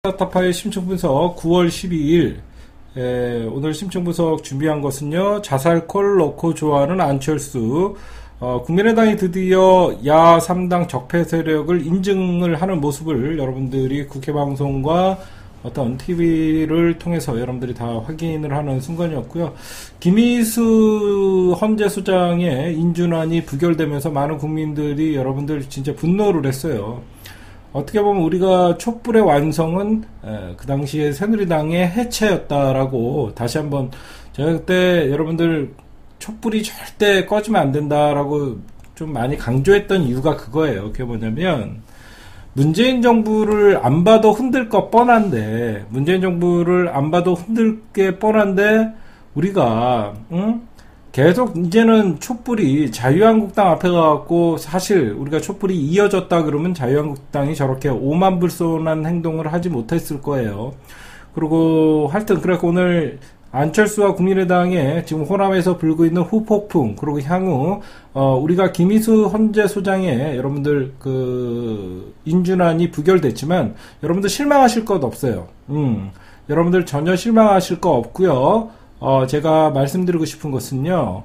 따따따파의 심층분석 9월 12일 오늘 심층분석 준비한 것은요. 자살콜 넣고 좋아하는 안철수. 국민의당이 드디어 야 3당 적폐 세력을 인증을 하는 모습을 여러분들이 국회방송과 어떤 TV를 통해서 여러분들이 다 확인을 하는 순간이었고요. 김희수 헌재소장의 인준안이 부결되면서 많은 국민들이 여러분들 진짜 분노를 했어요. 어떻게 보면 우리가 촛불의 완성은 그 당시에 새누리당의 해체였다라고 다시 한번 제가 그때 여러분들 촛불이 절대 꺼지면 안 된다라고 좀 많이 강조했던 이유가 그거예요. 그게 뭐냐면 문재인 정부를 안 봐도 흔들 거 뻔한데 문재인 정부를 안 봐도 흔들 게 뻔한데 우리가 계속 이제는 촛불이 자유한국당 앞에 가갖고 사실 우리가 촛불이 이어졌다 그러면 자유한국당이 저렇게 오만불손한 행동을 하지 못했을 거예요. 그리고 하여튼 그래서 오늘 안철수와 국민의당에 지금 호남에서 불고 있는 후폭풍 그리고 향후 우리가 김희수 헌재소장의 여러분들 그 인준안이 부결됐지만 여러분들 실망하실 것 없어요. 여러분들 전혀 실망하실 거 없고요. 제가 말씀드리고 싶은 것은요.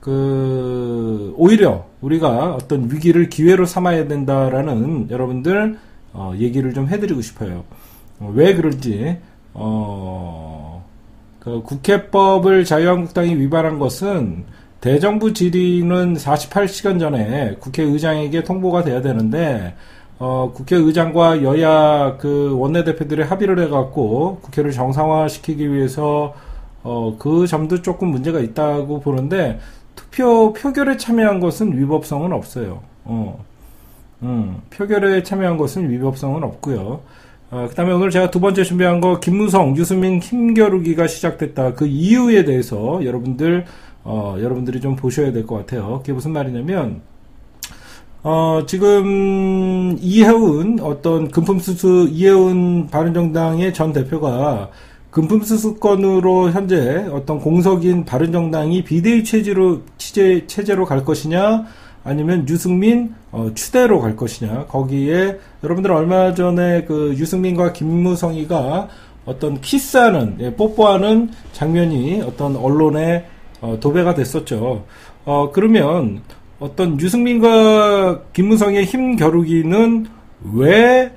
오히려 우리가 어떤 위기를 기회로 삼아야 된다라는 여러분들 얘기를 좀 해드리고 싶어요. 왜 그런지 국회법을 자유한국당이 위반한 것은 대정부 질의는 48시간 전에 국회의장에게 통보가 돼야 되는데 국회의장과 여야 원내대표들이 합의를 해갖고 국회를 정상화시키기 위해서 그 점도 조금 문제가 있다고 보는데 표결에 참여한 것은 위법성은 없어요. 표결에 참여한 것은 위법성은 없고요. 그 다음에 오늘 제가 두 번째 준비한 거 김무성, 유승민 힘겨루기가 시작됐다. 그 이유에 대해서 여러분들이 좀 보셔야 될 것 같아요. 그게 무슨 말이냐면 지금 이해운 바른정당의 전 대표가 금품수수권으로 현재 어떤 공석인 바른정당이 비대위 체제로 갈 것이냐 아니면 유승민 추대로 갈 것이냐. 거기에 여러분들 얼마 전에 유승민과 김무성이가 어떤 키스하는 뽀뽀하는 장면이 어떤 언론에 도배가 됐었죠. 그러면 어떤 유승민과 김무성의 힘겨루기는 왜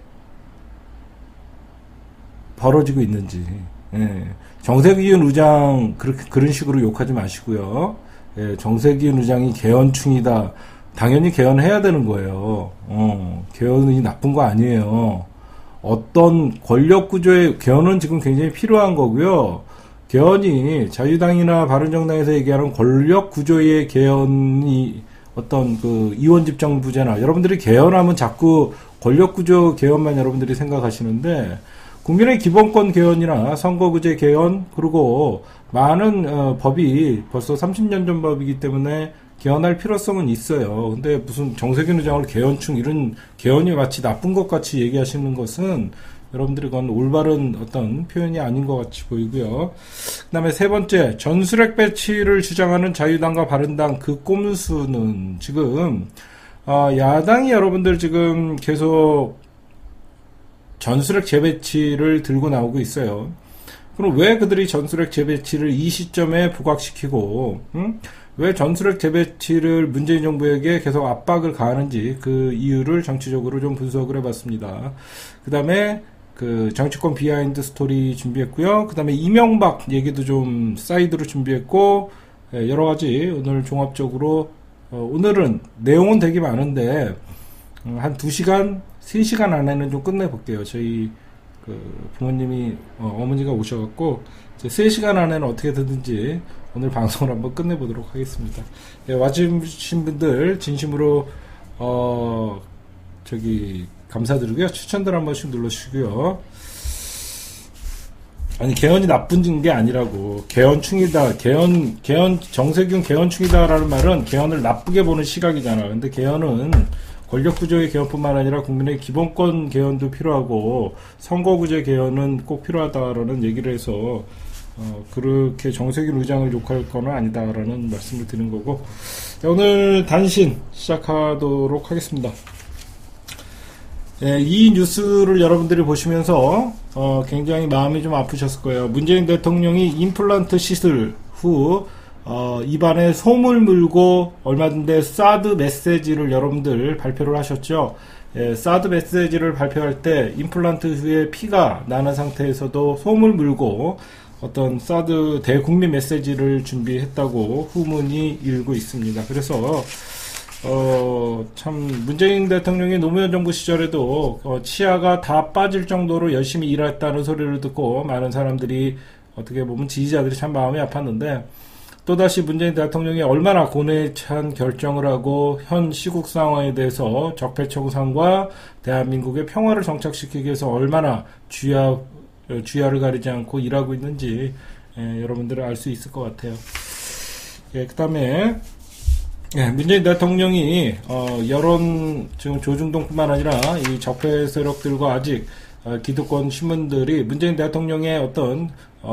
벌어지고 있는지. 정세균 의장 그런 식으로 욕하지 마시고요. 정세균 의장이 개헌충이다. 당연히 개헌해야 되는 거예요. 개헌이 나쁜 거 아니에요. 어떤 권력구조의 개헌은 지금 굉장히 필요한 거고요. 개헌이 자유당이나 바른정당에서 얘기하는 권력구조의 개헌이 어떤 이원집정부제나 여러분들이 개헌하면 자꾸 권력구조 개헌만 여러분들이 생각하시는데 국민의 기본권 개헌이나 선거구제 개헌 그리고 많은 법이 벌써 30년 전 법이기 때문에 개헌할 필요성은 있어요. 근데 무슨 정세균 의장을 개헌충 이런 개헌이 마치 나쁜 것 같이 얘기하시는 것은 여러분들이 그건 올바른 어떤 표현이 아닌 것 같이 보이고요. 그 다음에 세 번째 전술핵 배치를 주장하는 자유당과 바른당 그 꼼수는 지금 야당이 여러분들 지금 계속 전술핵 재배치를 들고 나오고 있어요. 그럼 왜 그들이 전술핵 재배치를 이 시점에 부각시키고 왜 전술핵 재배치를 문재인 정부에게 계속 압박을 가하는지 그 이유를 정치적으로 좀 분석을 해봤습니다. 그 다음에 정치권 비하인드 스토리 준비했고요. 그 다음에 이명박 얘기도 좀 사이드로 준비했고 여러 가지 오늘 종합적으로 오늘은 내용은 되게 많은데 한 2시간 3시간 안에는 좀 끝내볼게요. 저희 부모님이 어머니가 오셔갖고 3시간 안에는 어떻게 되든지 오늘 방송을 한번 끝내보도록 하겠습니다. 와주신 분들 진심으로 감사드리고요. 추천들 한 번씩 눌러주시고요. 아니 개헌이 나쁜 게 아니라고. 개헌충이다. 정세균 개헌충이다라는 말은 개헌을 나쁘게 보는 시각이잖아. 근데 개헌은 권력구조의 개헌뿐만 아니라 국민의 기본권 개헌도 필요하고 선거구제 개헌은 꼭 필요하다라는 얘기를 해서 그렇게 정세균 의장을 욕할 건 아니다라는 말씀을 드리는 거고. 오늘 단신 시작하도록 하겠습니다. 이 뉴스를 여러분들이 보시면서 굉장히 마음이 좀 아프셨을 거예요. 문재인 대통령이 임플란트 시술 후 입안에 솜을 물고 얼마 전에 사드 메시지를 여러분들 발표를 하셨죠. 예, 사드 메시지를 발표할 때 임플란트 후에 피가 나는 상태에서도 솜을 물고 어떤 사드 대국민 메시지를 준비했다고 후문이 일고 있습니다. 그래서 참 문재인 대통령이 노무현 정부 시절에도 치아가 다 빠질 정도로 열심히 일했다는 소리를 듣고 많은 사람들이 어떻게 보면 지지자들이 참 마음이 아팠는데, 또다시 문재인 대통령이 얼마나 고뇌에 찬 결정을 하고 현 시국 상황에 대해서 적폐청산과 대한민국의 평화를 정착시키기 위해서 얼마나 주야를 가리지 않고 일하고 있는지 여러분들은 알 수 있을 것 같아요. 예, 그 다음에 문재인 대통령이 여론 지금 조중동뿐만 아니라 이 적폐 세력들과 아직 기득권 신문들이 문재인 대통령의 어떤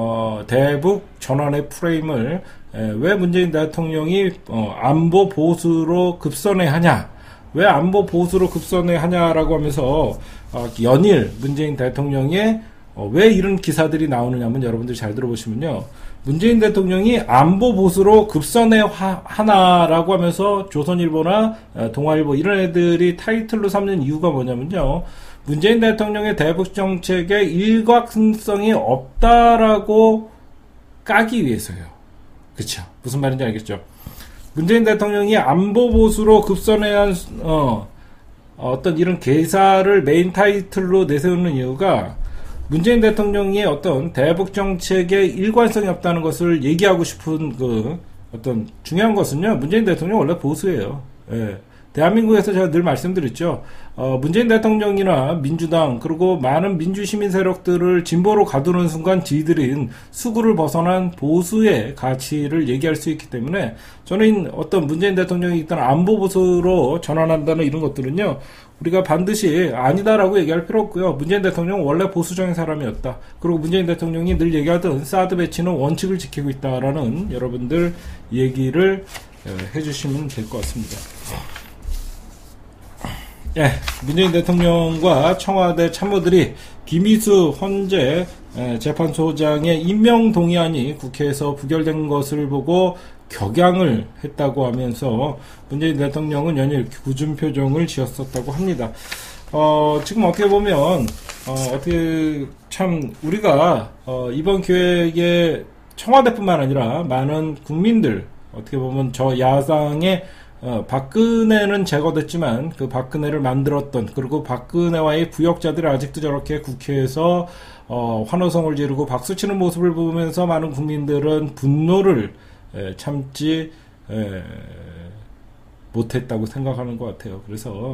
대북 전환의 프레임을 왜 문재인 대통령이 안보 보수로 급선회 하냐, 왜 안보 보수로 급선회 하냐라고 하면서 연일 문재인 대통령의 왜 이런 기사들이 나오느냐면, 여러분들이 잘 들어보시면요, 문재인 대통령이 안보 보수로 급선회 하나라고 하면서 조선일보나 동아일보 이런 애들이 타이틀로 삼는 이유가 뭐냐면요, 문재인 대통령의 대북 정책에 일관성이 없다라고 까기 위해서요. 그쵸? 무슨 말인지 알겠죠? 문재인 대통령이 안보 보수로 급선회한 어떤 이런 개사를 메인 타이틀로 내세우는 이유가, 문재인 대통령의 어떤 대북 정책에 일관성이 없다는 것을 얘기하고 싶은 어떤 중요한 것은요, 문재인 대통령 원래 보수예요. 예. 대한민국에서 제가 늘 말씀드렸죠. 문재인 대통령이나 민주당 그리고 많은 민주시민 세력들을 진보로 가두는 순간 지들은 수구를 벗어난 보수의 가치를 얘기할 수 있기 때문에, 저는 어떤 문재인 대통령이 일단 안보 보수로 전환한다는 이런 것들은요, 우리가 반드시 아니다라고 얘기할 필요 없고요. 문재인 대통령은 원래 보수적인 사람이었다. 그리고 문재인 대통령이 늘 얘기하던 사드 배치는 원칙을 지키고 있다라는 여러분들 얘기를 해주시면 될 것 같습니다. 예, 문재인 대통령과 청와대 참모들이 김희수 헌재 재판소장의 임명 동의안이 국회에서 부결된 것을 보고 격양을 했다고 하면서 문재인 대통령은 연일 굳은 표정을 지었었다고 합니다. 지금 어떻게 보면 어떻게 참 우리가 이번 기회에 청와대뿐만 아니라 많은 국민들, 어떻게 보면 저 야당의 박근혜는 제거됐지만 그 박근혜를 만들었던, 그리고 박근혜와의 부역자들이 아직도 저렇게 국회에서 환호성을 지르고 박수치는 모습을 보면서 많은 국민들은 분노를 참지 못했다고 생각하는 것 같아요. 그래서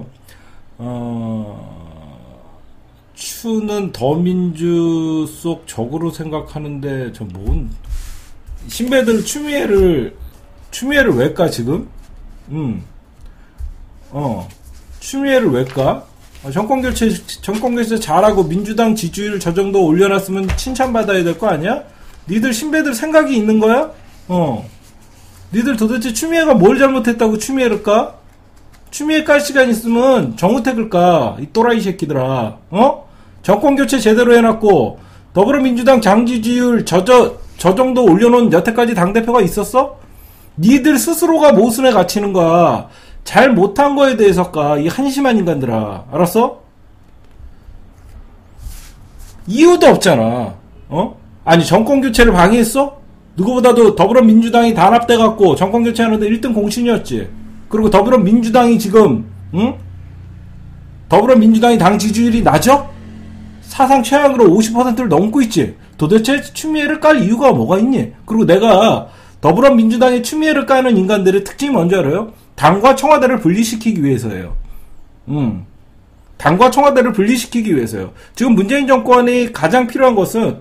추는 더민주 속 적으로 생각하는데, 저 뭔 신배들 추미애를 왜 까 지금? 추미애를 왜 까? 정권 교체 잘하고 민주당 지지율 저 정도 올려놨으면 칭찬받아야 될 거 아니야? 니들 신배들 생각이 있는 거야? 니들 도대체 추미애가 뭘 잘못했다고 추미애를 까? 추미애 깔 시간 있으면 정우택을 까, 이 또라이 새끼들아. 정권 교체 제대로 해놨고 더불어민주당 장지지율 저 정도 올려놓은 여태까지 당대표가 있었어? 니들 스스로가 모순에 갇히는 거야. 잘 못한 거에 대해서 까, 이 한심한 인간들아. 알았어? 이유도 없잖아. 아니, 정권 교체를 방해했어? 누구보다도 더불어민주당이 단합돼갖고 정권 교체하는데 1등 공신이었지. 그리고 더불어민주당이 지금, 더불어민주당이 당 지지율이 낮아? 사상 최악으로 50%를 넘고 있지. 도대체 추미애를 깔 이유가 뭐가 있니? 그리고 내가 더불어민주당의 추미애를 까는 인간들의 특징이 뭔지 알아요? 당과 청와대를 분리시키기 위해서예요. 당과 청와대를 분리시키기 위해서요. 지금 문재인 정권이 가장 필요한 것은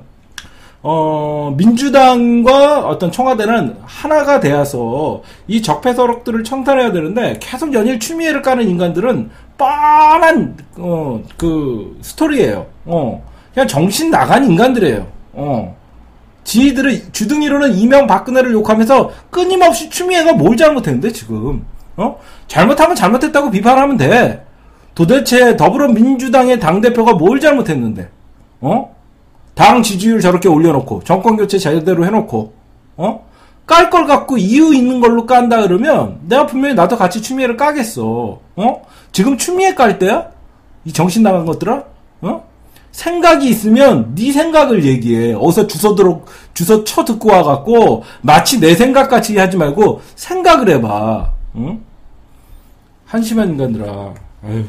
민주당과 어떤 청와대는 하나가 되어서 이 적폐 세력들을 청산해야 되는데, 계속 연일 추미애를 까는 인간들은 뻔한 그 스토리예요. 그냥 정신 나간 인간들이에요. 지들의 주둥이로는 이명박근혜를 욕하면서 끊임없이 추미애가 뭘 잘못했는데 지금 잘못하면 잘못했다고 비판하면 돼. 도대체 더불어민주당의 당대표가 뭘 잘못했는데? 당 지지율 저렇게 올려놓고 정권 교체 제대로 해놓고 깔 걸 갖고 이유 있는 걸로 깐다 그러면 내가 분명히 나도 같이 추미애를 까겠어. 지금 추미애 깔 때야? 이 정신 나간 것들아? 생각이 있으면 네 생각을 얘기해. 어서 주소 쳐 듣고 와갖고 마치 내 생각같이 하지 말고 생각을 해봐. 응? 한심한 인간들아. 아유.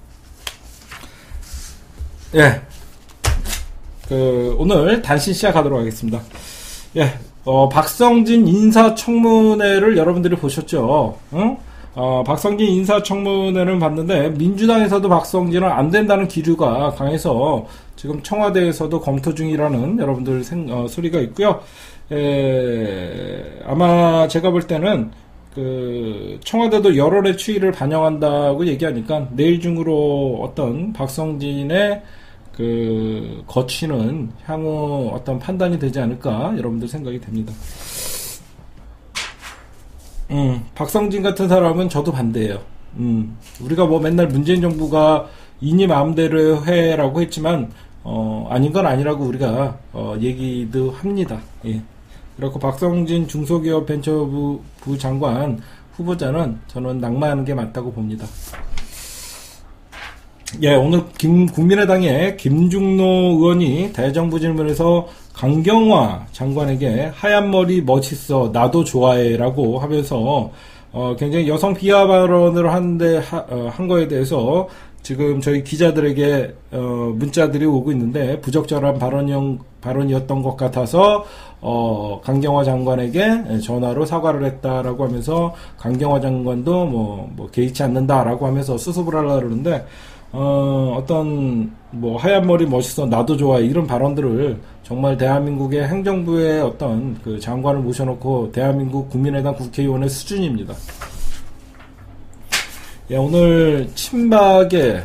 예. 오늘 단신 시작하도록 하겠습니다. 예. 박성진 인사청문회를 여러분들이 보셨죠? 응? 박성진 인사청문회를 봤는데 민주당에서도 박성진은 안 된다는 기류가 강해서 지금 청와대에서도 검토 중이라는 여러분들 소리가 있고요. 아마 제가 볼 때는 청와대도 여론의 추이를 반영한다고 얘기하니까 내일 중으로 어떤 박성진의 거취는 향후 어떤 판단이 되지 않을까 여러분들 생각이 됩니다. 박성진 같은 사람은 저도 반대예요. 우리가 뭐 맨날 문재인 정부가 이니 마음대로 해라고 했지만 아닌 건 아니라고 우리가 얘기도 합니다. 예. 그렇고 박성진 중소기업 벤처부 장관 후보자는 저는 낙마하는 게 맞다고 봅니다. 예, 오늘 국민의당의 김중노 의원이 대정부 질문에서 강경화 장관에게 하얀 머리 멋있어 나도 좋아해라고 하면서 굉장히 여성 비하 발언을 한 거에 대해서 지금 저희 기자들에게 문자들이 오고 있는데 부적절한 발언이었던 것 같아서 강경화 장관에게 전화로 사과를 했다라고 하면서 강경화 장관도 뭐 개의치 않는다라고 하면서 수습을 하려고 그러는데 어떤 하얀 머리 멋있어 나도 좋아해 이런 발언들을 정말 대한민국의 행정부의 어떤 장관을 모셔놓고 대한민국 국민의당 국회의원의 수준입니다. 예, 오늘 친박의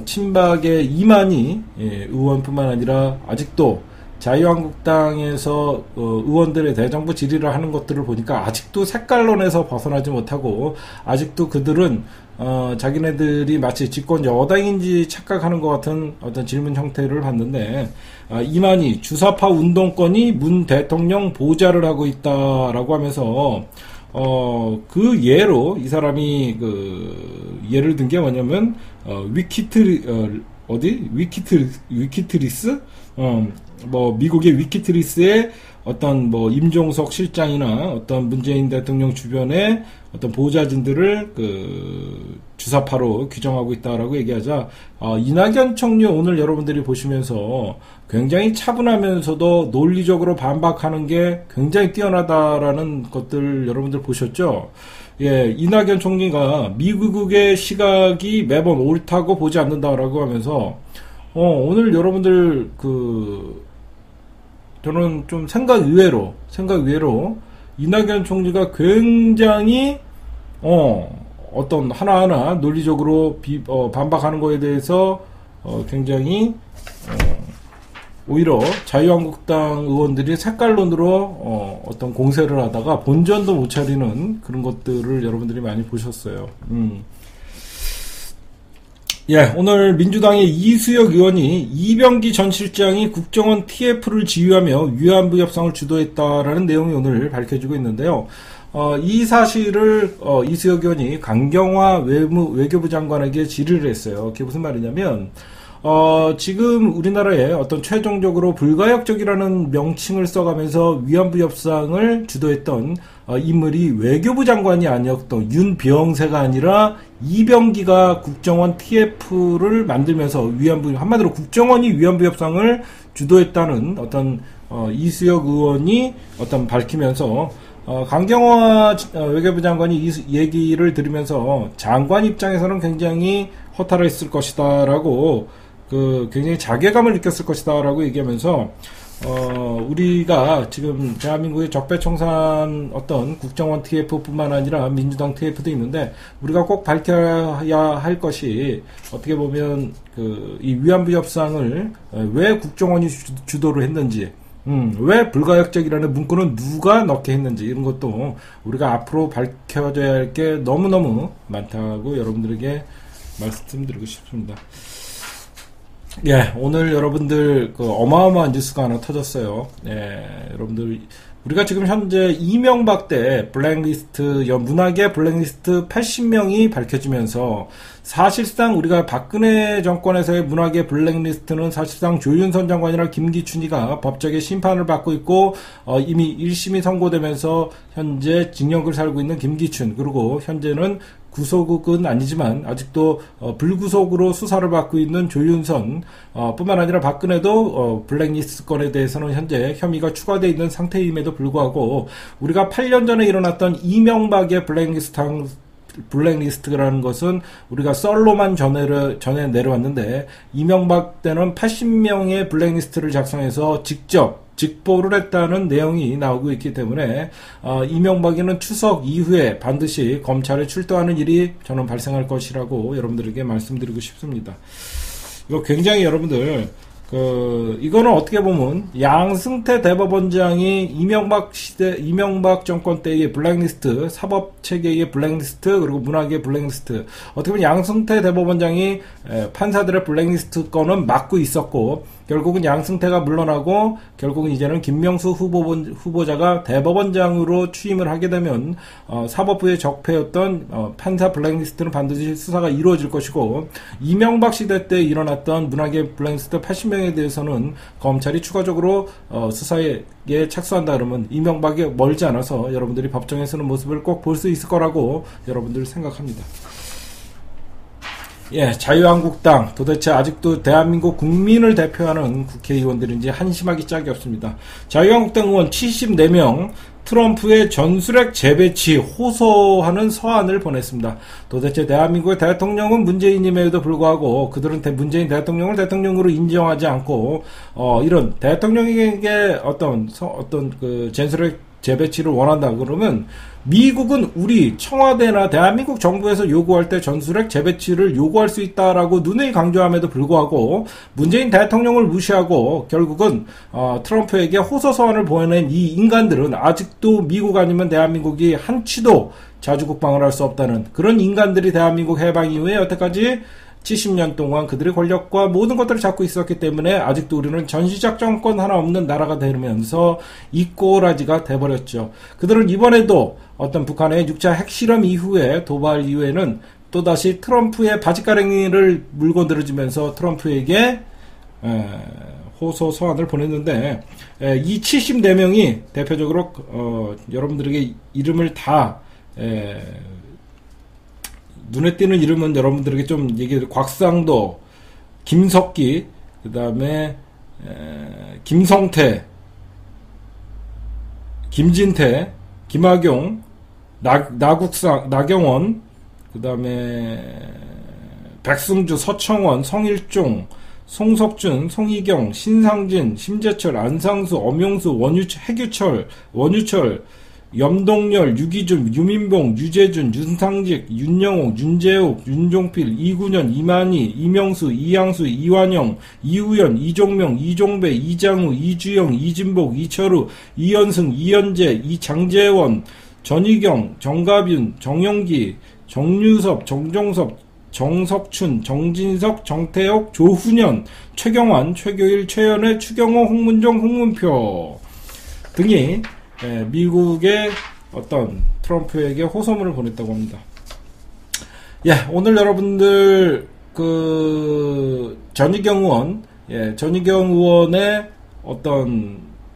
이만희 의원뿐만 아니라 아직도 자유한국당에서 의원들의 대정부 질의를 하는 것들을 보니까 아직도 색깔론에서 벗어나지 못하고 아직도 그들은 자기네들이 마치 집권 여당인지 착각하는 것 같은 어떤 질문 형태를 봤는데 이만희 주사파 운동권이 문 대통령 보좌를 하고 있다라고 하면서 그 예로 이 사람이 예를 든 게 뭐냐면 위키트리스 미국의 위키트리스의 어떤 임종석 실장이나 어떤 문재인 대통령 주변의 어떤 보좌진들을 주사파로 규정하고 있다라고 얘기하자 이낙연 총리 오늘 여러분들이 보시면서 굉장히 차분하면서도 논리적으로 반박하는 게 굉장히 뛰어나다라는 것들 여러분들 보셨죠? 예, 이낙연 총리가 미국의 시각이 매번 옳다고 보지 않는다라고 하면서 오늘 여러분들 저는 좀 생각 의외로 이낙연 총리가 굉장히 어떤 하나하나 논리적으로 반박하는 거에 대해서 굉장히 오히려 자유한국당 의원들이 색깔론으로 어떤 공세를 하다가 본전도 못 차리는 그런 것들을 여러분들이 많이 보셨어요. 예, 오늘 민주당의 이수혁 의원이 이병기 전 실장이 국정원 TF를 지휘하며 위안부 협상을 주도했다라는 내용이 오늘 밝혀지고 있는데요. 이 사실을 이수혁 의원이 강경화 외교부 장관에게 질의를 했어요. 그게 무슨 말이냐면 지금 우리나라에 어떤 최종적으로 불가역적이라는 명칭을 써가면서 위안부 협상을 주도했던 인물이 외교부 장관이 아니었던 윤병세가 아니라 이병기가 국정원 TF를 만들면서 한마디로 국정원이 위안부 협상을 주도했다는 어떤 이수혁 의원이 밝히면서 강경화 외교부 장관이 이 얘기를 들으면서 장관 입장에서는 굉장히 허탈했을 것이다라고 굉장히 자괴감을 느꼈을 것이다라고 얘기하면서 우리가 지금 대한민국의 적폐청산 어떤 국정원 TF뿐만 아니라 민주당 TF도 있는데 우리가 꼭 밝혀야 할 것이 어떻게 보면 이 위안부 협상을 왜 국정원이 주도를 했는지 왜 불가역적이라는 문구는 누가 넣게 했는지 이런 것도 우리가 앞으로 밝혀져야 할 게 너무너무 많다고 여러분들에게 말씀드리고 싶습니다. 예, 오늘 여러분들 그 어마어마한 뉴스가 하나 터졌어요. 예, 여러분들 우리가 지금 현재 이명박 때 블랙리스트 문학의 블랙리스트 80명이 밝혀지면서 사실상 우리가 박근혜 정권에서의 문학의 블랙리스트는 사실상 조윤선 장관이나 김기춘이가 법적의 심판을 받고 있고 이미 1심이 선고되면서 현재 징역을 살고 있는 김기춘, 그리고 현재는 구속은 아니지만 아직도 불구속으로 수사를 받고 있는 조윤선 뿐만 아니라 박근혜도 블랙리스트 건에 대해서는 현재 혐의가 추가되어 있는 상태임에도 불구하고 우리가 8년 전에 일어났던 이명박의 블랙리스트라는 것은 우리가 썰로만 전에 내려왔는데, 이명박 때는 80명의 블랙리스트를 작성해서 직접 직보를 했다는 내용이 나오고 있기 때문에 이명박에는 추석 이후에 반드시 검찰에 출두하는 일이 저는 발생할 것이라고 여러분들에게 말씀드리고 싶습니다. 이거 굉장히 여러분들 이거는 어떻게 보면 양승태 대법원장이 이명박 정권 때의 블랙리스트, 사법 체계의 블랙리스트, 그리고 문학의 블랙리스트, 어떻게 보면 양승태 대법원장이 판사들의 블랙리스트 건은 막고 있었고, 결국은 양승태가 물러나고 결국은 이제는 김명수 후보자가 대법원장으로 취임을 하게 되면 사법부의 적폐였던 판사 블랙리스트는 반드시 수사가 이루어질 것이고, 이명박 시대 때 일어났던 문학의 블랙리스트 80명에 대해서는 검찰이 추가적으로 수사에 착수한다 그러면 이명박에 멀지 않아서 여러분들이 법정에 서는 모습을 꼭 볼 수 있을 거라고 여러분들 생각합니다. 예, 자유한국당 도대체 아직도 대한민국 국민을 대표하는 국회의원들인지 한심하기 짝이 없습니다. 자유한국당 의원 74명 트럼프의 전술핵 재배치 호소하는 서한을 보냈습니다. 도대체 대한민국의 대통령은 문재인임에도 불구하고 그들은 문재인 대통령을 대통령으로 인정하지 않고 이런 대통령에게 어떤 그 전술핵 재배치를 원한다 그러면 미국은 우리 청와대나 대한민국 정부에서 요구할 때 전술핵 재배치를 요구할 수 있다라고 누누이 강조함에도 불구하고 문재인 대통령을 무시하고 결국은 트럼프에게 호소서한을 보낸 이 인간들은 아직도 미국 아니면 대한민국이 한치도 자주국방을 할 수 없다는 그런 인간들이 대한민국 해방 이후에 여태까지 70년 동안 그들의 권력과 모든 것들을 잡고 있었기 때문에 아직도 우리는 전시작전권 하나 없는 나라가 되면서 이 꼬라지가 돼버렸죠. 그들은 이번에도 어떤 북한의 6차 핵실험 이후에 도발 이후에는 또다시 트럼프의 바지가랭이를 물고 늘어지면서 트럼프에게 호소 서한을 보냈는데, 이 74명이 대표적으로 여러분들에게 이름을 다 눈에 띄는 이름은 여러분들에게 좀 얘기해, 곽상도, 김석기, 그 다음에 김성태, 김진태, 김학용, 나경원, 그 다음에 백승주, 서청원, 성일종, 송석준, 송희경, 신상진, 심재철, 안상수, 엄용수, 해규철, 원유철, 염동열, 유기준, 유민봉, 유재준, 윤상직, 윤영옥, 윤재욱, 윤종필, 이군현, 이만희, 이명수, 이양수, 이완영, 이우연, 이종명, 이종배, 이장우, 이주영, 이진복, 이철우, 이현승, 이현재, 이장재원, 전희경, 정가빈, 정영기, 정유섭, 정종섭, 정석춘, 정진석, 정태혁, 조훈현, 최경환, 최교일, 최연애, 추경호, 홍문정, 홍문표 등이 미국의 어떤 트럼프에게 호소문을 보냈다고 합니다. 예, 오늘 여러분들 전희경 의원의 어떤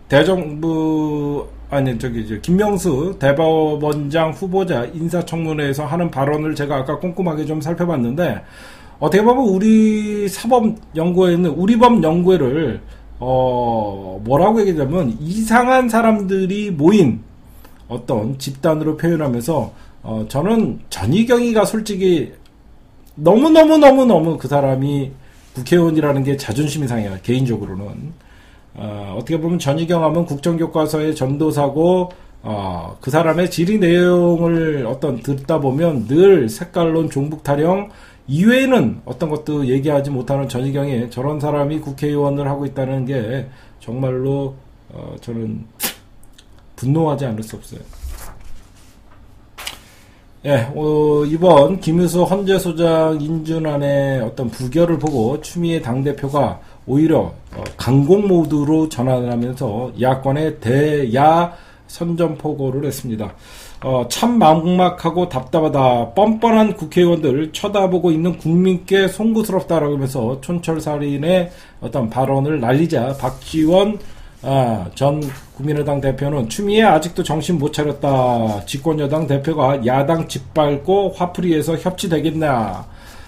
김명수 대법원장 후보자 인사청문회에서 하는 발언을 제가 아까 꼼꼼하게 좀 살펴봤는데, 어떻게 보면 우리 사법연구회는 우리법연구회를 뭐라고 얘기하자면 이상한 사람들이 모인 어떤 집단으로 표현하면서 저는 전희경이가 솔직히 너무 그 사람이 국회의원이라는 게 자존심이 상해요. 개인적으로는 어떻게 보면 전희경 하면 국정교과서의 전도사고 그 사람의 질의 내용을 듣다 보면 늘 색깔론, 종북타령 이외에는 어떤 것도 얘기하지 못하는 전희경이 저런 사람이 국회의원을 하고 있다는 게 정말로 저는 분노하지 않을 수 없어요. 예, 이번 김유수 헌재소장 인준안의 어떤 부결을 보고 추미애 당대표가 오히려 강공 모드로 전환을 하면서 야권의 대야 선전포고를 했습니다. 참 막막하고 답답하다. 뻔뻔한 국회의원들 쳐다보고 있는 국민께 송구스럽다라고 하면서 촌철살인의 어떤 발언을 날리자 박지원 전 국민의당 대표는 추미애 아직도 정신 못 차렸다. 집권여당 대표가 야당 짓밟고 화풀이해서 협치되겠나.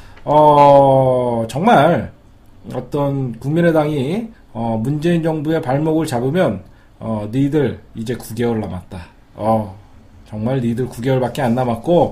정말 어떤 국민의당이 문재인 정부의 발목을 잡으면 니들 이제 9개월 남았다. 정말 니들 9개월밖에 안 남았고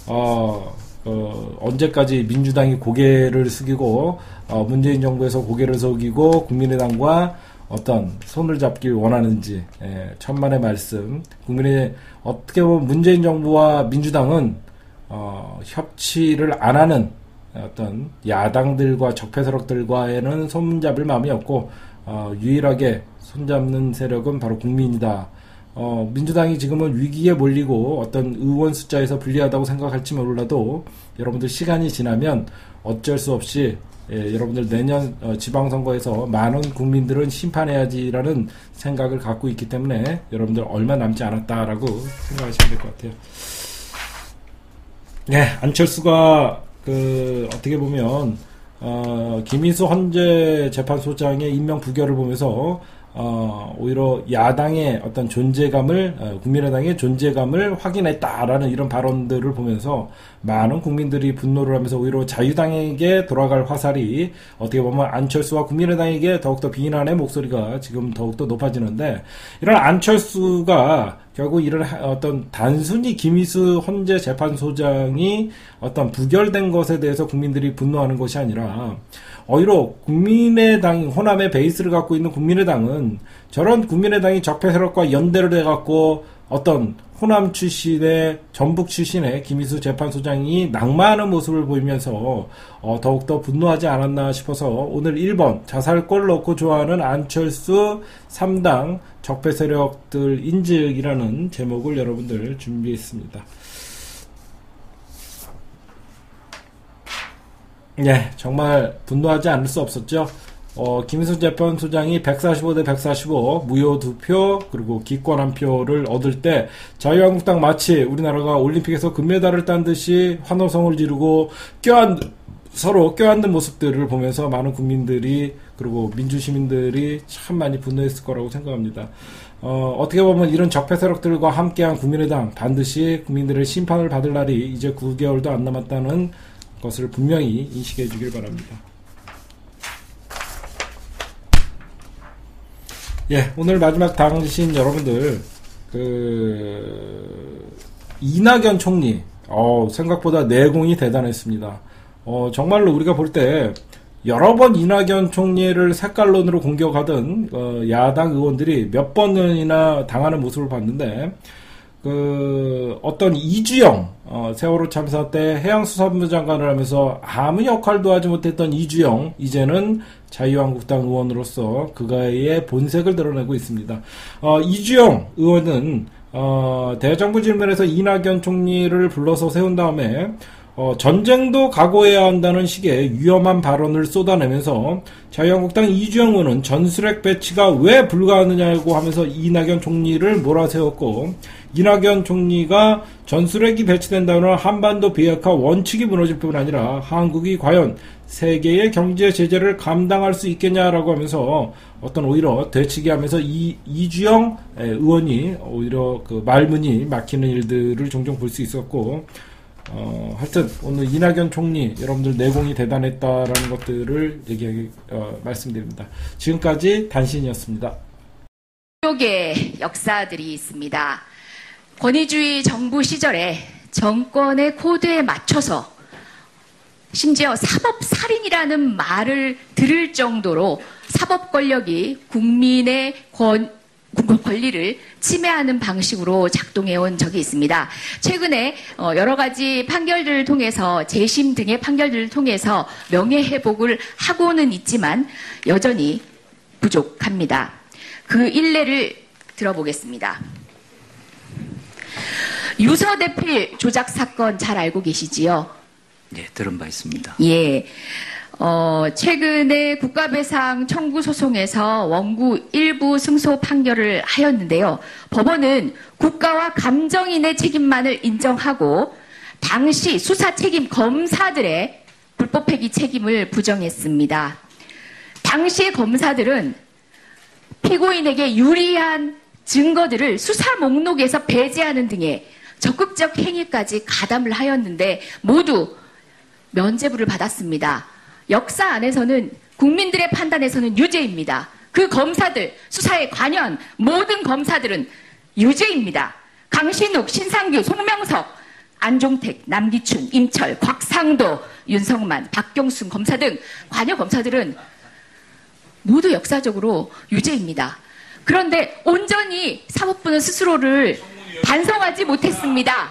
언제까지 민주당이 고개를 숙이고 문재인 정부에서 고개를 숙이고 국민의당과 어떤 손을 잡길 원하는지. 천만의 말씀. 어떻게 보면 문재인 정부와 민주당은 협치를 안 하는 어떤 야당들과 적폐 세력들과에는 손잡을 마음이 없고 유일하게 손잡는 세력은 바로 국민이다. 민주당이 지금은 위기에 몰리고 어떤 의원 숫자에서 불리하다고 생각할지 몰라도 여러분들 시간이 지나면 어쩔 수 없이 여러분들 내년 지방선거에서 많은 국민들은 심판해야지라는 생각을 갖고 있기 때문에 여러분들 얼마 남지 않았다라고 생각하시면 될 것 같아요. 안철수가 어떻게 보면 김희수 헌재재판소장의 임명 부결을 보면서 오히려 야당의 어떤 존재감을 국민의당의 존재감을 확인했다라는 이런 발언들을 보면서 많은 국민들이 분노를 하면서 오히려 자유당에게 돌아갈 화살이 어떻게 보면 안철수와 국민의당에게 더욱더 비난의 목소리가 지금 더욱더 높아지는데, 이런 안철수가 결국 이런 어떤 단순히 김희수 헌재재판소장이 어떤 부결된 것에 대해서 국민들이 분노하는 것이 아니라 오히려 국민의당, 호남의 베이스를 갖고 있는 국민의당은 저런 국민의당이 적폐 세력과 연대를 해갖고 어떤 호남 출신의, 전북 출신의 김희수 재판소장이 낙마하는 모습을 보이면서 더욱더 분노하지 않았나 싶어서 오늘 1번 자살골 넣고 좋아하는 안철수 3당 적폐 세력들 인증이라는 제목을 여러분들 준비했습니다. 정말 분노하지 않을 수 없었죠. 김희수 재판소장이 145대 145 무효 2표 그리고 기권 1표를 얻을 때 자유한국당 마치 우리나라가 올림픽에서 금메달을 딴 듯이 환호성을 지르고 서로 껴안는 모습들을 보면서 많은 국민들이 그리고 민주시민들이 참 많이 분노했을 거라고 생각합니다. 어떻게 보면 이런 적폐 세력들과 함께한 국민의당 반드시 국민들의 심판을 받을 날이 이제 9개월도 안 남았다는 것을 분명히 인식해 주길 바랍니다. 오늘 마지막 당신 여러분들, 이낙연 총리, 생각보다 내공이 대단했습니다. 정말로 우리가 볼 때, 여러 번 이낙연 총리를 색깔론으로 공격하던, 야당 의원들이 몇 번이나 당하는 모습을 봤는데, 어떤 이주영, 세월호 참사 때 해양수산부 장관을 하면서 아무 역할도 하지 못했던 이주영, 이제는 자유한국당 의원으로서 그가의 본색을 드러내고 있습니다. 이주영 의원은, 대정부 질문에서 이낙연 총리를 불러서 세운 다음에, 전쟁도 각오해야 한다는 식의 위험한 발언을 쏟아내면서 자유한국당 이주영 의원은 전술핵 배치가 왜 불가하느냐고 하면서 이낙연 총리를 몰아세웠고, 이낙연 총리가 전술핵이 배치된다면 한반도 비핵화 원칙이 무너질 뿐 아니라 한국이 과연 세계의 경제 제재를 감당할 수 있겠냐라고 하면서 어떤 오히려 되치기 하면서 이주영 의원이 오히려 말문이 막히는 일들을 종종 볼 수 있었고, 하여튼 오늘 이낙연 총리 여러분들 내공이 대단했다라는 것들을 말씀드립니다. 지금까지 단신이었습니다. 의 역사들이 있습니다. 권위주의 정부 시절에 정권의 코드에 맞춰서 심지어 사법살인이라는 말을 들을 정도로 사법 권력이 국민의 권리를 침해하는 방식으로 작동해온 적이 있습니다. 최근에 여러 가지 판결들을 통해서 재심 등의 판결들을 통해서 명예회복을 하고는 있지만 여전히 부족합니다. 그 일례를 들어보겠습니다. 유서대필 조작 사건 잘 알고 계시지요? 네, 들은 바 있습니다. 예. 최근에 국가배상 청구 소송에서 원고 일부 승소 판결을 하였는데요. 법원은 국가와 감정인의 책임만을 인정하고 당시 수사 책임 검사들의 불법행위 책임을 부정했습니다. 당시 검사들은 피고인에게 유리한 증거들을 수사 목록에서 배제하는 등의 적극적 행위까지 가담을 하였는데 모두 면죄부를 받았습니다. 역사 안에서는 국민들의 판단에서는 유죄입니다. 그 검사들, 수사에 관여한 모든 검사들은 유죄입니다. 강신욱, 신상규, 송명석, 안종택, 남기춘, 임철, 곽상도, 윤성만, 박경순 검사 등 관여 검사들은 모두 역사적으로 유죄입니다. 그런데 온전히 사법부는 스스로를 반성하지 못했습니다.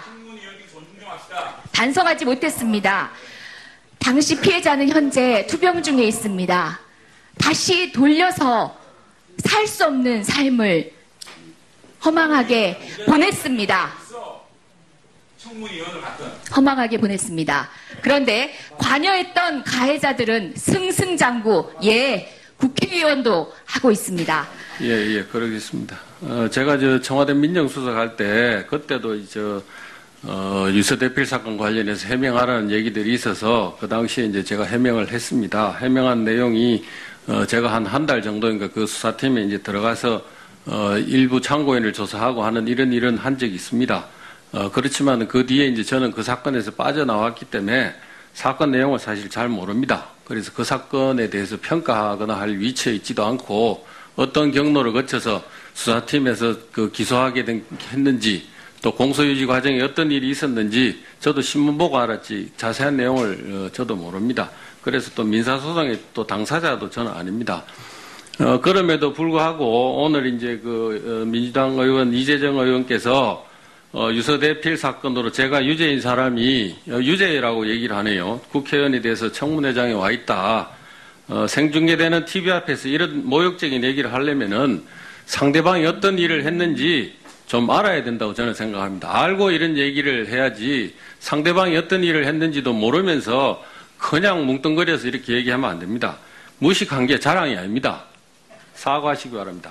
반성하지 못했습니다. 당시 피해자는 현재 투병 중에 있습니다. 다시 돌려서 살 수 없는 삶을 허망하게 보냈습니다. 허망하게 보냈습니다. 그런데 관여했던 가해자들은 승승장구, 예, 국회의원도 하고 있습니다. 예, 그러겠습니다. 제가 청와대 민정수석 할 때, 그때도 유서대필 사건 관련해서 해명하라는 얘기들이 있어서, 그 당시에 이제 제가 해명을 했습니다. 해명한 내용이, 제가 한 달 정도인가 그 수사팀에 이제 들어가서, 일부 참고인을 조사하고 하는 이런 한 적이 있습니다. 그렇지만 그 뒤에 이제 저는 그 사건에서 빠져나왔기 때문에 사건 내용을 사실 잘 모릅니다. 그래서 그 사건에 대해서 평가하거나 할 위치에 있지도 않고 어떤 경로를 거쳐서 수사팀에서 그 기소하게 했는지 또 공소유지 과정에 어떤 일이 있었는지 저도 신문 보고 알았지 자세한 내용을 저도 모릅니다. 그래서 또 민사소송의 또 당사자도 저는 아닙니다. 그럼에도 불구하고 오늘 이제 민주당 의원 이재정 의원께서 유서대필 사건으로 제가 유죄인 사람이 유죄라고 얘기를 하네요. 국회의원에 대해서 청문회장에 와 있다. 생중계되는 TV 앞에서 이런 모욕적인 얘기를 하려면은 상대방이 어떤 일을 했는지 좀 알아야 된다고 저는 생각합니다. 알고 이런 얘기를 해야지 상대방이 어떤 일을 했는지도 모르면서 그냥 뭉뚱거려서 이렇게 얘기하면 안 됩니다. 무식한 게 자랑이 아닙니다. 사과하시기 바랍니다.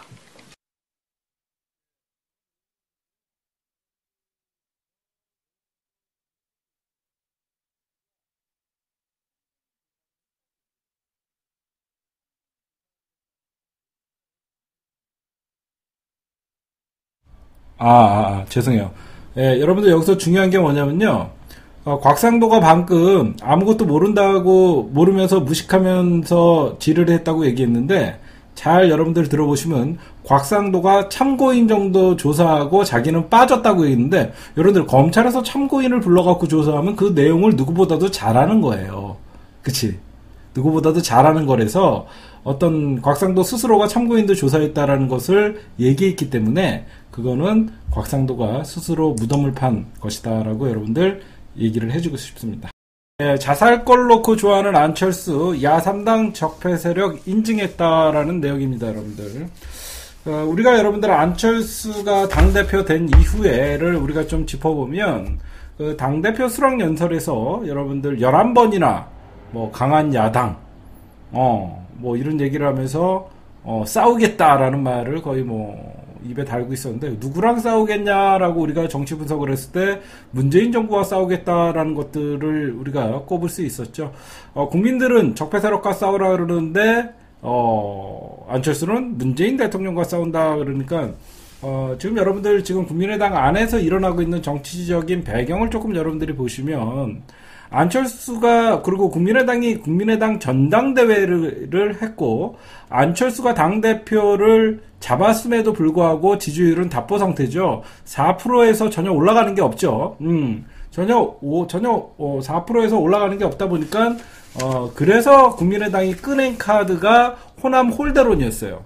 죄송해요. 예, 여러분들 여기서 중요한 게 뭐냐면요. 곽상도가 방금 아무것도 모르면서 무식하면서 질의를 했다고 얘기했는데, 잘 여러분들 들어보시면 곽상도가 참고인 정도 조사하고 자기는 빠졌다고 얘기했는데, 여러분들 검찰에서 참고인을 불러갖고 조사하면 그 내용을 누구보다도 잘하는 거예요. 그치? 누구보다도 잘하는 거라서 어떤 곽상도 스스로가 참고인도 조사했다라는 것을 얘기했기 때문에 그거는 곽상도가 스스로 무덤을 판 것이다라고 여러분들 얘기를 해주고 싶습니다. 네, 자살골 놓고 좋아하는 안철수 야3당 적폐 세력 인증했다라는 내용입니다. 여러분들 우리가 여러분들 안철수가 당대표 된 이후에를 우리가 좀 짚어보면 그 당대표 수락연설에서 여러분들 11번이나 뭐 강한 야당 뭐 이런 얘기를 하면서 싸우겠다라는 말을 거의 뭐 입에 달고 있었는데, 누구랑 싸우겠냐라고 우리가 정치 분석을 했을 때 문재인 정부와 싸우겠다라는 것들을 우리가 꼽을 수 있었죠. 국민들은 적폐 세력과 싸우라 그러는데 안철수는 문재인 대통령과 싸운다 그러니까 지금 여러분들 지금 국민의당 안에서 일어나고 있는 정치적인 배경을 조금 여러분들이 보시면, 안철수가, 그리고 국민의당 전당대회를 했고, 안철수가 당대표를 잡았음에도 불구하고 지지율은 답보 상태죠. 4%에서 전혀 올라가는 게 없죠. 전혀 4%에서 올라가는 게 없다 보니까, 그래서 국민의당이 꺼낸 카드가 호남 홀대론이었어요.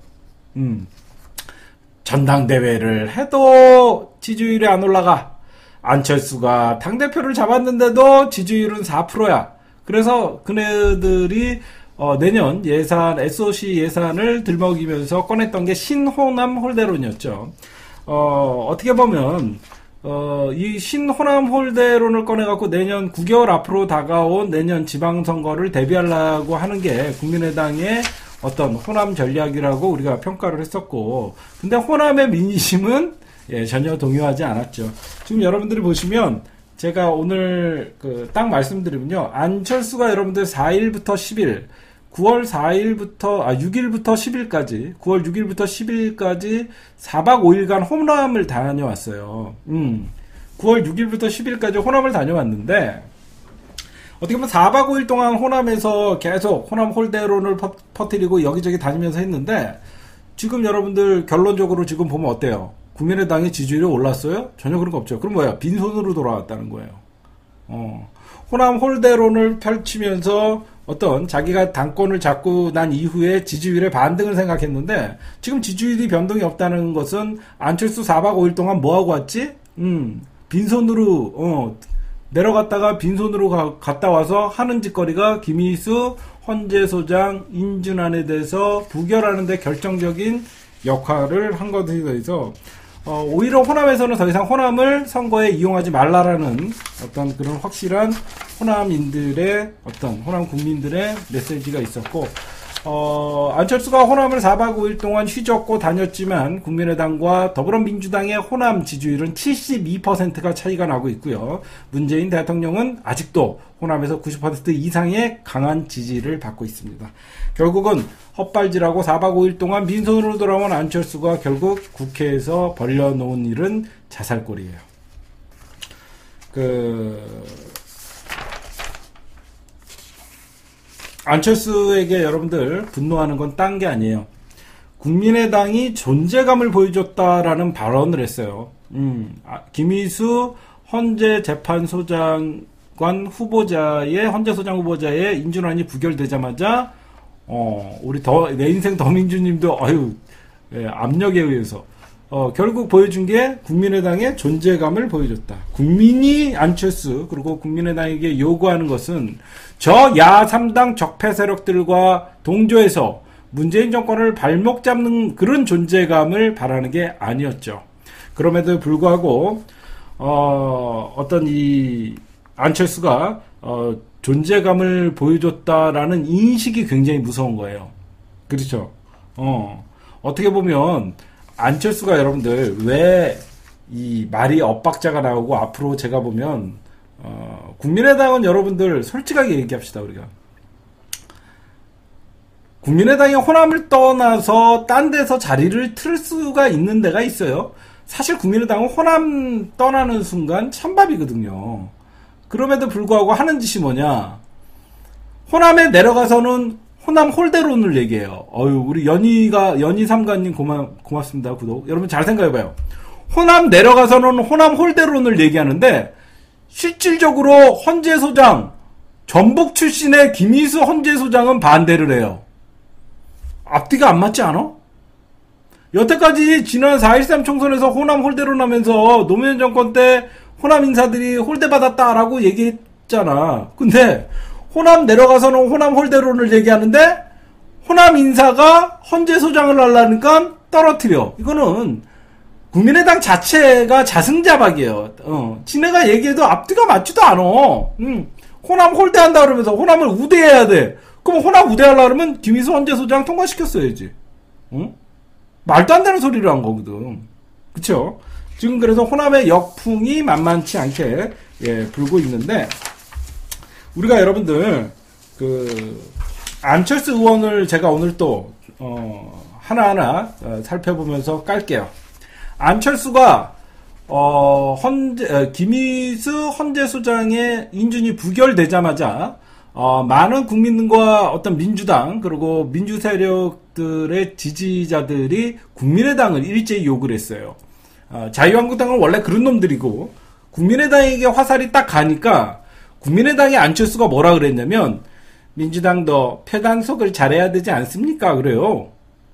전당대회를 해도 지지율이 안 올라가. 안철수가 당대표를 잡았는데도 지지율은 4%야. 그래서 그네들이 내년 예산, SOC 예산을 들먹이면서 꺼냈던 게 신호남 홀대론이었죠. 어떻게 보면 이 신호남 홀대론을 꺼내갖고 내년 9개월 앞으로 다가온 내년 지방선거를 대비하려고 하는 게 국민의당의 어떤 호남 전략이라고 우리가 평가를 했었고, 근데 호남의 민심은 전혀 동요하지 않았죠. 지금 여러분들이 보시면 제가 오늘 딱 말씀드리면요, 안철수가 여러분들 4일부터 10일, 9월 4일부터 6일부터 10일까지 9월 6일부터 10일까지 4박 5일간 호남을 다녀왔어요. 9월 6일부터 10일까지 호남을 다녀왔는데, 어떻게 보면 4박 5일 동안 호남에서 계속 호남 홀대론을 퍼뜨리고 여기저기 다니면서 했는데, 지금 여러분들 결론적으로 지금 보면 어때요? 국민의당의 지지율이 올랐어요? 전혀 그런 거 없죠. 그럼 뭐야? 빈손으로 돌아왔다는 거예요. 호남 홀대론을 펼치면서 어떤 자기가 당권을 잡고 난 이후에 지지율의 반등을 생각했는데, 지금 지지율이 변동이 없다는 것은 안철수 4박 5일 동안 뭐하고 왔지? 빈손으로 내려갔다가 빈손으로 갔다 와서 하는 짓거리가 김희수, 헌재 소장, 인준안에 대해서 부결하는 데 결정적인 역할을 한 것에 대해서 오히려 호남에서는 더 이상 호남을 선거에 이용하지 말라라는 어떤 그런 확실한 호남인들의 어떤 호남 국민들의 메시지가 있었고, 안철수가 호남을 4박 5일 동안 휘젓고 다녔지만 국민의당과 더불어민주당의 호남 지지율은 72%가 차이가 나고 있고요. 문재인 대통령은 아직도 호남에서 90% 이상의 강한 지지를 받고 있습니다. 결국은 헛발질하고 4박 5일 동안 빈손으로 돌아온 안철수가 결국 국회에서 벌려놓은 일은 자살골이에요. 안철수에게 여러분들 분노하는 건 딴 게 아니에요. 국민의당이 존재감을 보여줬다라는 발언을 했어요. 김희수 헌재 재판소장관 후보자의 헌재 소장 후보자의 인준안이 부결되자마자 우리 내 인생 더민주님도 압력에 의해서 결국 보여준 게 국민의당의 존재감을 보여줬다. 국민이 안철수 그리고 국민의당에게 요구하는 것은 저 야3당 적폐 세력들과 동조해서 문재인 정권을 발목 잡는 그런 존재감을 바라는 게 아니었죠. 그럼에도 불구하고 어떤 이 안철수가 존재감을 보여줬다라는 인식이 굉장히 무서운 거예요. 그렇죠? 어떻게 보면 안철수가 여러분들 왜 이 말이 엇박자가 나오고 앞으로 제가 보면 국민의당은 여러분들 솔직하게 얘기합시다. 우리가 국민의당이 호남을 떠나서 딴 데서 자리를 틀 수가 있는 데가 있어요. 사실 국민의당은 호남 떠나는 순간 찬밥이거든요. 그럼에도 불구하고 하는 짓이 뭐냐, 호남에 내려가서는 호남 홀대론을 얘기해요. 우리 연희 삼관님 고맙습니다. 구독. 여러분 잘 생각해봐요. 호남 내려가서는 호남 홀대론을 얘기하는데, 실질적으로 헌재 소장, 전북 출신의 김희수 헌재 소장은 반대를 해요. 앞뒤가 안 맞지 않아? 여태까지 지난 4.13 총선에서 호남 홀대론 하면서 노무현 정권 때 호남 인사들이 홀대받았다라고 얘기했잖아. 근데 호남 내려가서는 호남 홀대론을 얘기하는데 호남 인사가 헌재 소장을 하려니까 떨어뜨려. 이거는 국민의당 자체가 자승자박이에요. 지네가 얘기해도 앞뒤가 맞지도 않아. 호남 홀대한다 그러면서 호남을 우대해야 돼. 그럼 호남 우대하려고 그러면 김희수 헌재 소장 통과시켰어야지. 말도 안 되는 소리를 한 거거든. 그쵸? 지금 그래서 호남의 역풍이 만만치 않게 불고 있는데, 우리가 여러분들 안철수 의원을 제가 오늘 또 하나하나 살펴보면서 깔게요. 안철수가 김희수 헌재 소장의 인준이 부결되자마자 많은 국민과 어떤 민주당 그리고 민주 세력들의 지지자들이 국민의당을 일제히 욕을 했어요. 자유한국당은 원래 그런 놈들이고, 국민의당에게 화살이 딱 가니까 국민의당의 안철수가 뭐라 그랬냐면, 민주당도 표단속을 잘해야 되지 않습니까? 그래요.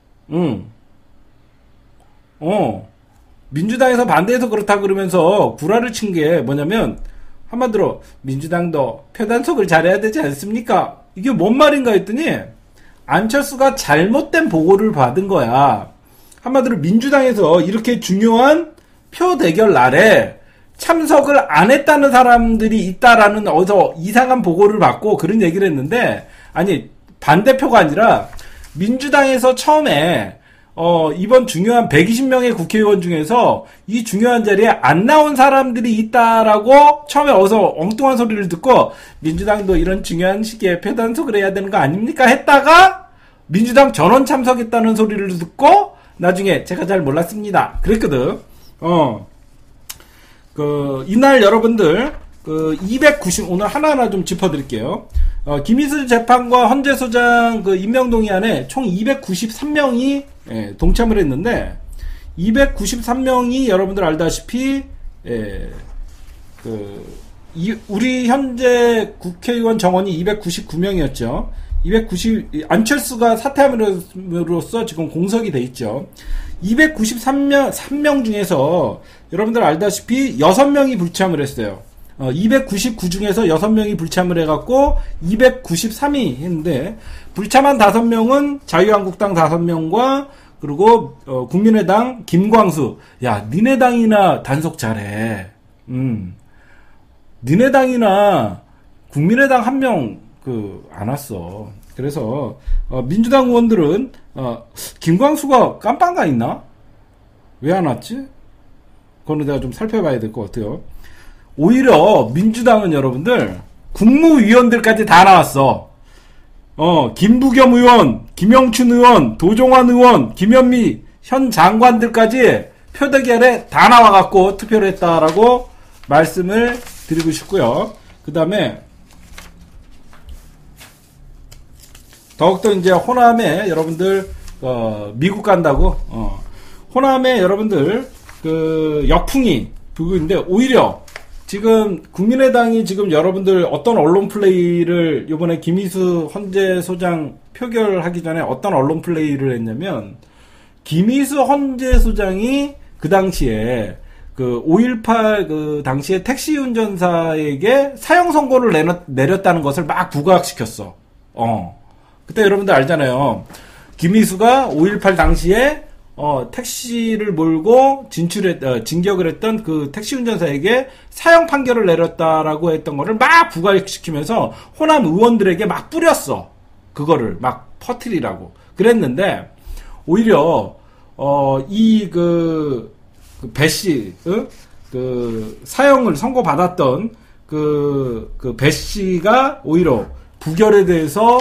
민주당에서 반대해서 그렇다 그러면서 구라를 친 게 뭐냐면, 한마디로 민주당도 표단속을 잘해야 되지 않습니까? 이게 뭔 말인가 했더니 안철수가 잘못된 보고를 받은 거야. 한마디로 민주당에서 이렇게 중요한 표 대결 날에 참석을 안 했다는 사람들이 있다라는 어디서 이상한 보고를 받고 그런 얘기를 했는데, 아니, 반대표가 아니라 민주당에서 처음에 이번 중요한 120명의 국회의원 중에서 이 중요한 자리에 안 나온 사람들이 있다라고 처음에 어서 엉뚱한 소리를 듣고, 민주당도 이런 중요한 시기에 표단속을 해야 되는 거 아닙니까? 했다가 민주당 전원 참석했다는 소리를 듣고 나중에 제가 잘 몰랐습니다. 그랬거든. 이날 여러분들 290 오늘 하나하나 좀 짚어드릴게요. 김희수 재판과 헌재 소장 임명동의안에 총 293명이 동참을 했는데, 293명이 여러분들 알다시피 우리 현재 국회의원 정원이 299명이었죠. 안철수가 사퇴함으로써 지금 공석이 돼 있죠. 293명 중에서 여러분들 알다시피 6명이 불참을 했어요. 299 중에서 6명이 불참을 해갖고 293이 했는데, 불참한 5명은 자유한국당 5명과 그리고 국민의당 김광수. 야, 니네 당이나 단속 잘해. 니네 당이나 국민의당 1명 안 왔어. 그래서 민주당 의원들은 김광수가 깜빵가 있나? 왜 안 왔지? 그거는 내가 좀 살펴봐야 될 것 같아요. 오히려 민주당은 여러분들 국무위원들까지 다 나왔어. 김부겸 의원, 김영춘 의원, 도종환 의원, 김현미 현 장관들까지 표대기 아래 다 나와갖고 투표를 했다라고 말씀을 드리고 싶고요. 그 다음에 더욱더 이제 호남에 여러분들 미국 간다고 호남에 여러분들 역풍이 불고 있는데, 오히려 지금 국민의당이 지금 여러분들 어떤 언론 플레이를 이번에 김희수 헌재 소장 표결하기 전에 어떤 언론 플레이를 했냐면, 김희수 헌재 소장이 그 당시에 5.18 당시에 택시 운전사에게 사형 선고를 내렸다는 것을 막 부각시켰어. 그때 여러분들 알잖아요. 김희수가 5.18 당시에 택시를 몰고 진격을 했던 그 택시 운전사에게 사형 판결을 내렸다라고 했던 거를 막 부각시키면서 호남 의원들에게 막 뿌렸어. 그거를 막 퍼뜨리라고. 그랬는데, 오히려, 배씨, 사형을 선고받았던 배씨가 오히려 부결에 대해서,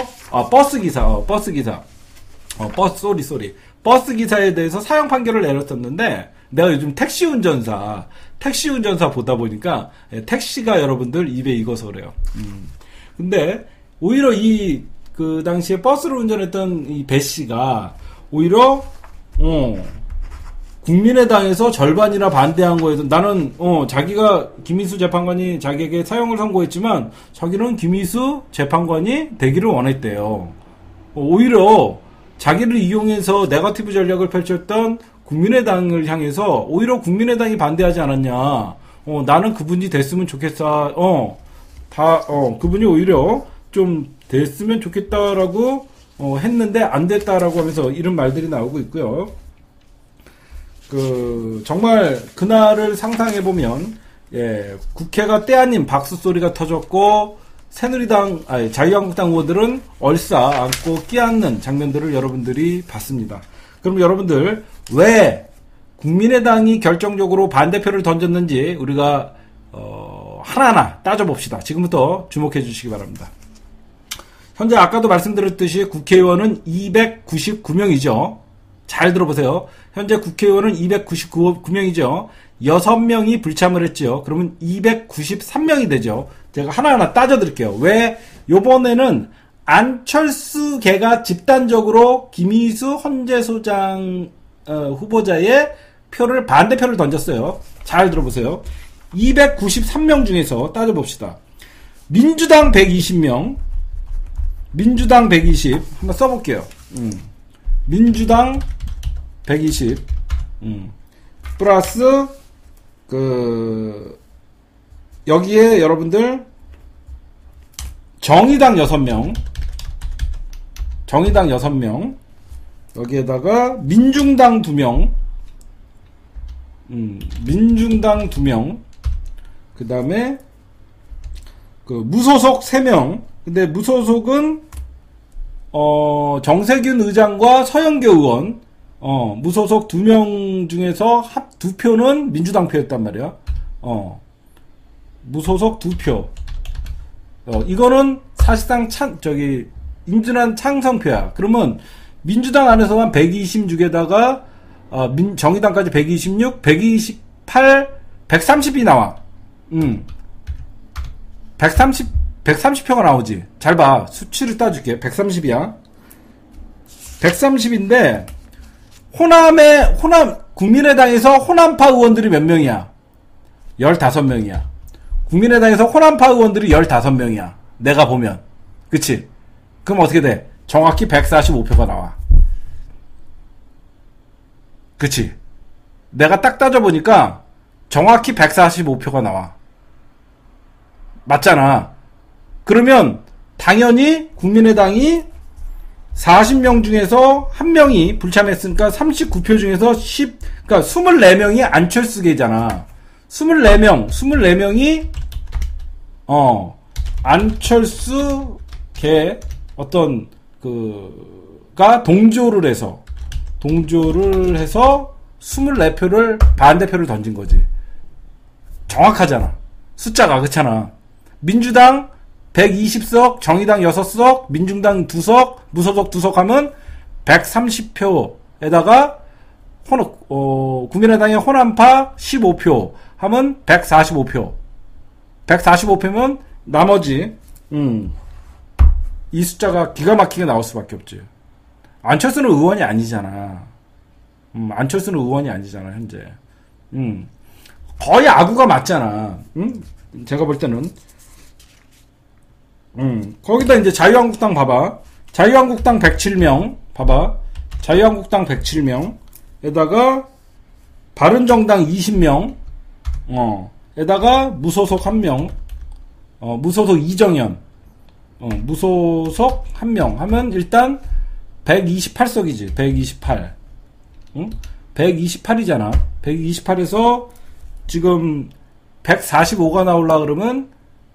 버스기사에 대해서 사형 판결을 내렸었는데, 내가 요즘 택시 운전사 보다 보니까, 택시가 여러분들 입에 익어서 그래요. 근데, 오히려 당시에 버스를 운전했던 이 배씨가, 오히려, 국민의당에서 절반이나 반대한 거에서, 나는, 자기가, 김희수 재판관이 자기에게 사형을 선고했지만, 자기는 김희수 재판관이 되기를 원했대요. 오히려, 자기를 이용해서 네거티브 전략을 펼쳤던 국민의당을 향해서 오히려 국민의당이 반대하지 않았냐. 나는 그분이 됐으면 좋겠다. 그분이 오히려 좀 됐으면 좋겠다라고 했는데 안 됐다라고 하면서 이런 말들이 나오고 있고요. 정말 그날을 상상해보면, 국회가 때 아닌 박수 소리가 터졌고, 자유한국당 의원들은 얼싸안고 끼안는 장면들을 여러분들이 봤습니다. 그럼 여러분들, 왜 국민의당이 결정적으로 반대표를 던졌는지 우리가, 하나하나 따져봅시다. 지금부터 주목해 주시기 바랍니다. 현재 아까도 말씀드렸듯이 국회의원은 299명이죠. 잘 들어보세요. 현재 국회의원은 299명이죠. 6명이 불참을 했죠. 그러면 293명이 되죠. 제가 하나하나 따져드릴게요. 왜 요번에는 안철수계가 집단적으로 김희수 헌재 소장 후보자의 반대표를 던졌어요. 잘 들어보세요. 293명 중에서 따져봅시다. 민주당 120명, 민주당 120 한번 써볼게요. 민주당 120 플러스 여기에 여러분들 정의당 6명 여기에다가 민중당 2명 민중당 2명 그 다음에 그 무소속 3명. 근데 무소속은 정세균 의장과 서영교 의원, 무소속 2명 중에서 2표는 민주당 표였단 말이야. 무소속 2표. 이거는 사실상 임준환 창성표야. 그러면 민주당 안에서만 126에다가 정의당까지 126, 128, 130이 나와. 130표가 나오지. 잘 봐. 수치를 따줄게. 130이야. 130인데, 국민의당에서 호남파 의원들이 몇 명이야? 15명이야. 국민의당에서 호남파 의원들이 15명이야. 내가 보면. 그치? 그럼 어떻게 돼? 정확히 145표가 나와. 그치? 내가 딱 따져보니까 정확히 145표가 나와. 맞잖아. 그러면 당연히 국민의당이 40명 중에서 1명이 불참했으니까 39표 중에서 그러니까 24명이 안철수계잖아. 24명이 안철수계 가 동조를 해서 24표를 반대표를 던진 거지. 정확하잖아. 숫자가 그렇잖아. 민주당 120석, 정의당 6석, 민중당 2석, 무소속 2석 하면 130표에다가 국민의당의 호남파 15표 하면 145표. 145표면 나머지 이 숫자가 기가 막히게 나올 수밖에 없지. 안철수는 의원이 아니잖아. 안철수는 의원이 아니잖아, 현재. 거의 아구가 맞잖아. 제가 볼 때는. 거기다 이제 자유한국당 봐봐. 자유한국당 107명. 봐봐. 자유한국당 107명. 바른정당 20명. 에다가 무소속 1명. 무소속 이정현. 무소속 1명 하면 일단 128석이지. 128. 128이잖아. 128에서 지금 145가 나오려고 그러면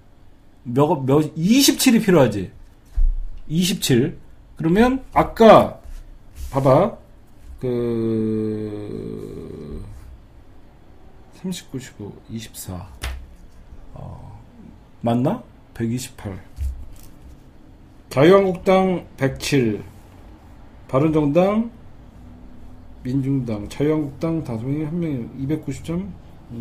27이 필요하지. 27. 그러면 아까 봐봐. 39, 15, 24. 맞나? 128. 자유한국당 107. 바른정당, 민중당, 자유한국당 5명이 1명이 290점.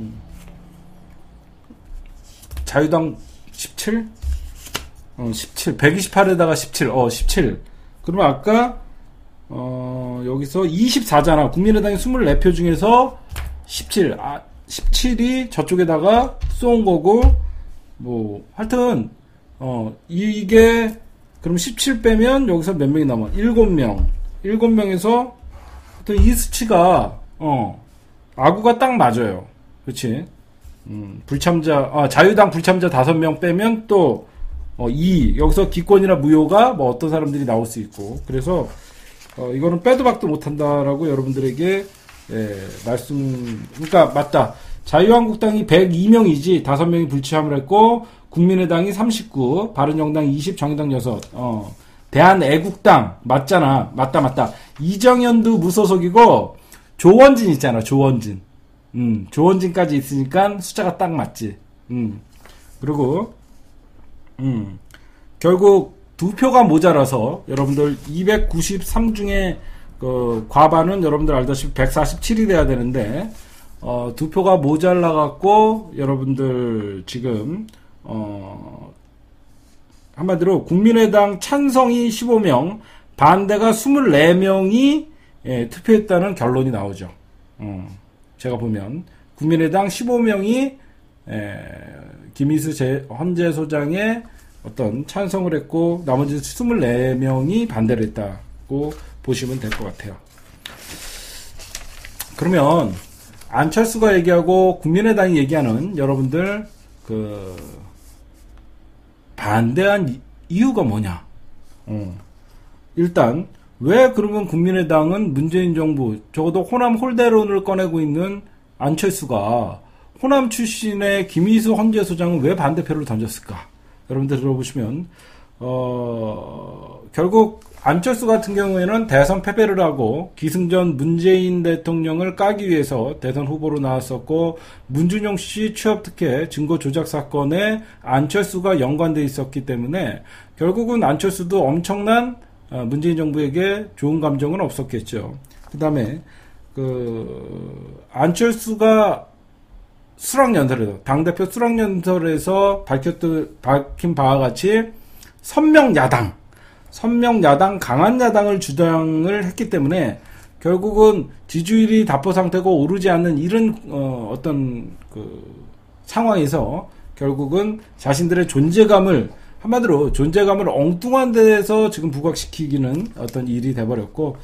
자유당 17? 17. 128에다가 17. 17. 그러면 아까 여기서 24잖아. 국민의당이 24표 중에서 17. 17이 저쪽에다가 쏜 거고, 하여튼, 이게, 그럼 17 빼면 여기서 몇 명이 남아? 7명. 7명에서, 하여튼 이 수치가, 아구가 딱 맞아요. 그치? 자유당 불참자 5명 빼면 또, 2. 여기서 기권이나 무효가 어떤 사람들이 나올 수 있고. 그래서, 이거는 빼도 박도 못한다라고 여러분들에게, 그러니까 맞다. 자유한국당이 102명이지 5명이 불참을 했고 국민의당이 39, 바른정당 20, 정의당 6. 대한애국당 맞잖아. 맞다. 이정현도 무소속이고 조원진 있잖아. 조원진. 조원진까지 있으니까 숫자가 딱 맞지. 그리고 결국 2표가 모자라서 여러분들 293 중에 과반은 여러분들 알다시피 147이 돼야 되는데 2표가 모자라갖고 여러분들 지금 한마디로 국민의당 찬성이 15명, 반대가 24명이 투표했다는 결론이 나오죠. 제가 보면 국민의당 15명이 김희수 헌재 소장의 어떤 찬성을 했고 나머지 24명이 반대를 했다고 보시면 될 것 같아요. 그러면 안철수가 얘기하고 국민의당이 얘기하는 여러분들 반대한 이유가 뭐냐? 일단 왜 그러면 국민의당은 문재인 정부 적어도 호남 홀대론을 꺼내고 있는 안철수가 호남 출신의 김희수 헌재소장은 왜 반대표를 던졌을까? 여러분들 들어보시면 결국 안철수 같은 경우에는 대선 패배를 하고 기승전 문재인 대통령을 까기 위해서 대선 후보로 나왔었고, 문준용 씨 취업특혜 증거 조작 사건에 안철수가 연관돼 있었기 때문에 결국은 안철수도 엄청난 문재인 정부에게 좋은 감정은 없었겠죠. 그 다음에 안철수가 수락연설에서, 당대표 수락연설에서 밝힌 바와 같이 선명 야당, 강한 야당을 주장을 했기 때문에 결국은 지지율이 답보 상태고 오르지 않는 이런 어떤 상황에서 결국은 자신들의 존재감을, 한마디로 존재감을 엉뚱한 데에서 지금 부각시키기는 어떤 일이 돼버렸고,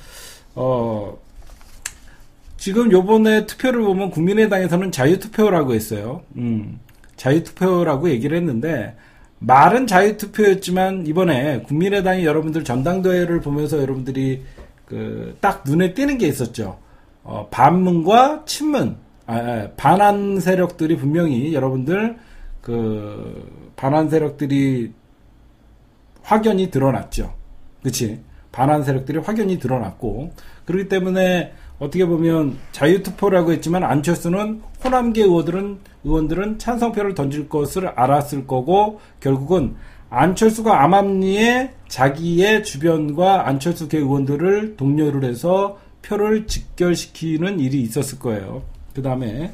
지금 요번에 투표를 보면 국민의당에서는 자유투표라고 했어요. 자유투표라고 얘기를 했는데, 말은 자유투표였지만 이번에 국민의당이 여러분들 전당대회를 보면서 여러분들이 딱 눈에 띄는 게 있었죠. 반문과 친문, 반한 세력들이 분명히 여러분들 반한 세력들이 확연히 드러났죠. 그치? 반한 세력들이 확연히 드러났고, 그렇기 때문에 어떻게 보면 자유투표라고 했지만 안철수는 호남계 의원들은 찬성표를 던질 것을 알았을 거고, 결국은 안철수가 암암리에 자기의 주변과 안철수계 의원들을 동료를 해서 표를 직결시키는 일이 있었을 거예요. 그 다음에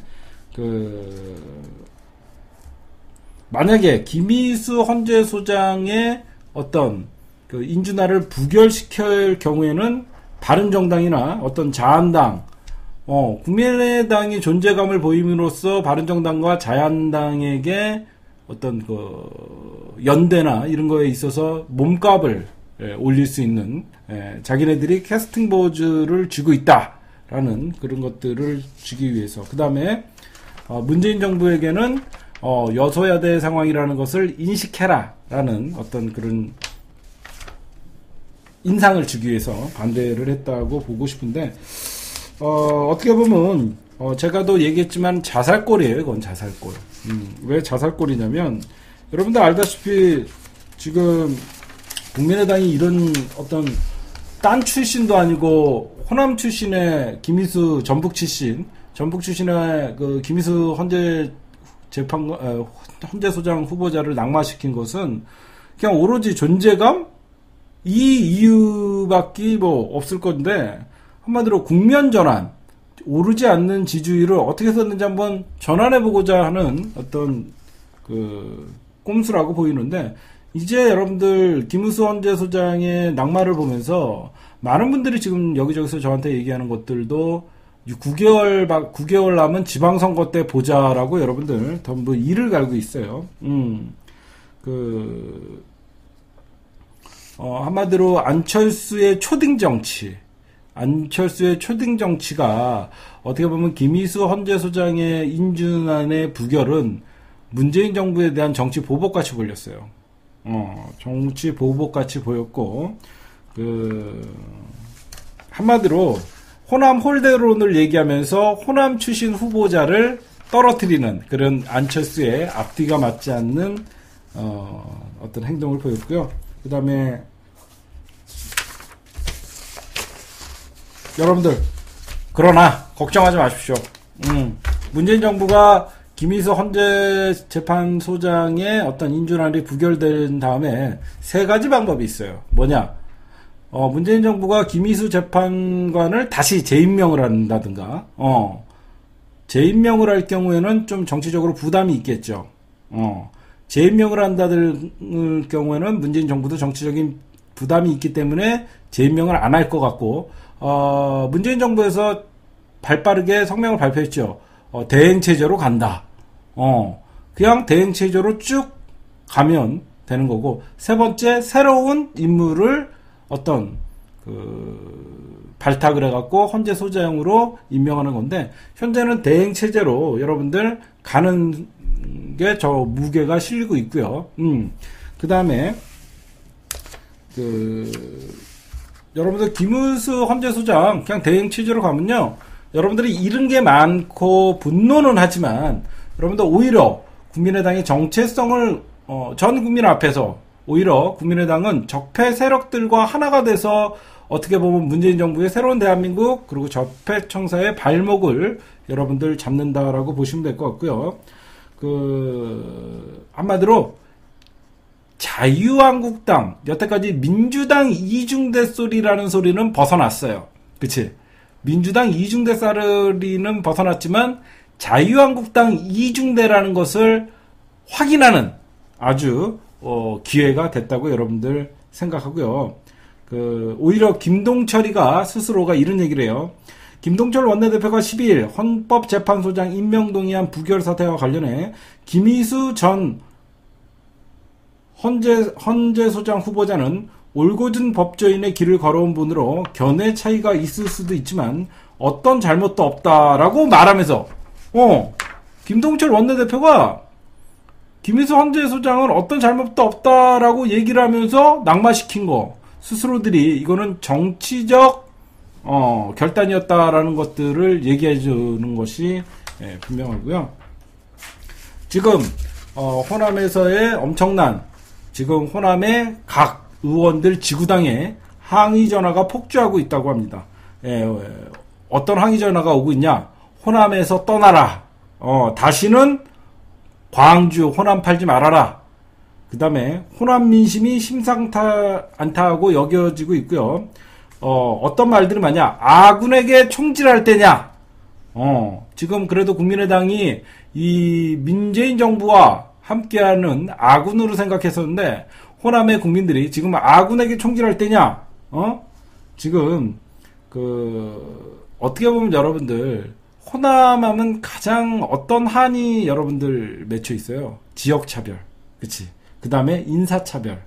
만약에 김희수 헌재소장의 어떤 인준화를 부결시킬 경우에는 바른정당이나 어떤 자한당, 국민의당이 존재감을 보임으로써 바른정당과 자한당에게 어떤 연대나 이런 거에 있어서 몸값을 올릴 수 있는, 자기네들이 캐스팅 보즈를 쥐고 있다라는 그런 것들을 주기 위해서, 그 다음에 문재인 정부에게는 여소야대 상황이라는 것을 인식해라라는 어떤 그런 인상을 주기 위해서 반대를 했다고 보고 싶은데, 어떻게 보면 제가 또 얘기했지만 자살골이에요. 이건 자살골. 왜 자살골이냐면, 여러분들 알다시피 지금 국민의당이 이런 어떤 딴 출신도 아니고 호남 출신의 김희수, 전북 출신의 김희수 헌재소장 후보자를 낙마시킨 것은 그냥 오로지 존재감? 이 이유밖에 없을 건데, 한마디로 국면 전환, 오르지 않는 지지율을 어떻게 썼는지 한번 전환해보고자 하는 어떤 꼼수라고 보이는데, 이제 여러분들 김희수 헌재소장의 낙마를 보면서 많은 분들이 지금 여기저기서 저한테 얘기하는 것들도 9개월 남은 지방선거 때 보자라고 여러분들 전부 이를 갈고 있어요. 한마디로 안철수의 초딩 정치가 어떻게 보면 김희수 헌재소장의 인준안의 부결은 문재인 정부에 대한 정치 보복같이 보였어요. 정치 보복같이 보였고, 한마디로 호남 홀대론을 얘기하면서 호남 출신 후보자를 떨어뜨리는 그런 안철수의 앞뒤가 맞지 않는 어떤 행동을 보였고요. 그 다음에 여러분들, 그러나 걱정하지 마십시오. 문재인 정부가 김희수 헌재재판소장의 어떤 인준안이 부결된 다음에 세 가지 방법이 있어요. 뭐냐? 문재인 정부가 김희수 재판관을 다시 재임명을 한다든가, 재임명을 할 경우에는 좀 정치적으로 부담이 있겠죠. 재임명을 한다는 경우에는 문재인 정부도 정치적인 부담이 있기 때문에 재임명을 안 할 것 같고, 문재인 정부에서 발빠르게 성명을 발표했죠. 대행체제로 간다. 그냥 대행체제로 쭉 가면 되는 거고, 세 번째, 새로운 인물을 어떤 발탁을 해갖고 헌재소장으로 임명하는 건데, 현재는 대행체제로 여러분들 가는 게 저 무게가 실리고 있고요. 그 다음에 여러분들 김희수 헌재소장 그냥 대행체제로 가면요, 여러분들이 잃은 게 많고 분노는 하지만 여러분들 오히려 국민의당의 정체성을 전 국민 앞에서 오히려 국민의당은 적폐 세력들과 하나가 돼서 어떻게 보면 문재인 정부의 새로운 대한민국 그리고 적폐청사의 발목을 여러분들 잡는다라고 보시면 될 것 같고요. 한마디로 자유한국당 여태까지 민주당 이중대 소리라는 소리는 벗어났어요. 그치? 민주당 이중대 소리는 벗어났지만 자유한국당 이중대라는 것을 확인하는 아주 기회가 됐다고 여러분들 생각하고요. 오히려 김동철이가 스스로가 이런 얘기를 해요. 김동철 원내대표가 12일 헌법재판소장 임명동의안 부결 사태와 관련해 김희수 전 헌재소장 후보자는 올곧은 법조인의 길을 걸어온 분으로 견해 차이가 있을 수도 있지만 어떤 잘못도 없다라고 말하면서 김동철 원내대표가 김희수 헌재소장은 어떤 잘못도 없다라고 얘기를 하면서 낙마시킨 거 스스로들이 이거는 정치적 결단이었다라는 것들을 얘기해 주는 것이 분명하고요. 지금 호남에서의 엄청난 지금 호남의 각 의원들 지구당에 항의 전화가 폭주하고 있다고 합니다. 어떤 항의 전화가 오고 있냐? 호남에서 떠나라. 다시는 광주 호남 팔지 말아라. 그 다음에 호남 민심이 심상치 않다고 여겨지고 있고요. 어떤 말들이 많냐? 아군에게 총질할 때냐? 지금 그래도 국민의당이 이 문재인 정부와 함께하는 아군으로 생각했었는데 호남의 국민들이 지금 아군에게 총질할 때냐? 지금 어떻게 보면 여러분들 호남하면 가장 어떤 한이 여러분들 맺혀 있어요. 지역차별, 그치? 그 다음에 인사차별,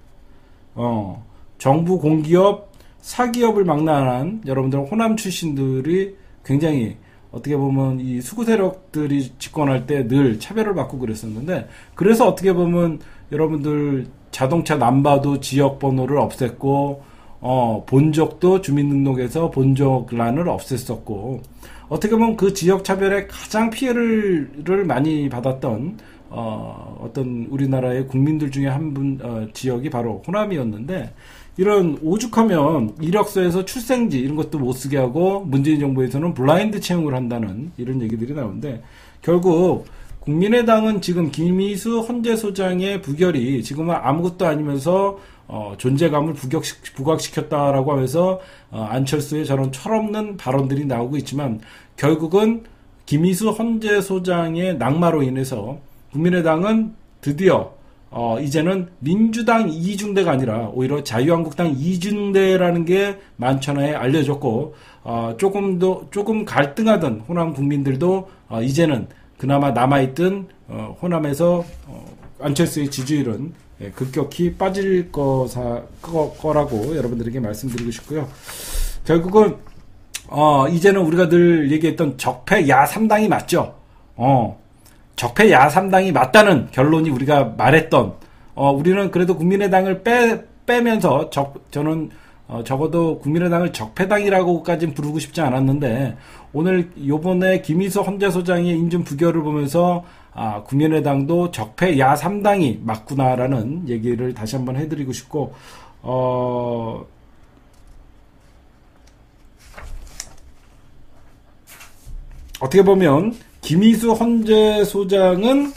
정부 공기업 사기업을 망라한 여러분들 호남 출신들이 굉장히 어떻게 보면 이 수구 세력들이 집권할 때 늘 차별을 받고 그랬었는데 그래서 어떻게 보면 여러분들 자동차 남바도 지역 번호를 없앴고 본적도 주민등록에서 본적란을 없앴었고 어떻게 보면 그 지역 차별에 가장 피해를 많이 받았던 어떤 우리나라의 국민들 중에 한 분 지역이 바로 호남이었는데 이런 오죽하면 이력서에서 출생지 이런 것도 못 쓰게 하고 문재인 정부에서는 블라인드 채용을 한다는 이런 얘기들이 나오는데 결국 국민의당은 지금 김희수 헌재소장의 부결이 지금은 아무것도 아니면서 존재감을 부각시켰다라고 하면서 안철수의 저런 철없는 발언들이 나오고 있지만 결국은 김희수 헌재소장의 낙마로 인해서 국민의당은 드디어 이제는 민주당 이중대가 아니라 오히려 자유한국당 이중대라는 게 만천하에 알려졌고 조금 갈등하던 호남 국민들도 이제는 그나마 남아있던 호남에서 안철수의 지지율은 급격히 빠질 거라고 여러분들에게 말씀드리고 싶고요. 결국은 이제는 우리가 늘 얘기했던 적폐 야3당이 맞죠. 적폐 야3당이 맞다는 결론이 우리가 말했던 우리는 그래도 국민의당을 빼면서 저는 적어도 국민의당을 적폐당이라고까지는 부르고 싶지 않았는데 오늘 요번에 김희수 헌재소장의 인준 부결을 보면서 국민의당도 적폐 야3당이 맞구나라는 얘기를 다시 한번 해드리고 싶고 어떻게 보면 김희수 헌재소장은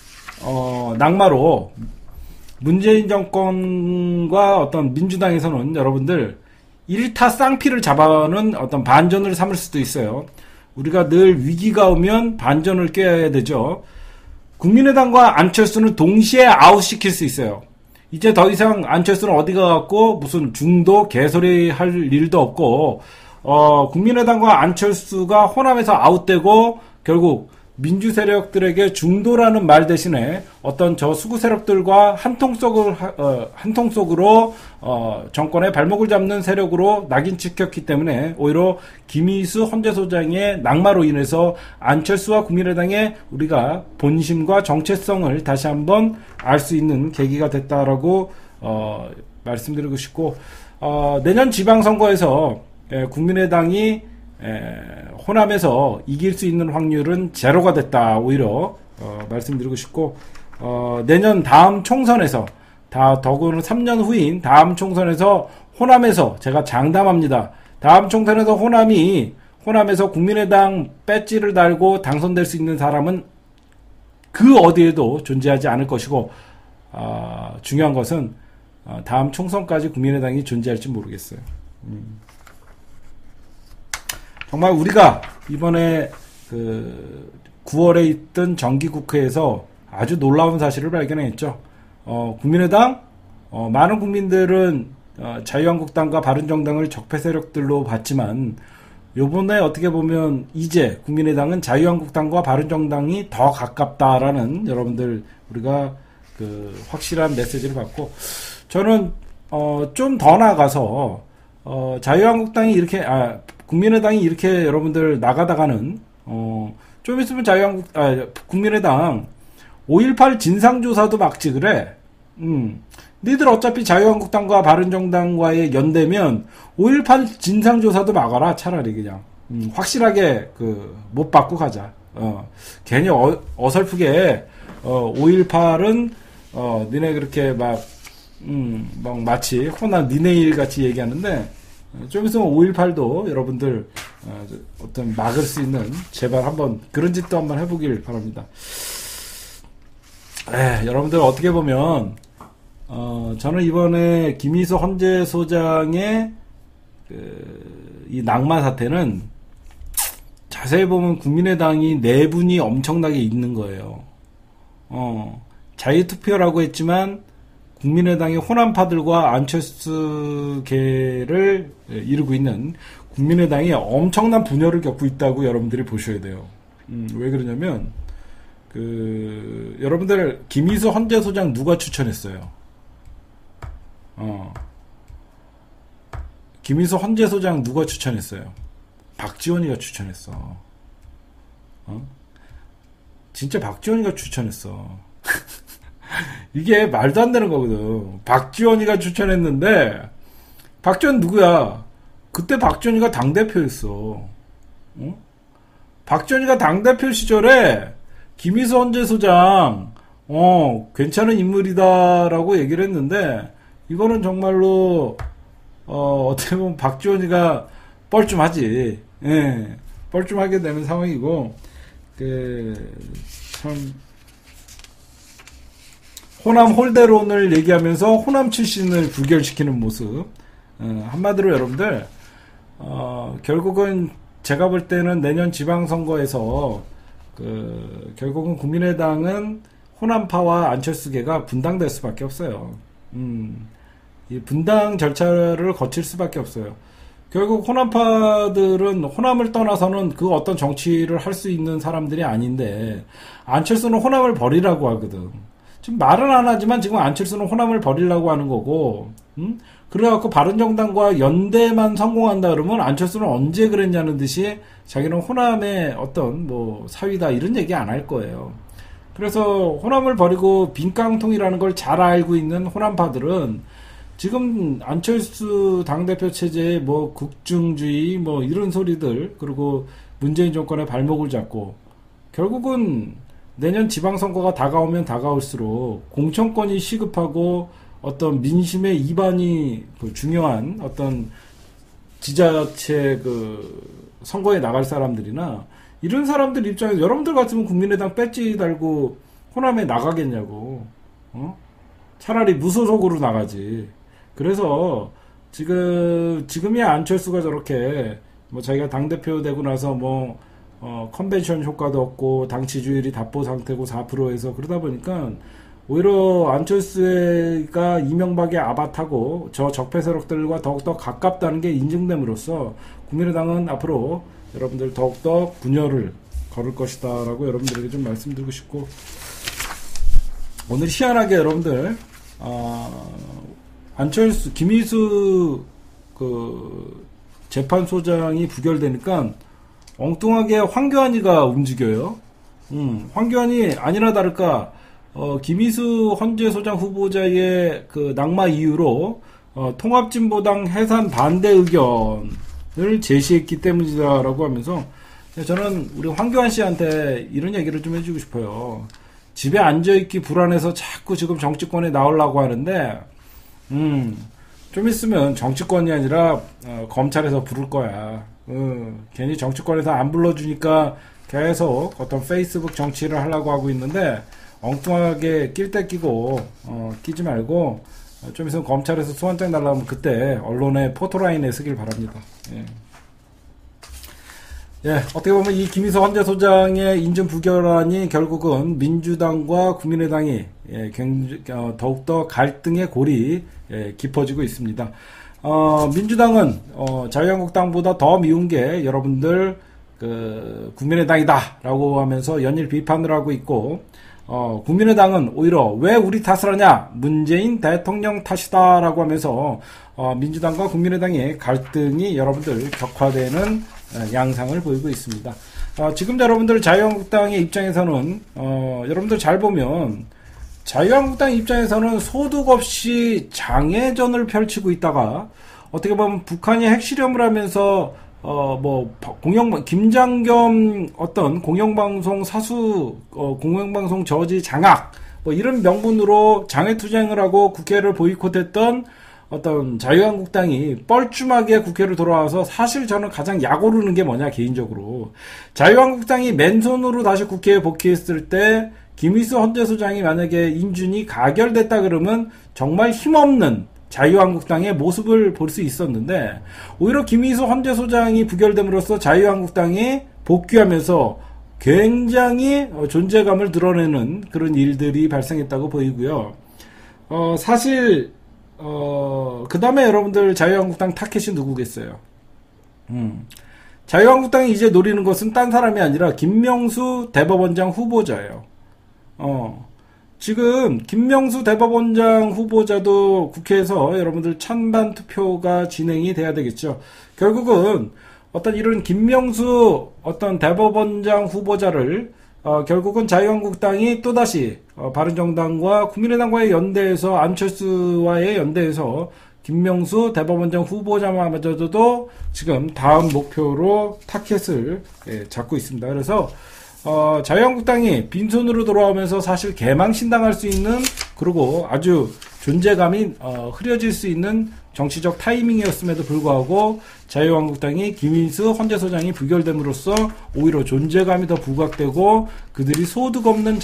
낙마로 문재인 정권과 어떤 민주당에서는 여러분들 일타 쌍피를 잡아는 어떤 반전을 삼을 수도 있어요. 우리가 늘 위기가 오면 반전을 꾀야 되죠. 국민의당과 안철수는 동시에 아웃시킬 수 있어요. 이제 더 이상 안철수는 어디 가갖고 무슨 중도 개소리 할 일도 없고 국민의당과 안철수가 호남에서 아웃되고 결국 민주 세력들에게 중도라는 말 대신에 어떤 저 수구 세력들과 한통 속으로 정권의 발목을 잡는 세력으로 낙인 찍혔기 때문에 오히려 김희수 헌재소장의 낙마로 인해서 안철수와 국민의당의 우리가 본심과 정체성을 다시 한번 알 수 있는 계기가 됐다라고 말씀드리고 싶고 내년 지방선거에서 국민의당이 호남에서 이길 수 있는 확률은 제로가 됐다. 오히려 말씀드리고 싶고, 내년 다음 총선에서, 더구나 3년 후인 다음 총선에서 호남에서 제가 장담합니다. 다음 총선에서 호남에서 국민의당 배지를 달고 당선될 수 있는 사람은 그 어디에도 존재하지 않을 것이고, 중요한 것은 다음 총선까지 국민의당이 존재할지 모르겠어요. 정말 우리가 이번에 9월에 있던 정기국회에서 아주 놀라운 사실을 발견했죠. 국민의당, 많은 국민들은 자유한국당과 바른정당을 적폐 세력들로 봤지만, 요번에 어떻게 보면 이제 국민의당은 자유한국당과 바른정당이 더 가깝다라는 여러분들 우리가 확실한 메시지를 받고, 저는 좀 더 나아가서 자유한국당이 이렇게 국민의당이 이렇게 여러분들 나가다가는 좀 있으면 국민의당 5.18 진상조사도 막지 그래. 니들 어차피 자유한국당과 바른정당과의 연대면 5.18 진상조사도 막아라. 차라리 그냥 확실하게 못 받고 가자. 괜히 어설프게 5.18은 니네 그렇게 막 마치 호남 니네 일 같이 얘기하는데, 좀 있으면 5.18도 여러분들 어떤 막을 수 있는, 제발 한번 그런 짓도 한번 해보길 바랍니다. 여러분들 어떻게 보면 저는 이번에 김희수 헌재소장의 이 낙마 사태는 자세히 보면 국민의당이 내분이 엄청나게 있는 거예요. 자유투표라고 했지만 국민의당의 호남파들과 안철수계를 이루고 있는 국민의당이 엄청난 분열을 겪고 있다고 여러분들이 보셔야 돼요. 왜 그러냐면 여러분들 김희수 헌재소장 누가 추천했어요? 김희수 헌재소장 누가 추천했어요? 박지원이가 추천했어. 진짜 박지원이가 추천했어. 이게 말도 안 되는 거거든. 박지원이가 추천했는데, 박지원 누구야? 그때 박지원이가 당대표였어. 박지원이가 당대표 시절에 김희수 헌재소장 괜찮은 인물이다라고 얘기를 했는데, 이거는 정말로 어떻게 보면 박지원이가 뻘쭘하지. 예, 뻘쭘하게 되는 상황이고, 참 호남 홀대론을 얘기하면서 호남 출신을 부결시키는 모습. 한마디로 여러분들 결국은 제가 볼 때는 내년 지방선거에서 결국은 국민의당은 호남파와 안철수계가 분당될 수밖에 없어요. 이 분당 절차를 거칠 수밖에 없어요. 결국 호남파들은 호남을 떠나서는 그 어떤 정치를 할 수 있는 사람들이 아닌데, 안철수는 호남을 버리라고 하거든. 지금 말은 안 하지만 지금 안철수는 호남을 버리려고 하는 거고, 그래갖고 바른정당과 연대만 성공한다 그러면 안철수는 언제 그랬냐는 듯이 자기는 호남의 어떤 사위다 이런 얘기 안 할 거예요. 그래서 호남을 버리고 빈깡통이라는 걸 잘 알고 있는 호남파들은 지금 안철수 당대표 체제의 국중주의 이런 소리들, 그리고 문재인 정권의 발목을 잡고 결국은 내년 지방선거가 다가오면 다가올수록 공천권이 시급하고 어떤 민심의 이반이 중요한 어떤 지자체 선거에 나갈 사람들이나 이런 사람들 입장에서 여러분들 같으면 국민의당 배지 달고 호남에 나가겠냐고. 차라리 무소속으로 나가지. 그래서 지금이 안철수가 저렇게 자기가 당대표 되고 나서 컨벤션 효과도 없고 당 지지율이 답보 상태고 4%에서 그러다 보니까 오히려 안철수가 이명박의 아바타고 저 적폐 세력들과 더욱더 가깝다는 게 인증됨으로써 국민의당은 앞으로 여러분들 더욱더 분열을 걸을 것이다 라고 여러분들에게 좀 말씀드리고 싶고, 오늘 희한하게 여러분들 안철수 김희수 재판소장이 부결되니까 엉뚱하게 황교안이가 움직여요. 황교안이 아니나 다를까 김희수 헌재소장 후보자의 낙마 이유로 통합진보당 해산 반대 의견을 제시했기 때문이다라고 하면서 저는 우리 황교안 씨한테 이런 얘기를 좀 해주고 싶어요. 집에 앉아있기 불안해서 자꾸 지금 정치권에 나오려고 하는데, 좀 있으면 정치권이 아니라 검찰에서 부를 거야. 괜히 정치권에서 안 불러주니까 계속 어떤 페이스북 정치를 하려고 하고 있는데, 엉뚱하게 낄 때 끼고 끼지 말고 좀 있으면 검찰에서 소환장 날라오면 그때 언론의 포토라인에 쓰길 바랍니다. 예, 어떻게 보면 이 김희수 헌재소장의 인준 부결안이 결국은 민주당과 국민의당이 더욱더 갈등의 골이 깊어지고 있습니다. 민주당은 자유한국당보다 더 미운 게 여러분들 국민의당이다라고 하면서 연일 비판을 하고 있고, 국민의당은 오히려 왜 우리 탓을 하냐, 문재인 대통령 탓이다라고 하면서 민주당과 국민의당의 갈등이 여러분들 격화되는 양상을 보이고 있습니다. 지금 여러분들 자유한국당의 입장에서는 여러분들 잘 보면 자유한국당 입장에서는 소득 없이 장애전을 펼치고 있다가 어떻게 보면 북한이 핵실험을 하면서 김장겸 어떤 공영방송 사수, 공영방송 저지 장악, 이런 명분으로 장외투쟁을 하고 국회를 보이콧했던 어떤 자유한국당이 뻘쭘하게 국회를 돌아와서, 사실 저는 가장 약 오르는 게 뭐냐, 개인적으로. 자유한국당이 맨손으로 다시 국회에 복귀했을 때, 김희수 헌재소장이 만약에 인준이 가결됐다 그러면 정말 힘없는 자유한국당의 모습을 볼 수 있었는데, 오히려 김희수 헌재소장이 부결됨으로써 자유한국당이 복귀하면서 굉장히 존재감을 드러내는 그런 일들이 발생했다고 보이고요. 사실 그 다음에 여러분들 자유한국당 타켓이 누구겠어요? 자유한국당이 이제 노리는 것은 딴 사람이 아니라 김명수 대법원장 후보자예요. 지금 김명수 대법원장 후보자도 국회에서 여러분들 찬반 투표가 진행이 돼야 되겠죠. 결국은 어떤 이런 김명수 어떤 대법원장 후보자를 결국은 자유한국당이 또다시 바른정당과 국민의당과의 연대에서, 안철수와의 연대에서 김명수 대법원장 후보자마저도 지금 다음 목표로 타켓을 잡고 있습니다. 그래서 자유한국당이 빈손으로 돌아오면서 사실 개망신당할 수 있는, 그리고 아주 존재감이 흐려질 수 있는 정치적 타이밍이었음에도 불구하고 자유한국당이 김희수 헌재소장이 부결됨으로써 오히려 존재감이 더 부각되고, 그들이 소득 없는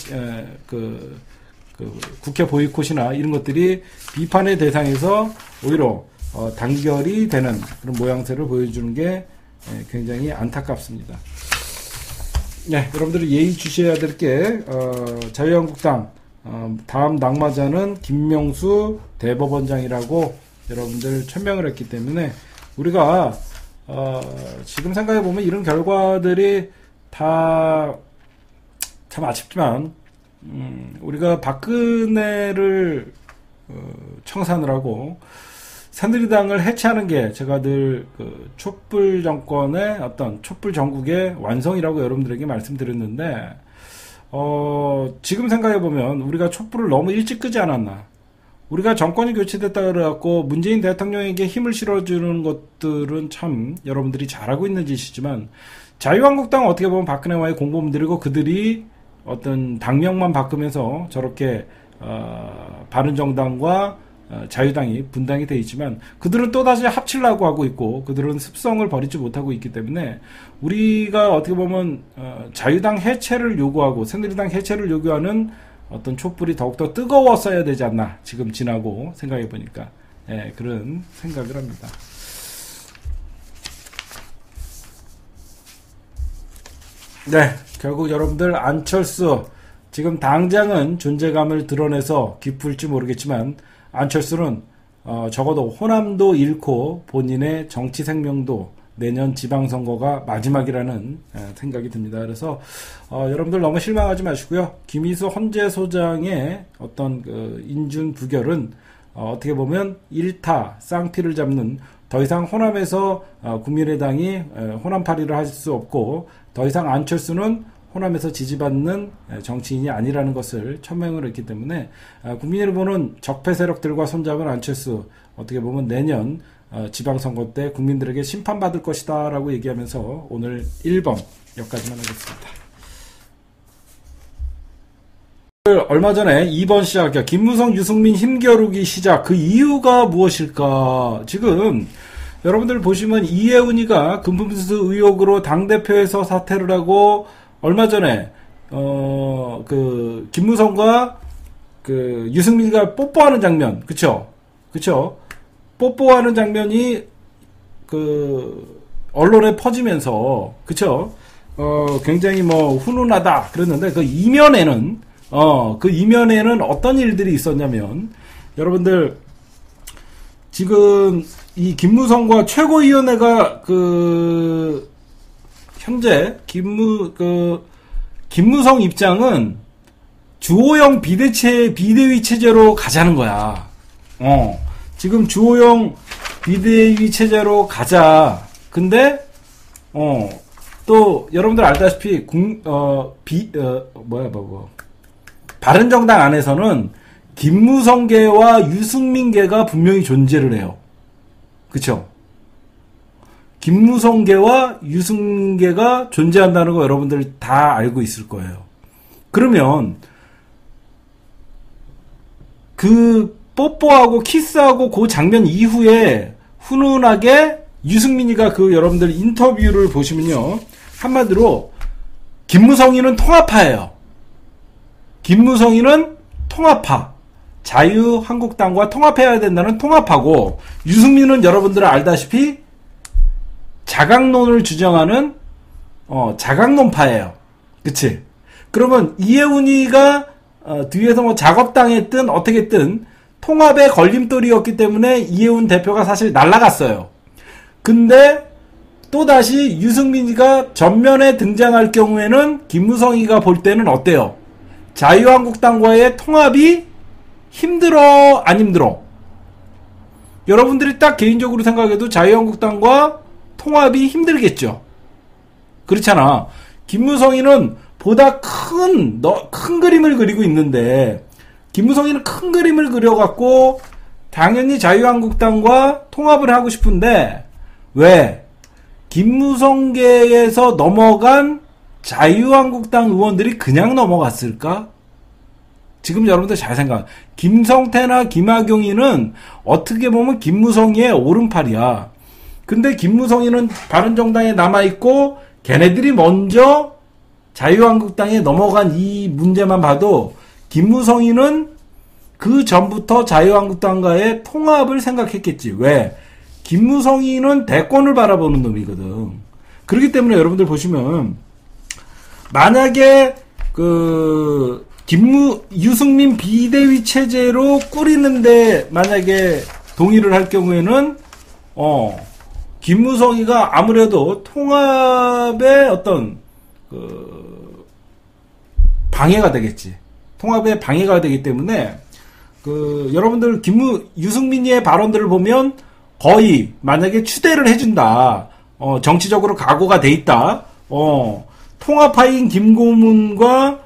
국회 보이콧이나 이런 것들이 비판의 대상에서 오히려 단결이 되는 그런 모양새를 보여주는 게 굉장히 안타깝습니다. 네, 여러분들이 예의 주셔야 될 게, 자유한국당 다음 낙마자는 김명수 대법원장이라고 여러분들 천명을 했기 때문에, 우리가 지금 생각해보면 이런 결과들이 다 참 아쉽지만, 우리가 박근혜를 청산을 하고 새누리당을 해체하는 게 제가 늘 촛불 정권의 어떤 촛불 정국의 완성이라고 여러분들에게 말씀드렸는데, 지금 생각해보면 우리가 촛불을 너무 일찍 끄지 않았나. 우리가 정권이 교체됐다 그래갖고 문재인 대통령에게 힘을 실어주는 것들은 참 여러분들이 잘하고 있는 짓이지만, 자유한국당은 어떻게 보면 박근혜와의 공범들이고, 그들이 어떤 당명만 바꾸면서 저렇게 바른정당과 자유당이 분당이 되어 있지만, 그들은 또다시 합치려고 하고 있고, 그들은 습성을 버리지 못하고 있기 때문에, 우리가 어떻게 보면 자유당 해체를 요구하고 새누리당 해체를 요구하는 어떤 촛불이 더욱더 뜨거웠어야 되지 않나, 지금 지나고 생각해 보니까 그런 생각을 합니다. 네, 결국 여러분들 안철수, 지금 당장은 존재감을 드러내서 기쁠지 모르겠지만, 안철수는 적어도 호남도 잃고 본인의 정치 생명도 내년 지방선거가 마지막이라는 생각이 듭니다. 그래서 여러분들 너무 실망하지 마시고요. 김희수 헌재소장의 어떤 인준 부결은 어떻게 보면 일타 쌍피를 잡는, 더 이상 호남에서 국민의당이 호남파리를 할 수 없고, 더 이상 안철수는 호남에서 지지받는 정치인이 아니라는 것을 천명을 했기 때문에, 국민의힘은 적폐 세력들과 손잡은 안철수, 어떻게 보면 내년 지방선거 때 국민들에게 심판받을 것이다 라고 얘기하면서 오늘 1번 여기까지만 하겠습니다. 얼마 전에 2번 시작이야. 김무성, 유승민 힘겨루기 시작. 그 이유가 무엇일까? 지금 여러분들 보시면 이혜훈이가 금품수수 의혹으로 당대표에서 사퇴를 하고 얼마 전에 김무성과 유승민이가 뽀뽀하는 장면, 그쵸? 뽀뽀하는 장면이 언론에 퍼지면서, 그쵸? 굉장히 훈훈하다 그랬는데 그 이면에는 어떤 일들이 있었냐면, 여러분들 지금 이 김무성과 최고위원회가 현재 김무성 입장은 주호영 비대위 체제로 가자는 거야. 지금 주호영 비대위 체제로 가자. 근데 또 여러분들 알다시피 바른정당 안에서는 김무성계와 유승민계가 분명히 존재를 해요. 그쵸? 김무성계와 유승민계가 존재한다는 거 여러분들 다 알고 있을 거예요. 그러면 그 뽀뽀하고 키스하고 그 장면 이후에 훈훈하게 유승민이가 여러분들 인터뷰를 보시면요. 한마디로 김무성이는 통합파예요. 김무성이는 통합파. 자유한국당과 통합해야 된다는 통합파고, 유승민은 여러분들 알다시피 자강론을 주장하는 자강론파예요. 그치? 그러면 이혜훈이가 뒤에서 작업당했든 어떻게든 통합의 걸림돌이었기 때문에 이혜훈 대표가 사실 날아갔어요. 근데 또다시 유승민이가 전면에 등장할 경우에는 김무성이가 볼 때는 어때요? 자유한국당과의 통합이 힘들어, 안 힘들어? 여러분들이 딱 개인적으로 생각해도 자유한국당과 통합이 힘들겠죠. 그렇잖아. 김무성이는 보다 큰 그림을 그리고 있는데, 김무성이는 큰 그림을 그려갖고 당연히 자유한국당과 통합을 하고 싶은데, 왜? 김무성계에서 넘어간 자유한국당 의원들이 그냥 넘어갔을까? 지금 여러분들 잘 생각. 김성태나 김학용이는 어떻게 보면 김무성이의 오른팔이야. 근데 김무성이는 바른정당에 남아있고 걔네들이 먼저 자유한국당에 넘어간 이 문제만 봐도 김무성이는 그 전부터 자유한국당과의 통합을 생각했겠지. 왜? 김무성이는 대권을 바라보는 놈이거든. 그렇기 때문에 여러분들 보시면 만약에 유승민 비대위 체제로 꾸리는데 만약에 동의를 할 경우에는 김무성이가 아무래도 통합의 어떤 방해가 되겠지. 통합의 방해가 되기 때문에 여러분들 유승민이의 발언들을 보면 거의 만약에 추대를 해준다. 정치적으로 각오가 돼 있다. 통합파인 김고문과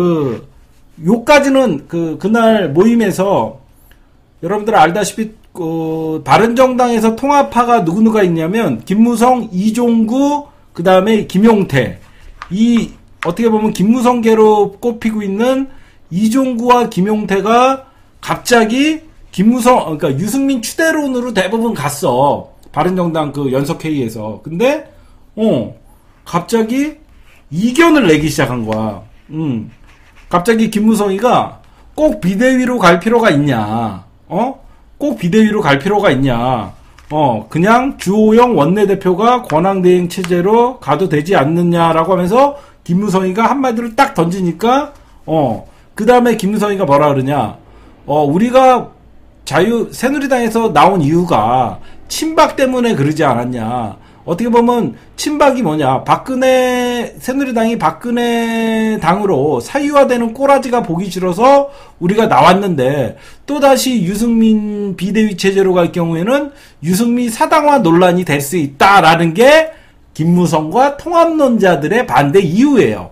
요까지는 그날 모임에서 여러분들 알다시피 바른정당에서 통합파가 누구누가 있냐면 김무성, 이종구, 그 다음에 김용태. 이 어떻게 보면 김무성계로 꼽히고 있는 이종구와 김용태가 갑자기 그러니까 유승민 추대론으로 대부분 갔어. 바른정당 연석회의에서. 근데 갑자기 이견을 내기 시작한 거야. 갑자기 김무성이가 꼭 비대위로 갈 필요가 있냐? 꼭 비대위로 갈 필요가 있냐? 그냥 주호영 원내대표가 권한대행 체제로 가도 되지 않느냐라고 하면서 김무성이가 한마디로 딱 던지니까, 그 다음에 김무성이가 뭐라 그러냐? 우리가 새누리당에서 나온 이유가 친박 때문에 그러지 않았냐? 어떻게 보면 친박이 뭐냐? 새누리당이 박근혜 당으로 사유화되는 꼬라지가 보기 싫어서 우리가 나왔는데, 또다시 유승민 비대위 체제로 갈 경우에는 유승민 사당화 논란이 될 수 있다라는 게 김무성과 통합론자들의 반대 이유예요.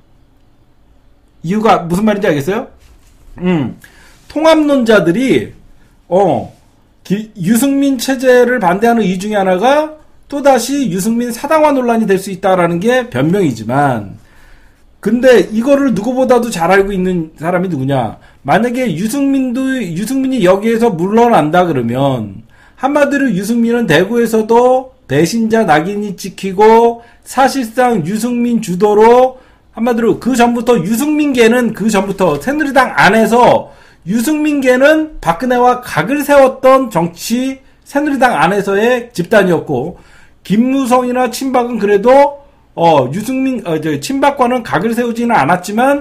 이유가 무슨 말인지 알겠어요? 통합론자들이 유승민 체제를 반대하는 이유 중에 하나가 또다시 유승민 사당화 논란이 될 수 있다라는 게 변명이지만, 근데 이거를 누구보다도 잘 알고 있는 사람이 누구냐? 만약에 유승민이 여기에서 물러난다 그러면, 한마디로 유승민은 대구에서도 배신자 낙인이 찍히고, 사실상 유승민 주도로, 한마디로 그 전부터 새누리당 안에서 유승민계는 박근혜와 각을 세웠던 정치 새누리당 안에서의 집단이었고, 김무성이나 친박은 그래도 친박과는 각을 세우지는 않았지만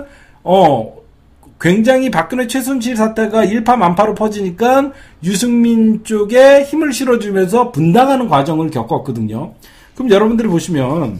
굉장히 박근혜 최순실 사태가 일파만파로 퍼지니까 유승민 쪽에 힘을 실어주면서 분당하는 과정을 겪었거든요. 그럼 여러분들이 보시면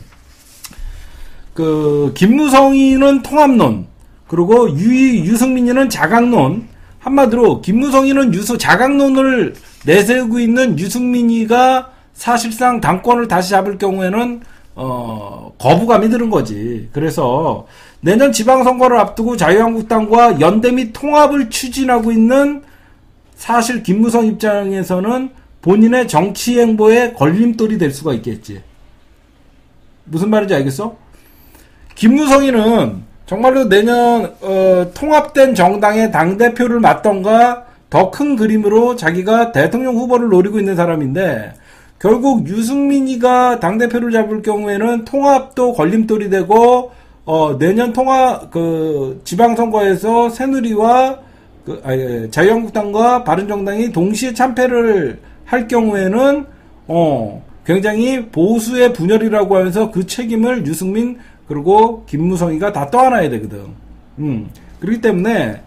김무성이는 통합론, 그리고 유승민이는 자강론. 한마디로 김무성이는 자강론을 내세우고 있는 유승민이가 사실상 당권을 다시 잡을 경우에는 거부감이 드는 거지. 그래서 내년 지방선거를 앞두고 자유한국당과 연대 및 통합을 추진하고 있는, 사실 김무성 입장에서는 본인의 정치 행보에 걸림돌이 될 수가 있겠지. 무슨 말인지 알겠어? 김무성이는 정말로 내년 통합된 정당의 당대표를 맡던가 더 큰 그림으로 자기가 대통령 후보를 노리고 있는 사람인데, 결국 유승민이가 당대표를 잡을 경우에는 통합도 걸림돌이 되고, 내년 지방선거에서 새누리와 자유한국당과 바른정당이 동시에 참패를 할 경우에는 굉장히 보수의 분열이라고 하면서 그 책임을 유승민 그리고 김무성이가 다 떠안아야 되거든. 그렇기 때문에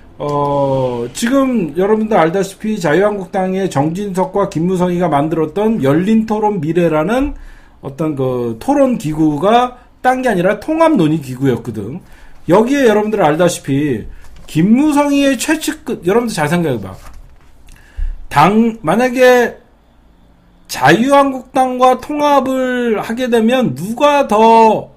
지금 여러분들 알다시피 자유한국당의 정진석과 김무성이가 만들었던 열린토론 미래라는 어떤 토론 기구가 딴 게 아니라 통합 논의 기구였거든. 여기에 여러분들 알다시피 김무성이의 최측근, 여러분들 잘 생각해봐. 만약에 자유한국당과 통합을 하게 되면 누가 더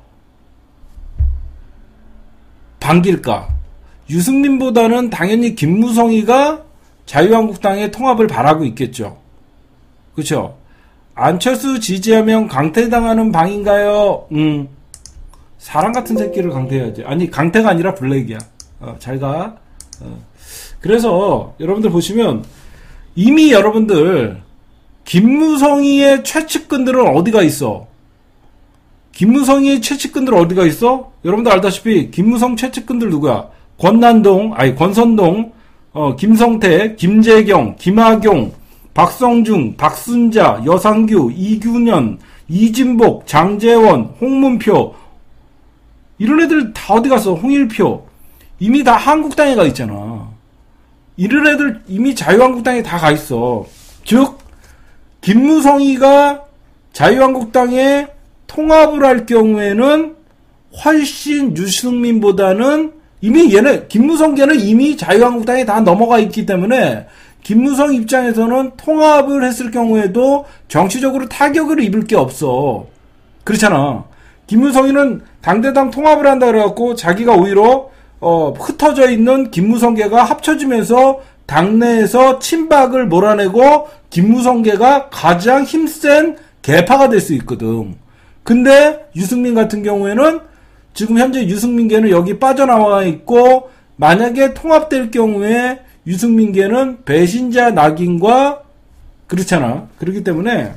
반길까? 유승민보다는 당연히 김무성이가 자유한국당의 통합을 바라고 있겠죠. 그렇죠? 안철수 지지하면 강퇴당하는 방인가요? 사람 같은 새끼를 강퇴해야지. 아니, 강퇴가 아니라 블랙이야. 잘 가. 그래서 여러분들 보시면 이미 여러분들 김무성이의 최측근들은 어디가 있어? 김무성이의 최측근들은 어디가 있어? 여러분들 알다시피 김무성 최측근들 누구야? 권선동, 김성태, 김재경, 김학용, 박성중, 박순자, 여상규, 이균현, 이진복, 장재원, 홍문표, 이런 애들 다 어디 갔어? 홍일표. 이미 다 한국당에 가 있잖아. 이런 애들 이미 자유한국당에 다 가 있어. 즉, 김무성이가 자유한국당에 통합을 할 경우에는 훨씬 유승민보다는 김무성계는 이미 자유한국당에 다 넘어가 있기 때문에 김무성 입장에서는 통합을 했을 경우에도 정치적으로 타격을 입을 게 없어. 그렇잖아. 김무성이는 당대당 통합을 한다 그래갖고 자기가 오히려 흩어져 있는 김무성계가 합쳐지면서 당내에서 친박을 몰아내고 김무성계가 가장 힘센 계파가 될 수 있거든. 근데 유승민 같은 경우에는 지금 현재 유승민계는 여기 빠져나와 있고, 만약에 통합될 경우에 유승민계는 배신자 낙인과 그렇잖아. 그렇기 때문에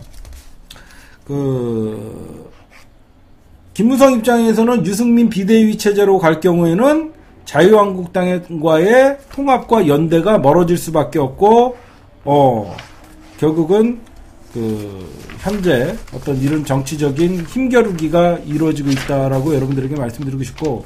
김무성 입장에서는 유승민 비대위 체제로 갈 경우에는 자유한국당과의 통합과 연대가 멀어질 수밖에 없고, 결국은 현재 어떤 이런 정치적인 힘겨루기가 이루어지고 있다라고 여러분들에게 말씀드리고 싶고,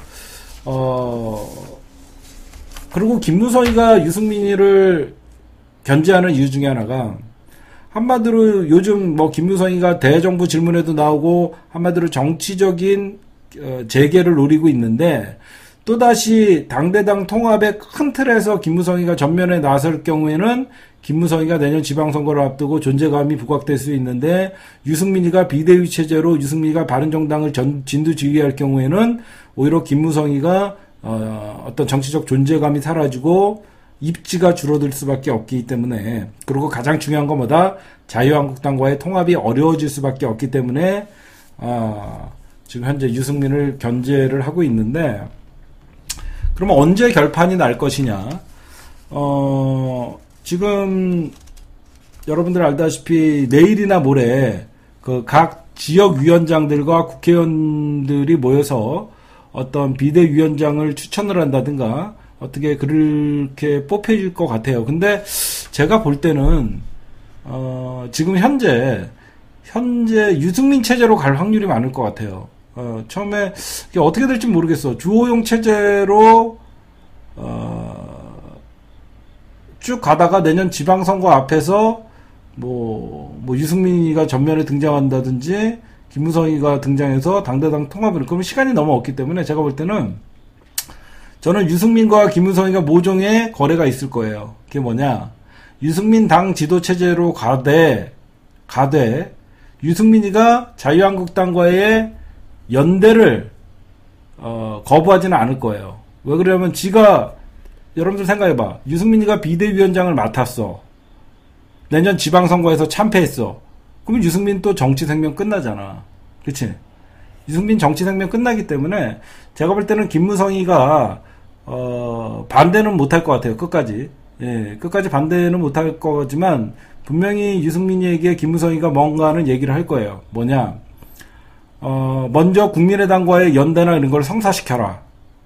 그리고 김무성이가 유승민이를 견제하는 이유 중에 하나가, 한마디로 요즘 김무성이가 대정부 질문에도 나오고 한마디로 정치적인 재개를 노리고 있는데, 또다시 당대당 통합의 큰 틀에서 김무성이가 전면에 나설 경우에는 김무성이가 내년 지방선거를 앞두고 존재감이 부각될 수 있는데, 유승민이가 비대위 체제로 유승민이가 바른정당을 진두지휘할 경우에는 오히려 김무성이가 어떤 정치적 존재감이 사라지고 입지가 줄어들 수밖에 없기 때문에, 그리고 가장 중요한 건 뭐다? 자유한국당과의 통합이 어려워질 수밖에 없기 때문에 지금 현재 유승민을 견제를 하고 있는데, 그러면 언제 결판이 날 것이냐? 지금 여러분들 알다시피 내일이나 모레 그 각 지역위원장들과 국회의원들이 모여서 어떤 비대위원장을 추천을 한다든가 어떻게 그렇게 뽑혀질 것 같아요. 근데 제가 볼 때는 지금 현재 유승민 체제로 갈 확률이 많을 것 같아요. 처음에 이게 어떻게 될지 모르겠어. 주호영 체제로 쭉 가다가 내년 지방선거 앞에서 뭐 유승민이가 전면에 등장한다든지 김무성이가 등장해서 당대당 통합을, 그러면 시간이 너무 없기 때문에 제가 볼 때는 저는 유승민과 김무성이가 모종의 거래가 있을 거예요. 그게 뭐냐? 유승민 당 지도 체제로 가되 유승민이가 자유한국당과의 연대를 거부하지는 않을 거예요. 왜 그러냐면 여러분들 생각해봐. 유승민이가 비대위원장을 맡았어. 내년 지방선거에서 참패했어. 그러면 유승민 또 정치 생명 끝나잖아. 그치? 유승민 정치 생명 끝나기 때문에 제가 볼 때는 김무성이가 반대는 못할 것 같아요. 끝까지. 예, 끝까지 반대는 못할 거지만 분명히 유승민이에게 김무성이가 뭔가는 얘기를 할 거예요. 뭐냐? 먼저 국민의당과의 연대나 이런 걸 성사시켜라.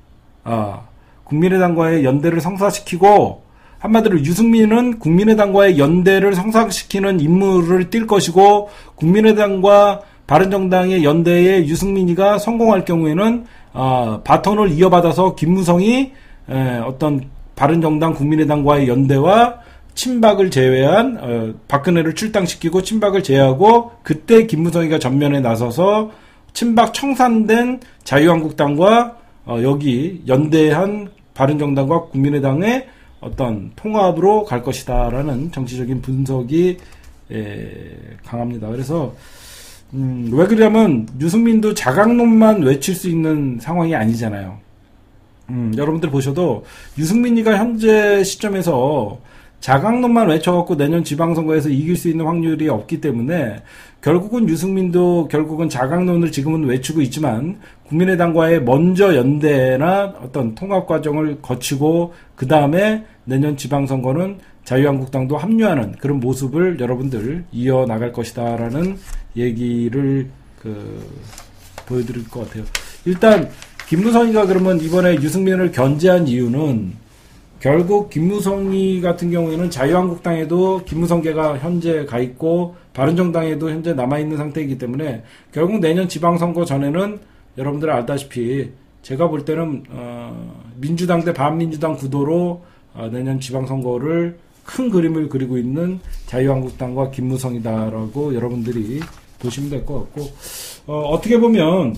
국민의당과의 연대를 성사시키고, 한마디로 유승민은 국민의당과의 연대를 성사시키는 임무를 띌 것이고, 국민의당과 바른정당의 연대에 유승민이가 성공할 경우에는 바톤을 이어받아서 김무성이 어떤 바른정당 국민의당과의 연대와 친박을 제외한 박근혜를 출당시키고 친박을 제외하고, 그때 김무성이가 전면에 나서서 친박 청산된 자유한국당과 여기 연대한 바른정당과 국민의당의 어떤 통합으로 갈 것이다라는 정치적인 분석이 강합니다. 그래서 왜 그러냐면 유승민도 자강론만 외칠 수 있는 상황이 아니잖아요. 여러분들 보셔도 유승민이가 현재 시점에서 자강론만 외쳐갖고 내년 지방선거에서 이길 수 있는 확률이 없기 때문에 결국은 유승민도 결국은 자강론을 지금은 외치고 있지만 국민의당과의 먼저 연대나 어떤 통합 과정을 거치고 그 다음에 내년 지방선거는 자유한국당도 합류하는 그런 모습을 여러분들 이어나갈 것이다라는 얘기를 보여드릴 것 같아요. 일단 김무성이가 그러면 이번에 유승민을 견제한 이유는 결국 김무성이 같은 경우에는 자유한국당에도 김무성계가 현재 가 있고 바른정당에도 현재 남아있는 상태이기 때문에 결국 내년 지방선거 전에는 여러분들 알다시피 제가 볼 때는 민주당 대 반민주당 구도로 내년 지방선거를 큰 그림을 그리고 있는 자유한국당과 김무성이다라고 여러분들이 보시면 될 것 같고, 어떻게 보면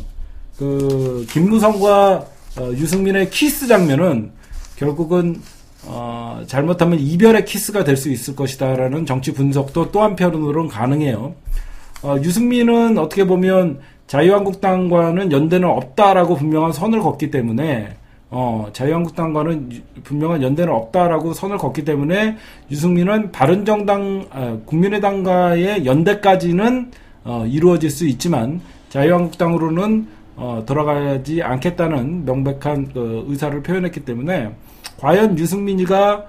김무성과 유승민의 키스 장면은 결국은 잘못하면 이별의 키스가 될 수 있을 것이다라는 정치 분석도 또 한편으로는 가능해요. 유승민은 어떻게 보면 자유한국당과는 연대는 없다라고 분명한 선을 걷기 때문에 자유한국당과는 분명한 연대는 없다라고 선을 걷기 때문에 유승민은 바른정당, 국민의당과의 연대까지는 이루어질 수 있지만 자유한국당으로는 들어가지 않겠다는 명백한 의사를 표현했기 때문에 과연 유승민이가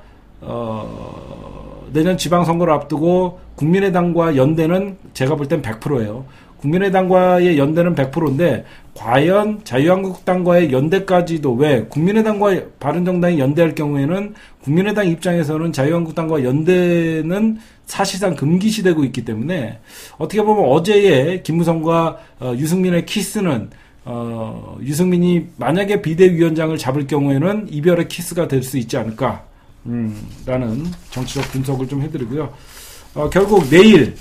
내년 지방선거를 앞두고 국민의당과 연대는 제가 볼 땐 100%예요. 국민의당과의 연대는 100%인데 과연 자유한국당과의 연대까지도, 왜 국민의당과 바른정당이 연대할 경우에는 국민의당 입장에서는 자유한국당과 연대는 사실상 금기시되고 있기 때문에 어떻게 보면 어제의 김무성과 유승민의 키스는 유승민이 만약에 비대위원장을 잡을 경우에는 이별의 키스가 될 수 있지 않을까 라는 정치적 분석을 좀 해드리고요. 결국 내일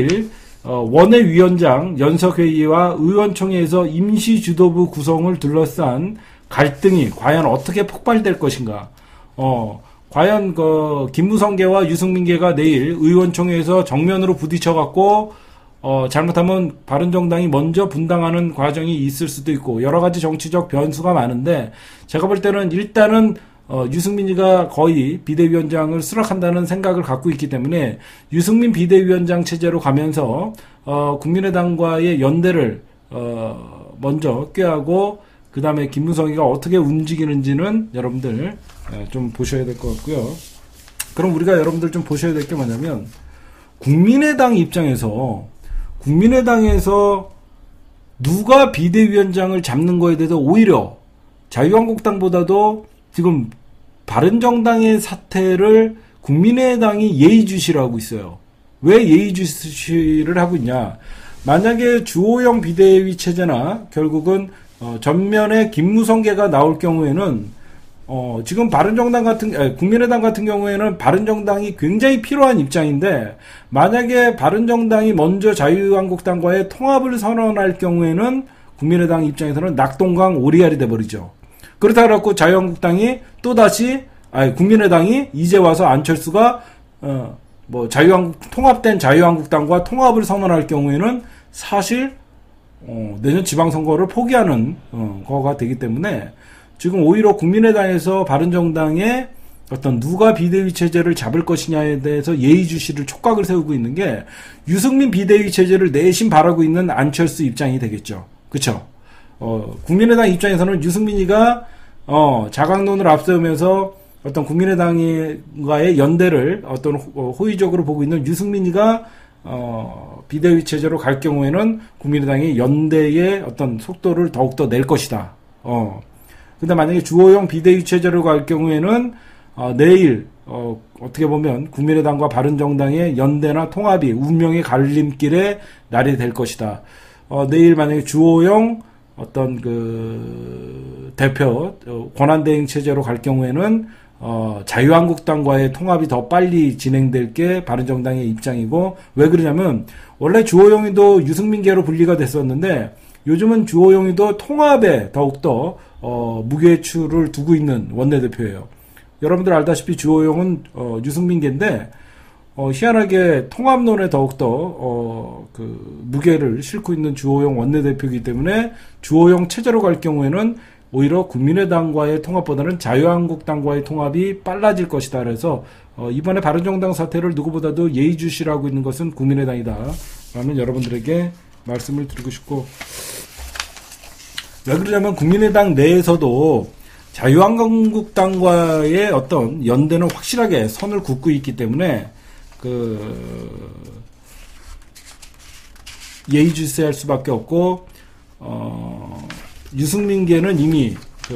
원외위원장 연석회의와 의원총회에서 임시주도부 구성을 둘러싼 갈등이 과연 어떻게 폭발될 것인가. 과연 김무성계와 유승민계가 내일 의원총회에서 정면으로 부딪혀갖고 잘못하면 바른정당이 먼저 분당하는 과정이 있을 수도 있고 여러 가지 정치적 변수가 많은데 제가 볼 때는 일단은 유승민이가 거의 비대위원장을 수락한다는 생각을 갖고 있기 때문에 유승민 비대위원장 체제로 가면서 국민의당과의 연대를 먼저 꾀하고 그 다음에 김무성이가 어떻게 움직이는지는 여러분들 좀 보셔야 될 것 같고요. 그럼 우리가 여러분들 좀 보셔야 될 게 뭐냐면 국민의당 입장에서 누가 비대위원장을 잡는 거에 대해서 오히려 자유한국당보다도 지금 바른정당의 사태를 국민의당이 예의주시를 하고 있어요. 왜 예의주시를 하고 있냐? 만약에 주호영 비대위 체제나 결국은 전면에 김무성계가 나올 경우에는 지금 국민의당 같은 경우에는 바른정당이 굉장히 필요한 입장인데 만약에 바른정당이 먼저 자유한국당과의 통합을 선언할 경우에는 국민의당 입장에서는 낙동강 오리알이 돼버리죠. 그렇다 그래갖고 자유한국당이 또다시 국민의당이 이제 와서 안철수가 통합된 자유한국당과 통합을 선언할 경우에는 사실 내년 지방선거를 포기하는 거가 되기 때문에 지금 오히려 국민의당에서 바른정당의 어떤 누가 비대위 체제를 잡을 것이냐에 대해서 예의주시를 촉각을 세우고 있는 게 유승민 비대위 체제를 내심 바라고 있는 안철수 입장이 되겠죠. 그쵸? 국민의당 입장에서는 유승민이가 자강론을 앞세우면서 어떤 국민의당과의 연대를 어떤 호의적으로 보고 있는 유승민이가 비대위 체제로 갈 경우에는 국민의당이 연대의 어떤 속도를 더욱더 낼 것이다. 근데 만약에 주호영 비대위 체제로 갈 경우에는 내일 어떻게 보면 국민의당과 바른정당의 연대나 통합이 운명의 갈림길의 날이 될 것이다. 내일 만약에 주호영 어떤 그 대표 권한대행 체제로 갈 경우에는 자유한국당과의 통합이 더 빨리 진행될 게 바른정당의 입장이고, 왜 그러냐면 원래 주호영이도 유승민계로 분리가 됐었는데 요즘은 주호영이도 통합에 더욱더 무게추를 두고 있는 원내대표예요. 여러분들 알다시피 주호영은 유승민계인데 희한하게 통합론에 더욱더 그 무게를 싣고 있는 주호영 원내대표이기 때문에 주호영 체제로 갈 경우에는 오히려 국민의당과의 통합보다는 자유한국당과의 통합이 빨라질 것이다. 그래서 이번에 바른정당 사태를 누구보다도 예의주시하고 있는 것은 국민의당이다 라는 여러분들에게 말씀을 드리고 싶고, 왜 그러냐면 국민의당 내에서도 자유한국당과의 어떤 연대는 확실하게 선을 긋고 있기 때문에 예의주시할 수밖에 없고, 유승민계는 이미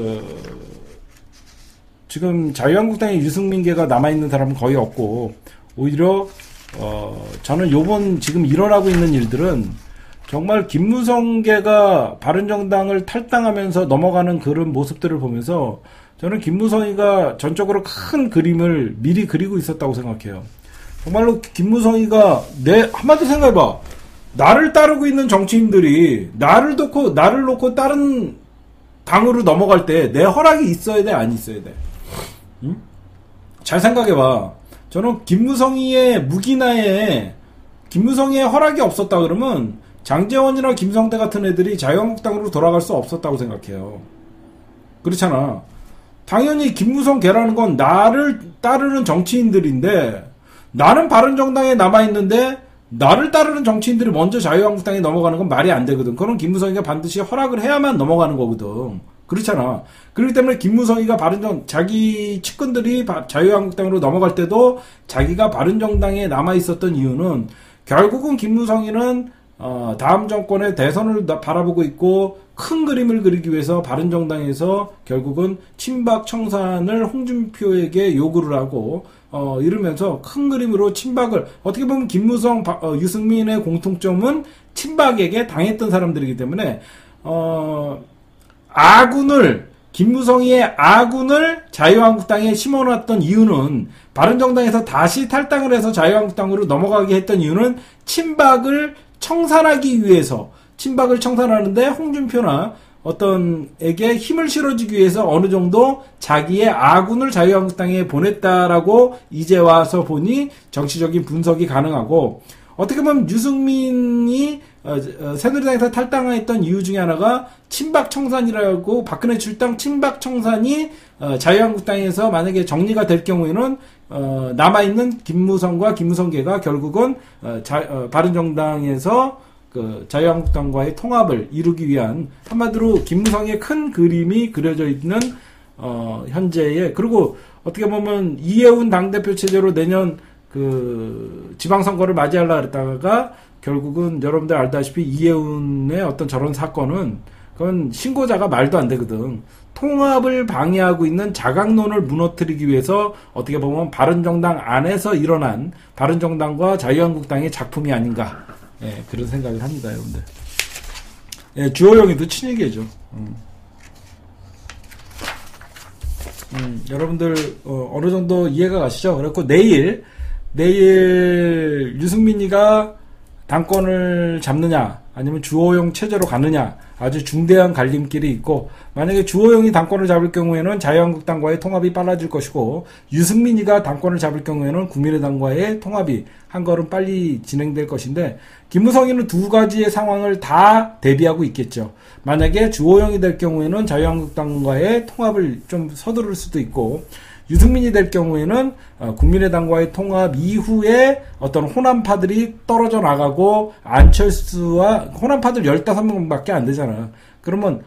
지금 자유한국당에 유승민계가 남아있는 사람은 거의 없고, 오히려 저는 요번 지금 일어나고 있는 일들은 정말 김무성계가 바른정당을 탈당하면서 넘어가는 그런 모습들을 보면서 저는 김무성이가 전적으로 큰 그림을 미리 그리고 있었다고 생각해요. 정말로 김무성이가 한마디로 생각해봐. 나를 따르고 있는 정치인들이 나를 놓고 다른 당으로 넘어갈 때 내 허락이 있어야 돼, 안 있어야 돼? 응? 잘 생각해봐. 저는 김무성이의 무기나에 김무성이의 허락이 없었다 그러면 장제원이나 김성대 같은 애들이 자유한국당으로 돌아갈 수 없었다고 생각해요. 그렇잖아. 당연히 김무성 걔라는 건 나를 따르는 정치인들인데, 나는 바른정당에 남아있는데 나를 따르는 정치인들이 먼저 자유한국당에 넘어가는 건 말이 안 되거든. 그건 김무성이가 반드시 허락을 해야만 넘어가는 거거든. 그렇잖아. 그렇기 때문에 김무성이가 자기 측근들이 자유한국당으로 넘어갈 때도 자기가 바른정당에 남아있었던 이유는 결국은 김무성이는 다음 정권의 대선을 바라보고 있고 큰 그림을 그리기 위해서 바른정당에서 결국은 친박 청산을 홍준표에게 요구를 하고 이러면서 큰 그림으로 친박을, 어떻게 보면 김무성, 유승민의 공통점은 친박에게 당했던 사람들이기 때문에 김무성이의 아군을 자유한국당에 심어놨던 이유는, 바른정당에서 다시 탈당을 해서 자유한국당으로 넘어가게 했던 이유는 친박을 청산하기 위해서, 친박을 청산하는데 홍준표나 어떤에게 힘을 실어주기 위해서 어느 정도 자기의 아군을 자유한국당에 보냈다라고 이제 와서 보니 정치적인 분석이 가능하고, 어떻게 보면 유승민이 새누리당에서 탈당했던 이유 중에 하나가 친박청산이라고, 박근혜 출당 친박청산이 자유한국당에서 만약에 정리가 될 경우에는 남아있는 김무성과 김무성계가 결국은 바른정당에서 그 자유한국당과의 통합을 이루기 위한, 한마디로 김무성의 큰 그림이 그려져 있는 현재의, 그리고 어떻게 보면 이해운 당대표 체제로 내년 그 지방선거를 맞이하려고 했다가 결국은 여러분들 알다시피 이해운의 어떤 저런 사건은 그건 신고자가 말도 안 되거든. 통합을 방해하고 있는 자강론을 무너뜨리기 위해서 어떻게 보면 바른정당 안에서 일어난 바른정당과 자유한국당의 작품이 아닌가, 예, 그런 생각을 합니다, 여러분들. 예, 주호영이도 친이계죠. 여러분들 어느 정도 이해가 가시죠? 그래갖고 내일 유승민이가 당권을 잡느냐 아니면 주호영 체제로 가느냐, 아주 중대한 갈림길이 있고, 만약에 주호영이 당권을 잡을 경우에는 자유한국당과의 통합이 빨라질 것이고, 유승민이가 당권을 잡을 경우에는 국민의당과의 통합이 한 걸음 빨리 진행될 것인데, 김무성이는 두 가지의 상황을 다 대비하고 있겠죠. 만약에 주호영이 될 경우에는 자유한국당과의 통합을 좀 서두를 수도 있고, 유승민이 될 경우에는 국민의당과의 통합 이후에 어떤 호남파들이 떨어져 나가고, 안철수와 호남파들 15명밖에 안 되잖아. 그러면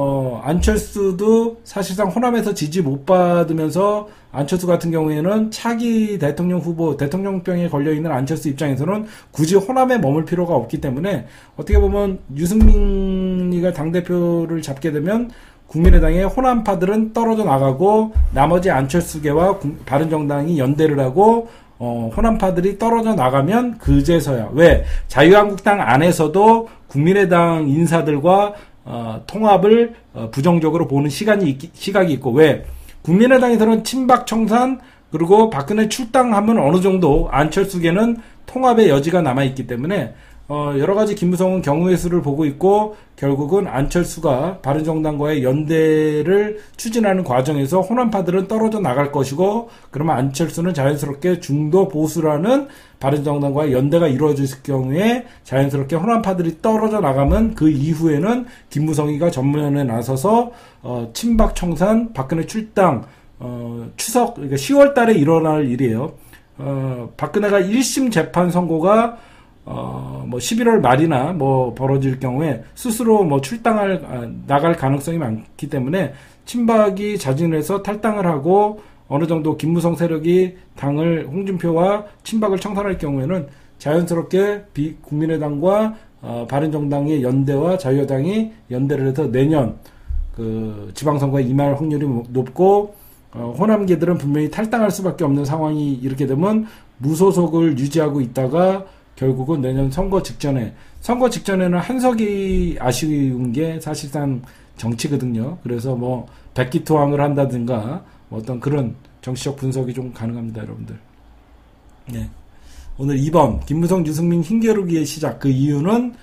안철수도 사실상 호남에서 지지 못 받으면서, 안철수 같은 경우에는 차기 대통령 후보, 대통령병에 걸려있는 안철수 입장에서는 굳이 호남에 머물 필요가 없기 때문에, 어떻게 보면 유승민이가 당대표를 잡게 되면 국민의당의 호남파들은 떨어져 나가고, 나머지 안철수계와 바른정당이 연대를 하고, 호남파들이 떨어져 나가면 그제서야, 왜 자유한국당 안에서도 국민의당 인사들과 통합을 부정적으로 보는 시각이 있고, 왜 국민의당에서는 친박청산, 그리고 박근혜 출당하면 어느 정도 안철수계는 통합의 여지가 남아있기 때문에 여러가지 김무성은 경우의 수를 보고 있고, 결국은 안철수가 바른정당과의 연대를 추진하는 과정에서 호남파들은 떨어져 나갈 것이고, 그러면 안철수는 자연스럽게 중도 보수라는 바른정당과의 연대가 이루어질 경우에 자연스럽게 호남파들이 떨어져 나가면, 그 이후에는 김무성이가 전면에 나서서 친박청산, 박근혜 출당, 추석, 그러니까 10월 달에 일어날 일이에요. 박근혜가 1심 재판 선고가 뭐 11월 말이나 뭐 벌어질 경우에 스스로 뭐 나갈 가능성이 많기 때문에, 친박이 자진해서 탈당을 하고 어느 정도 김무성 세력이 홍준표와 친박을 청산할 경우에는 자연스럽게 국민의당과 바른정당의 연대와 자유당이 연대를 해서 내년 그 지방선거에 임할 확률이 높고, 호남계들은 분명히 탈당할 수밖에 없는 상황이 이렇게 되면 무소속을 유지하고 있다가 결국은 내년 선거 직전에는 한석이 아쉬운 게 사실상 정치거든요. 그래서 뭐 백기투항을 한다든가 뭐 어떤 그런 정치적 분석이 좀 가능합니다, 여러분들. 네. 오늘 2번 김무성, 유승민 힘겨루기의 시작. 그 이유는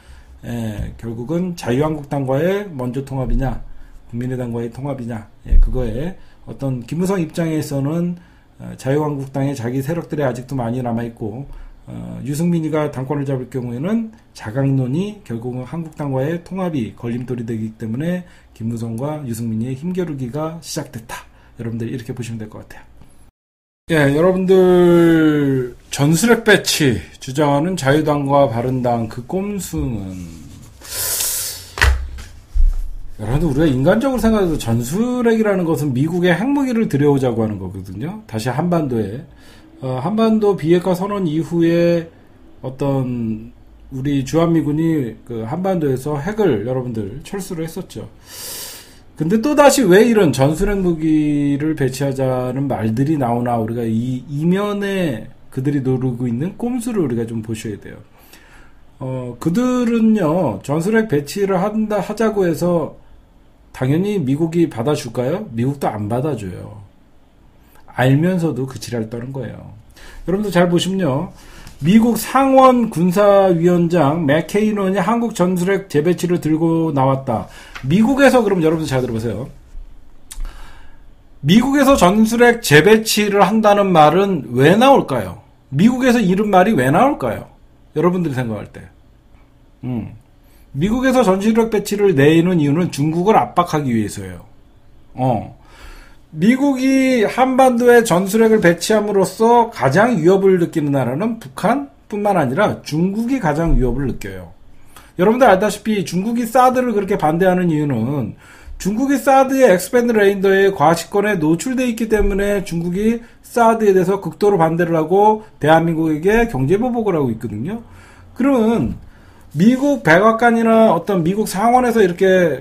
결국은 자유한국당과의 먼저 통합이냐, 국민의당과의 통합이냐, 그거에 어떤 김무성 입장에서는 자유한국당에 자기 세력들이 아직도 많이 남아있고, 유승민이가 당권을 잡을 경우에는 자강론이 결국은 한국당과의 통합이 걸림돌이 되기 때문에 김무성과 유승민의 힘겨루기가 시작됐다. 여러분들 이렇게 보시면 될 것 같아요. 예, 여러분들 전술핵 배치 주장하는 자유당과 바른당 그 꼼수는, 여러분들 우리가 인간적으로 생각해도 전술핵이라는 것은 미국의 핵무기를 들여오자고 하는 거거든요. 다시 한반도에. 한반도 비핵화 선언 이후에 어떤 우리 주한미군이 그 한반도에서 핵을 여러분들 철수를 했었죠. 근데 또다시 왜 이런 전술핵 무기를 배치하자는 말들이 나오나, 우리가 이 이면에 그들이 노리고 있는 꼼수를 우리가 좀 보셔야 돼요. 그들은요, 전술핵 배치를 하자고 해서 당연히 미국이 받아줄까요? 미국도 안 받아줘요. 알면서도 그 지랄 떠는 거예요. 여러분들 잘 보시면요, 미국 상원 군사위원장 맥케이넌이 한국 전술핵 재배치를 들고 나왔다. 미국에서, 그럼 여러분들 잘 들어보세요. 미국에서 전술핵 재배치를 한다는 말은 왜 나올까요? 미국에서 이런 말이 왜 나올까요? 여러분들이 생각할 때. 미국에서 전술핵 배치를 내는 이유는 중국을 압박하기 위해서예요. 미국이 한반도에 전술핵을 배치함으로써 가장 위협을 느끼는 나라는 북한뿐만 아니라 중국이 가장 위협을 느껴요. 여러분들 알다시피 중국이 사드를 그렇게 반대하는 이유는 중국이 사드의 엑스밴드 레인더의 과시권에 노출되어 있기 때문에 중국이 사드에 대해서 극도로 반대를 하고 대한민국에게 경제보복을 하고 있거든요. 그러면 미국 백악관이나 어떤 미국 상원에서 이렇게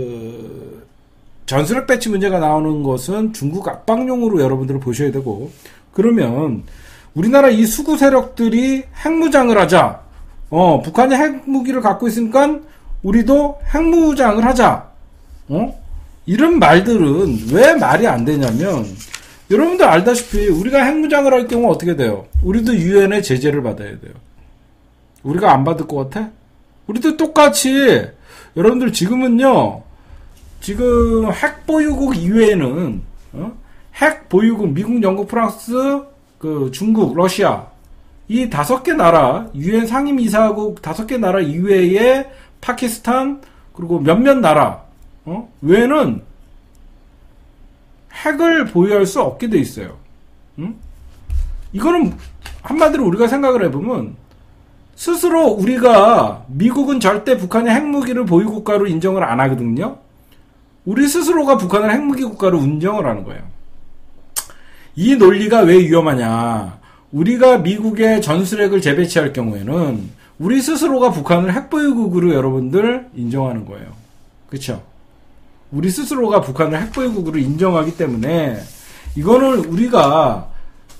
전술핵 배치 문제가 나오는 것은 중국 압박용으로 여러분들 보셔야 되고, 그러면 우리나라 이 수구 세력들이 핵무장을 하자. 북한이 핵무기를 갖고 있으니까 우리도 핵무장을 하자. 이런 말들은 왜 말이 안 되냐면, 여러분들 알다시피 우리가 핵무장을 할 경우 어떻게 돼요? 우리도 유엔의 제재를 받아야 돼요. 우리가 안 받을 것 같아? 우리도 똑같이, 여러분들 지금은요, 지금 핵보유국 이외에는, 핵보유국, 미국, 영국, 프랑스, 중국, 러시아, 이 5개 나라, 유엔 상임이사국 5개 나라 이외에 파키스탄, 그리고 몇몇 나라, 외에는 핵을 보유할 수 없게 돼 있어요. 이거는 한마디로 우리가 생각을 해보면, 스스로 우리가, 미국은 절대 북한의 핵무기를 보유국가로 인정을 안 하거든요. 우리 스스로가 북한을 핵무기 국가로 인정을 하는 거예요. 이 논리가 왜 위험하냐. 우리가 미국의 전술핵을 재배치할 경우에는 우리 스스로가 북한을 핵보유국으로 여러분들 인정하는 거예요. 그쵸? 우리 스스로가 북한을 핵보유국으로 인정하기 때문에 이거는 우리가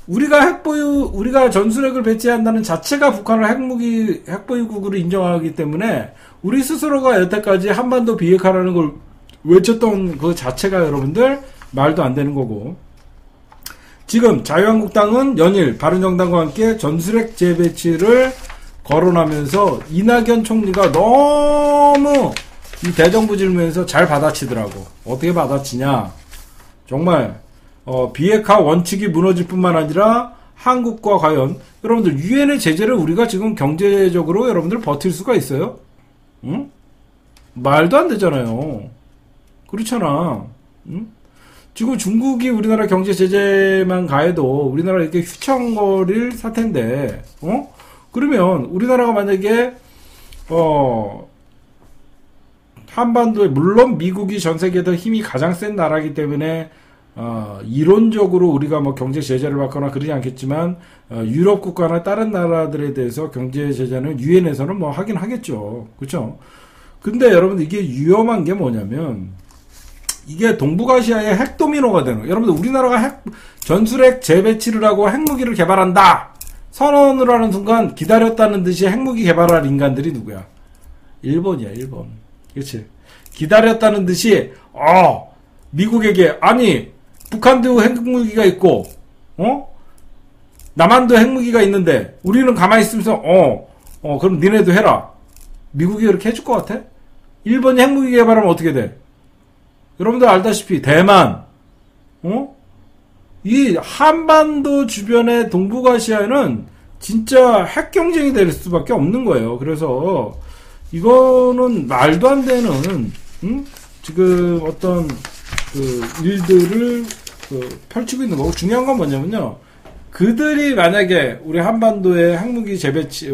전술핵을 배치한다는 자체가 북한을 핵보유국으로 인정하기 때문에 우리 스스로가 여태까지 한반도 비핵화라는 걸 외쳤던 그 자체가 여러분들 말도 안 되는 거고, 지금 자유한국당은 연일 바른정당과 함께 전술핵 재배치를 거론하면서 이낙연 총리가 너무 이 대정부 질문에서 잘 받아치더라고. 어떻게 받아치냐. 정말 비핵화 원칙이 무너질 뿐만 아니라 한국과 과연 여러분들 유엔의 제재를 우리가 지금 경제적으로 여러분들 버틸 수가 있어요? 응? 말도 안 되잖아요. 그렇잖아. 응? 지금 중국이 우리나라 경제 제재만 가해도 우리나라 이렇게 휘청거릴 사태인데, 그러면 우리나라가 만약에 한반도에, 물론 미국이 전 세계에서 힘이 가장 센 나라이기 때문에 이론적으로 우리가 뭐 경제 제재를 받거나 그러지 않겠지만, 유럽 국가나 다른 나라들에 대해서 경제 제재는 유엔에서는 뭐 하긴 하겠죠. 그렇죠? 근데 여러분 이게 위험한 게 뭐냐면, 이게 동북아시아의 핵 도미노가 되는 거예요. 여러분들 우리나라가 전술핵 재배치를 하고 핵무기를 개발한다 선언을 하는 순간 기다렸다는 듯이 핵무기 개발할 인간들이 누구야? 일본이야, 일본. 그렇지? 기다렸다는 듯이 미국에게, 아니 북한도 핵무기가 있고 남한도 핵무기가 있는데 우리는 가만히 있으면서 그럼 니네도 해라. 미국이 그렇게 해줄 것 같아? 일본이 핵무기 개발하면 어떻게 돼? 여러분들 알다시피 대만, 이 한반도 주변의 동북아시아에는 진짜 핵 경쟁이 될 수밖에 없는 거예요. 그래서 이거는 말도 안 되는 지금 어떤 일들을 펼치고 있는 거고, 중요한 건 뭐냐면요, 그들이 만약에 우리 한반도에 핵무기 재배치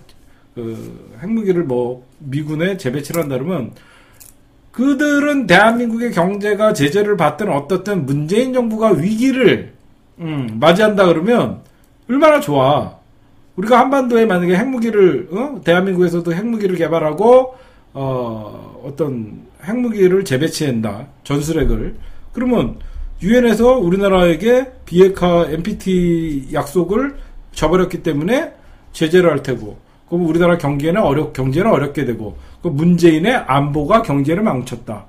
핵무기를 미군에 재배치를 한다 그러면, 그들은 대한민국의 경제가 제재를 받든 어떻든 문재인 정부가 위기를 맞이한다 그러면 얼마나 좋아. 우리가 한반도에 만약에 핵무기를 대한민국에서도 핵무기를 개발하고 어떤 핵무기를 재배치한다, 전술핵을, 그러면 유엔에서 우리나라에게 비핵화 NPT 약속을 저버렸기 때문에 제재를 할 테고, 그럼 우리나라 경제는 어렵게 되고, 그 문재인의 안보가 경제를 망쳤다.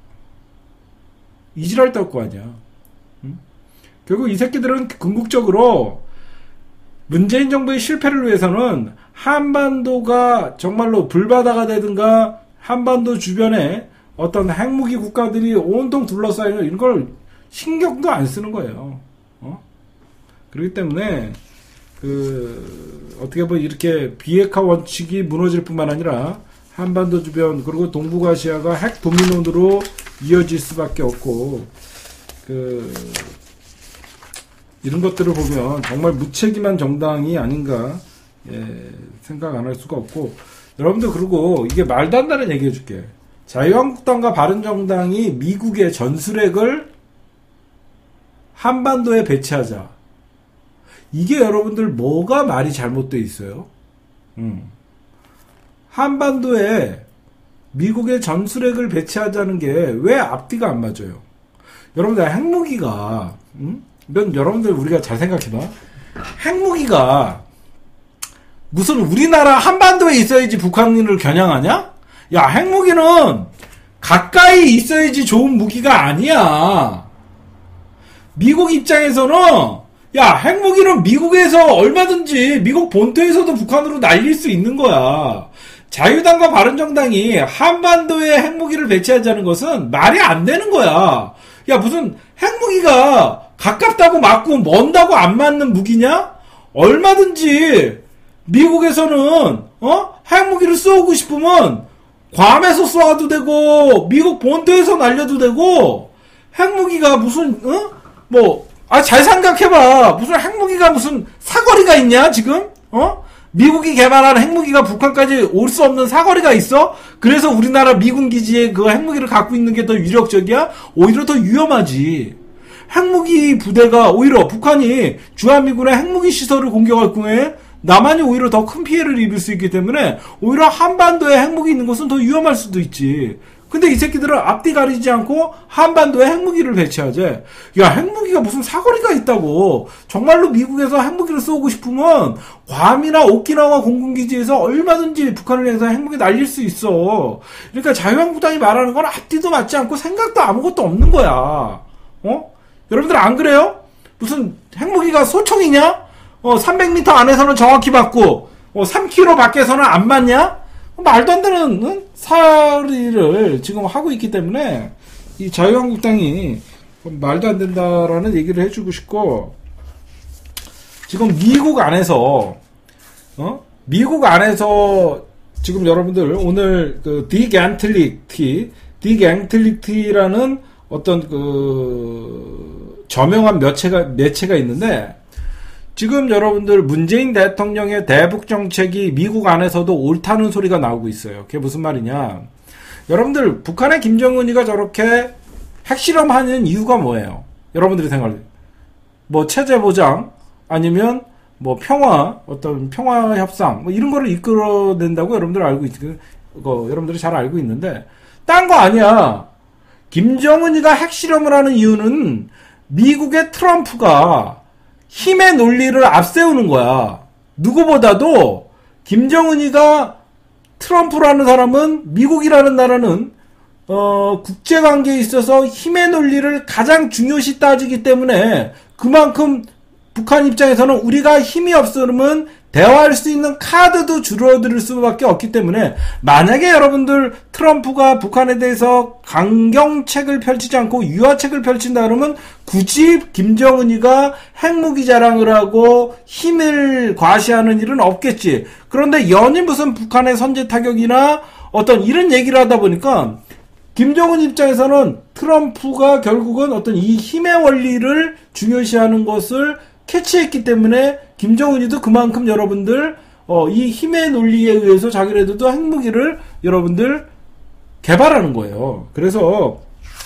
이지랄 떨 거 아니야. 응? 결국 이 새끼들은 궁극적으로 문재인 정부의 실패를 위해서는 한반도가 정말로 불바다가 되든가 한반도 주변에 어떤 핵무기 국가들이 온통 둘러싸이는 이런 걸 신경도 안 쓰는 거예요. 그렇기 때문에 어떻게 보면 이렇게 비핵화 원칙이 무너질 뿐만 아니라 한반도 주변 그리고 동북아시아가 핵 도미노로 이어질 수밖에 없고 이런 것들을 보면 정말 무책임한 정당이 아닌가 생각 안 할 수가 없고 여러분들 그리고 이게 말도 안 되는 얘기 해줄게. 자유한국당과 바른정당이 미국의 전술핵을 한반도에 배치하자. 이게 여러분들 뭐가 말이 잘못되어 있어요? 한반도에 미국의 전술핵을 배치하자는 게 왜 앞뒤가 안 맞아요? 여러분들 핵무기가 이건 여러분들 우리가 잘 생각해봐. 핵무기가 무슨 우리나라 한반도에 있어야지 북한을 겨냥하냐? 야, 핵무기는 가까이 있어야지 좋은 무기가 아니야. 미국 입장에서는 야, 핵무기는 미국에서 얼마든지 미국 본토에서도 북한으로 날릴 수 있는 거야. 자유당과 바른정당이 한반도에 핵무기를 배치하자는 것은 말이 안 되는 거야. 야, 무슨 핵무기가 가깝다고 맞고 먼다고 안 맞는 무기냐? 얼마든지 미국에서는 핵무기를 쏘고 싶으면 괌에서 쏘아도 되고 미국 본토에서 날려도 되고 핵무기가 무슨 잘 생각해봐. 무슨 핵무기가 무슨 사거리가 있냐 지금? 미국이 개발한 핵무기가 북한까지 올 수 없는 사거리가 있어? 그래서 우리나라 미군 기지에 그 핵무기를 갖고 있는 게 더 유력적이야? 오히려 더 위험하지. 핵무기 부대가 오히려 북한이 주한미군의 핵무기 시설을 공격할 경우에 남한이 오히려 더 큰 피해를 입을 수 있기 때문에 오히려 한반도에 핵무기 있는 것은 더 위험할 수도 있지. 근데 이 새끼들은 앞뒤 가리지 않고 한반도에 핵무기를 배치하재. 야, 핵무기가 무슨 사거리가 있다고. 정말로 미국에서 핵무기를 쏘고 싶으면 괌이나 오키나와 공군기지에서 얼마든지 북한을 향해서 핵무기 날릴 수 있어. 그러니까 자유한국당이 말하는 건 앞뒤도 맞지 않고 생각도 아무것도 없는 거야. 여러분들 안 그래요? 무슨 핵무기가 소총이냐? 300m 안에서는 정확히 맞고 3km 밖에서는 안 맞냐? 말도 안 되는 사리를 지금 하고 있기 때문에 이 자유한국당이 말도 안 된다라는 얘기를 해주고 싶고, 지금 미국 안에서 지금 여러분들 오늘 그 디갱틀릭티라는 어떤 그 저명한 매체가 있는데, 지금 여러분들 문재인 대통령의 대북 정책이 미국 안에서도 옳다는 소리가 나오고 있어요. 그게 무슨 말이냐? 여러분들 북한의 김정은이가 저렇게 핵실험하는 이유가 뭐예요? 여러분들이 생각해. 체제 보장 아니면 평화, 어떤 평화 협상 이런 거를 이끌어낸다고 여러분들 알고 여러분들이 잘 알고 있는데, 딴 거 아니야. 김정은이가 핵실험을 하는 이유는 미국의 트럼프가 힘의 논리를 앞세우는 거야. 누구보다도 김정은이가, 트럼프라는 사람은, 미국이라는 나라는 국제관계에 있어서 힘의 논리를 가장 중요시 따지기 때문에 그만큼 북한 입장에서는 우리가 힘이 없으면 대화할 수 있는 카드도 줄어들 수밖에 없기 때문에, 만약에 여러분들 트럼프가 북한에 대해서 강경책을 펼치지 않고 유화책을 펼친다 그러면 굳이 김정은이가 핵무기 자랑을 하고 힘을 과시하는 일은 없겠지. 그런데 연이 무슨 북한의 선제 타격이나 어떤 이런 얘기를 하다 보니까 김정은 입장에서는 트럼프가 결국은 어떤 이 힘의 원리를 중요시하는 것을 캐치했기 때문에 김정은이도 그만큼 여러분들 이 힘의 논리에 의해서 자기네들도 핵무기를 여러분들 개발하는 거예요. 그래서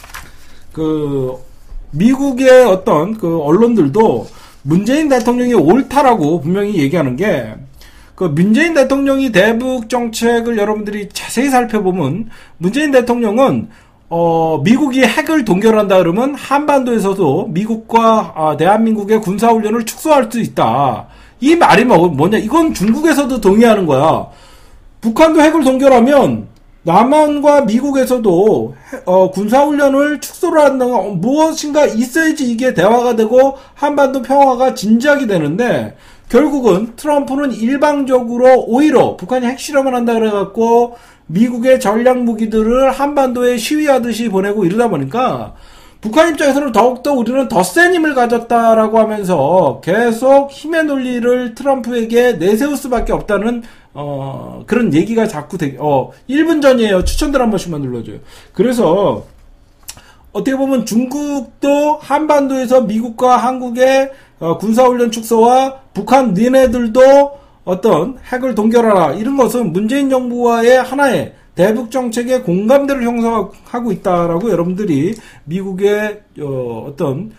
그 미국의 어떤 그 언론들도 문재인 대통령이 옳다라고 분명히 얘기하는 게, 그 문재인 대통령이 대북 정책을 여러분들이 자세히 살펴보면 문재인 대통령은 미국이 핵을 동결한다 그러면 한반도에서도 미국과 대한민국의 군사훈련을 축소할 수 있다. 이 말이 뭐냐? 이건 중국에서도 동의하는 거야. 북한도 핵을 동결하면 남한과 미국에서도 군사훈련을 축소를 한다가 무엇인가 있어야지 이게 대화가 되고 한반도 평화가 진작이 되는데, 결국은 트럼프는 일방적으로 오히려 북한이 핵실험을 한다 그래갖고 미국의 전략 무기들을 한반도에 시위하듯이 보내고 이러다 보니까 북한 입장에서는 더욱더 우리는 더 센 힘을 가졌다라고 하면서 계속 힘의 논리를 트럼프에게 내세울 수밖에 없다는 그런 얘기가 자꾸 1분 전이에요. 추천들 한 번씩만 눌러줘요. 그래서 어떻게 보면 중국도 한반도에서 미국과 한국의 군사훈련 축소와 북한 니네들도 어떤 핵을 동결하라 이런 것은 문재인 정부와의 하나의 대북 정책의 공감대를 형성하고 있다라고 여러분들이 미국의 어떤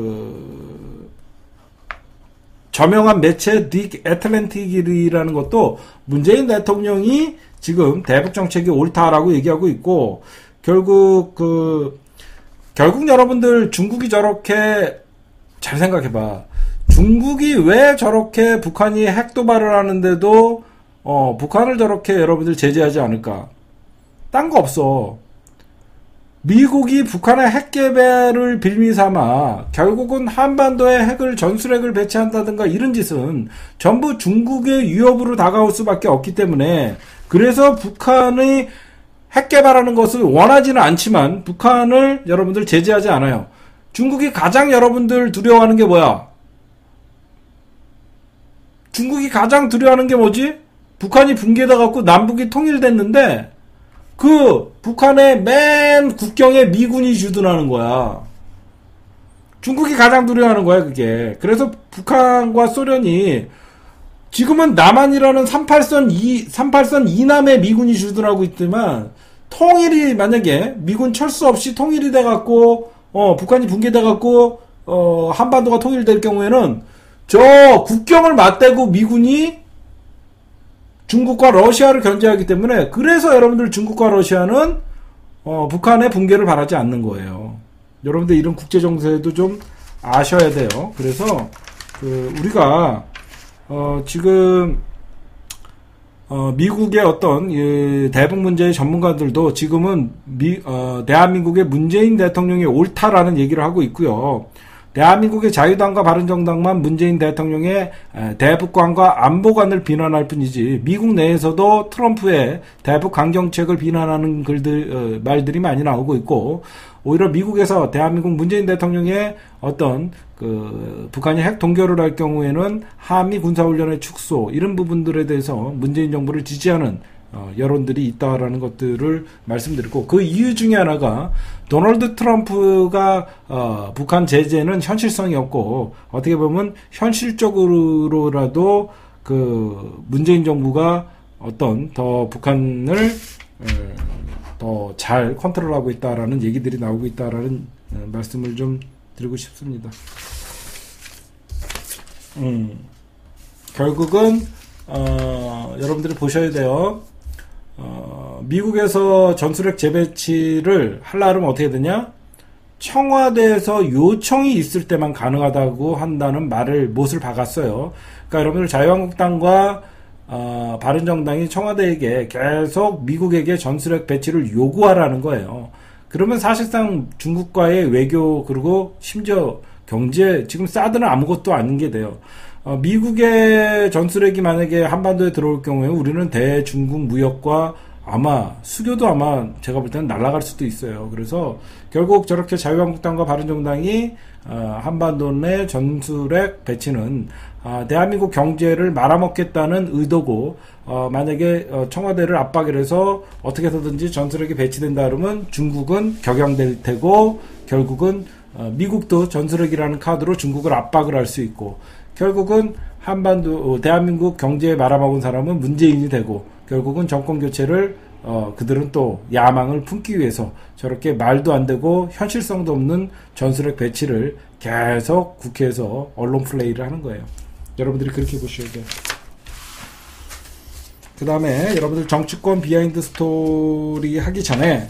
저명한 매체 딕 애틀랜틱이라는 것도 문재인 대통령이 지금 대북 정책이 옳다라고 얘기하고 있고 결국 여러분들 중국이 저렇게 잘 생각해봐. 중국이 왜 저렇게 북한이 핵 도발을 하는데도 북한을 저렇게 여러분들 제재하지 않을까? 딴 거 없어. 미국이 북한의 핵 개발을 빌미 삼아 결국은 한반도에 핵을 전술핵을 배치한다든가 이런 짓은 전부 중국의 위협으로 다가올 수밖에 없기 때문에 그래서 북한의 핵 개발하는 것을 원하지는 않지만 북한을 여러분들 제재하지 않아요. 중국이 가장 여러분들 두려워하는 게 뭐야? 중국이 가장 두려워하는 게 뭐지? 북한이 붕괴돼 갖고 남북이 통일됐는데 그 북한의 맨 국경에 미군이 주둔하는 거야. 중국이 가장 두려워하는 거야 그게. 그래서 북한과 소련이 지금은 남한이라는 38선 이남에 미군이 주둔하고 있지만 통일이 만약에 미군 철수 없이 통일이 돼갖고 북한이 붕괴돼갖고 한반도가 통일될 경우에는 저 국경을 맞대고 미군이 중국과 러시아를 견제하기 때문에 그래서 여러분들 중국과 러시아는 북한의 붕괴를 바라지 않는 거예요. 여러분들 이런 국제 정세도 좀 아셔야 돼요. 그래서 우리가 지금 미국의 어떤 대북 문제의 전문가들도 지금은 대한민국의 문재인 대통령이 옳다라는 얘기를 하고 있고요. 대한민국의 자유당과 바른정당만 문재인 대통령의 대북관과 안보관을 비난할 뿐이지 미국 내에서도 트럼프의 대북 강경책을 비난하는 말들이 많이 나오고 있고 오히려 미국에서 대한민국 문재인 대통령의 어떤 북한이 핵 동결을 할 경우에는 한미 군사훈련의 축소 이런 부분들에 대해서 문재인 정부를 지지하는 여론들이 있다라는 것들을 말씀드리고 그 이유 중에 하나가 도널드 트럼프가 북한 제재는 현실성이 없고 어떻게 보면 현실적으로라도 문재인 정부가 어떤 더 북한을 더 잘 컨트롤하고 있다라는 얘기들이 나오고 있다라는 말씀을 좀 드리고 싶습니다. 결국은 여러분들이 보셔야 돼요. 미국에서 전술핵 재배치를 하려면 어떻게 되냐? 청와대에서 요청이 있을 때만 가능하다고 한다는 못을 박았어요. 그러니까 여러분들 자유한국당과 바른정당이 청와대에게 계속 미국에게 전술핵 배치를 요구하라는 거예요. 그러면 사실상 중국과의 외교 그리고 심지어 경제 지금 사드는 아무것도 아닌 게 돼요. 미국의 전술핵이 만약에 한반도에 들어올 경우에 우리는 대중국 무역과 아마 수교도 아마 제가 볼 때는 날아갈 수도 있어요. 그래서 결국 저렇게 자유한국당과 바른정당이 한반도 내 전술핵 배치는 대한민국 경제를 말아먹겠다는 의도고 만약에 청와대를 압박을 해서 어떻게 해서든지 전술핵이 배치된다 그러면 중국은 격양될 테고 결국은 미국도 전술핵이라는 카드로 중국을 압박을 할 수 있고 결국은 한반도 대한민국 경제에 말아먹은 사람은 문재인이 되고 결국은 정권 교체를 그들은 또 야망을 품기 위해서 저렇게 말도 안 되고 현실성도 없는 전술핵 배치를 계속 국회에서 언론 플레이를 하는 거예요. 여러분들이 그렇게 보셔야 돼요. 그 다음에 여러분들 정치권 비하인드 스토리 하기 전에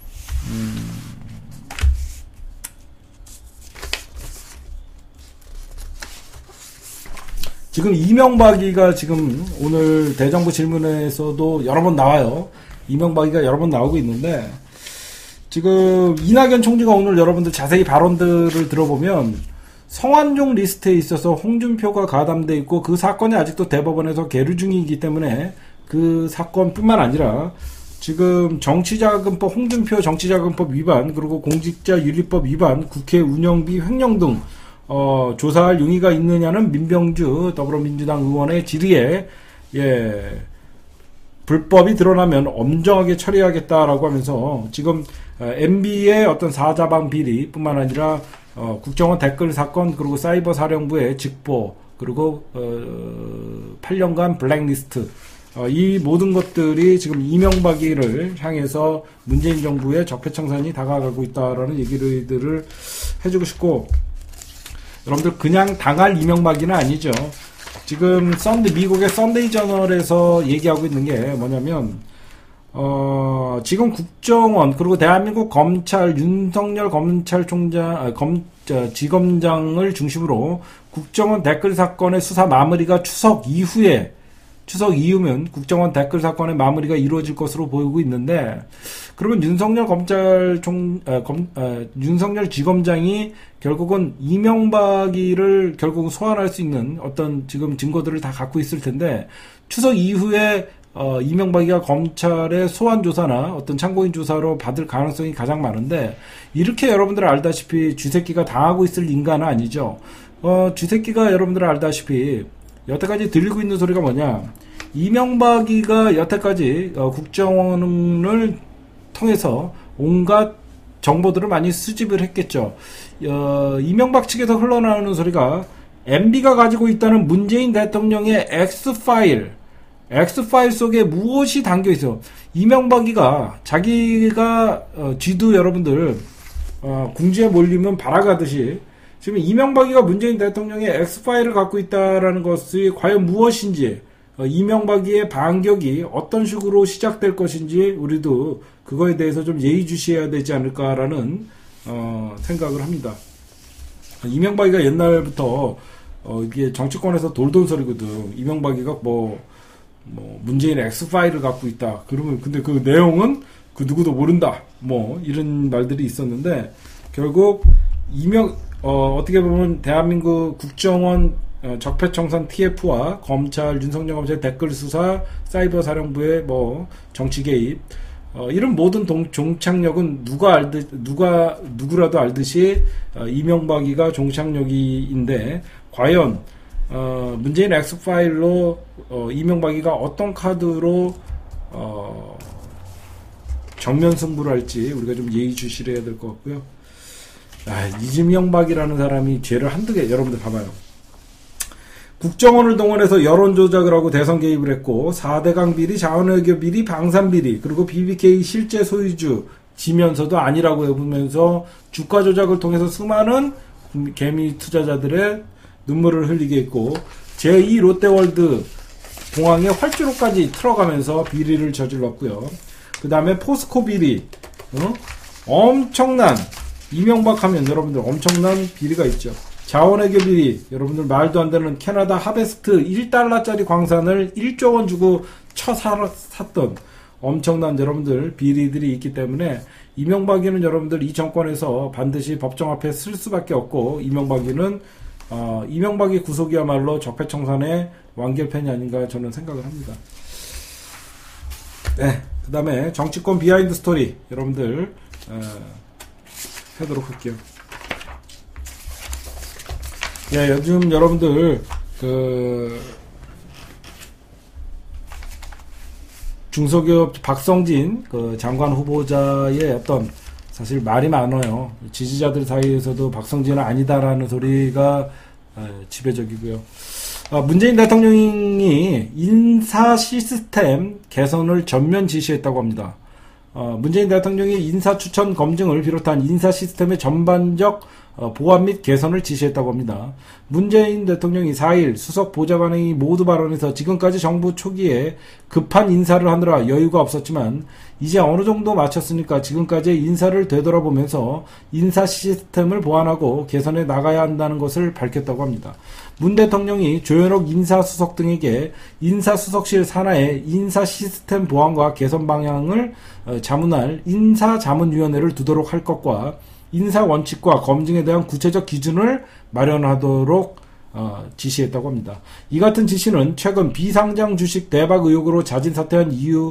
지금 이명박이가 지금 오늘 대정부 질문에서도 여러 번 나와요. 이명박이가 여러 번 나오고 있는데 지금 이낙연 총리가 오늘 여러분들 자세히 발언들을 들어보면 성완종 리스트에 있어서 홍준표가 가담돼 있고 그 사건이 아직도 대법원에서 계류 중이기 때문에 그 사건뿐만 아니라 지금 정치자금법, 홍준표 정치자금법 위반, 그리고 공직자윤리법 위반, 국회 운영비 횡령 등 조사할 용의가 있느냐는 민병주 더불어민주당 의원의 질의에 불법이 드러나면 엄정하게 처리하겠다라고 하면서 지금 MB의 어떤 사자방 비리뿐만 아니라 국정원 댓글 사건, 그리고 사이버 사령부의 직보, 그리고 8년간 블랙리스트, 이 모든 것들이 지금 이명박이를 향해서 문재인 정부의 적폐청산이 다가가고 있다라는 얘기들을 해주고 싶고, 여러분들 그냥 당할 이명박이는 아니죠. 지금 미국의 썬데이 저널에서 얘기하고 있는 게 뭐냐면, 지금 국정원, 그리고 대한민국 검찰, 윤석열 지검장을 중심으로 국정원 댓글 사건의 수사 마무리가 추석 이후면 국정원 댓글 사건의 마무리가 이루어질 것으로 보이고 있는데, 그러면 윤석열 지검장이 결국은 이명박이를 결국은 소환할 수 있는 어떤 지금 증거들을 다 갖고 있을 텐데, 추석 이후에 이명박이가 검찰의 소환 조사나 어떤 참고인 조사로 받을 가능성이 가장 많은데, 이렇게 여러분들 알다시피 쥐새끼가 당하고 있을 인간은 아니죠. 쥐새끼가 여러분들 알다시피 여태까지 들리고 있는 소리가 뭐냐, 이명박이가 여태까지 국정원을 통해서 온갖 정보들을 많이 수집을 했겠죠. 이명박 측에서 흘러나오는 소리가 MB가 가지고 있다는 문재인 대통령의 X파일 속에 무엇이 담겨있어. 이명박이가 자기가 쥐도 여러분들 궁지에 몰리면 발아가듯이 지금 이명박이가 문재인 대통령의 X파일을 갖고 있다라는 것이 과연 무엇인지, 이명박이의 반격이 어떤 식으로 시작될 것인지 우리도 그거에 대해서 좀 예의주시해야 되지 않을까라는 생각을 합니다. 이명박이가 옛날부터 이게 정치권에서 돌던 소리거든. 이명박이가 문재인의 X파일을 갖고 있다. 그러면 근데 그 내용은 그 누구도 모른다. 이런 말들이 있었는데, 결국 어떻게 보면 대한민국 국정원 적폐청산 TF와 검찰, 윤석열 검찰의 댓글 수사, 사이버 사령부의 정치 개입, 이런 모든 종착역은 누구라도 알듯이 이명박이가 종착역인데, 과연 문재인 X파일로 이명박이가 어떤 카드로 정면 승부를 할지 우리가 좀 예의주시를 해야 될 것 같고요. 이명박이라는 사람이 죄를 한두 개, 여러분들 봐봐요. 국정원을 동원해서 여론조작을 하고 대선 개입을 했고, 4대강 비리, 자원외교 비리, 방산 비리, 그리고 BBK 실제 소유주 지면서도 아니라고 해보면서 주가 조작을 통해서 수많은 개미 투자자들의 눈물을 흘리게 했고, 제2 롯데월드 공항에 활주로까지 틀어가면서 비리를 저질렀고요. 그 다음에 포스코 비리, 엄청난, 이명박 하면 여러분들 엄청난 비리가 있죠. 자원외교 비리, 여러분들 말도 안 되는 캐나다 하베스트 1달러짜리 광산을 1조 원 주고 샀던 엄청난 여러분들 비리들이 있기 때문에, 이명박이는 여러분들 이 정권에서 반드시 법정 앞에 쓸 수밖에 없고, 이명박의 구속이야말로 적폐청산의 완결편이 아닌가 저는 생각을 합니다. 네, 그 다음에 정치권 비하인드 스토리 여러분들 하도록 할게요. 요즘 여러분들 중소기업 박성진 장관 후보자의 어떤, 사실 말이 많아요. 지지자들 사이에서도 박성진은 아니다라는 소리가 지배적이고요. 문재인 대통령이 인사 시스템 개선을 전면 지시했다고 합니다. 문재인 대통령이 인사 추천 검증을 비롯한 인사 시스템의 전반적 보완 및 개선을 지시했다고 합니다. 문재인 대통령이 4일 수석 보좌관이 모두 발언해서 지금까지 정부 초기에 급한 인사를 하느라 여유가 없었지만, 이제 어느 정도 마쳤으니까 지금까지의 인사를 되돌아보면서 인사 시스템을 보완하고 개선해 나가야 한다는 것을 밝혔다고 합니다. 문 대통령이 조현옥 인사수석 등에게 인사수석실 산하의 인사 시스템 보완과 개선 방향을 자문할 인사자문위원회를 두도록 할 것과, 인사 원칙과 검증에 대한 구체적 기준을 마련하도록 지시했다고 합니다. 이 같은 지시는 최근 비상장 주식 대박 의혹으로 자진 사퇴한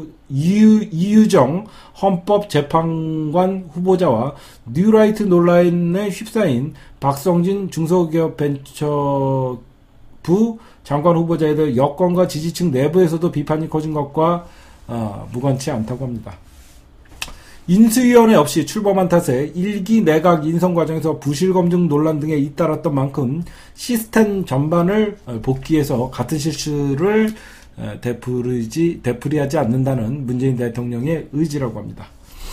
이유정 헌법재판관 후보자와 뉴라이트 논란에 휩싸인 박성진 중소기업벤처부 장관 후보자에 대해 여권과 지지층 내부에서도 비판이 커진 것과 무관치 않다고 합니다. 인수위원회 없이 출범한 탓에 1기 내각 인선 과정에서 부실검증 논란 등에 잇따랐던 만큼 시스템 전반을 복귀해서 같은 실수를 되풀이하지 않는다는 문재인 대통령의 의지라고 합니다.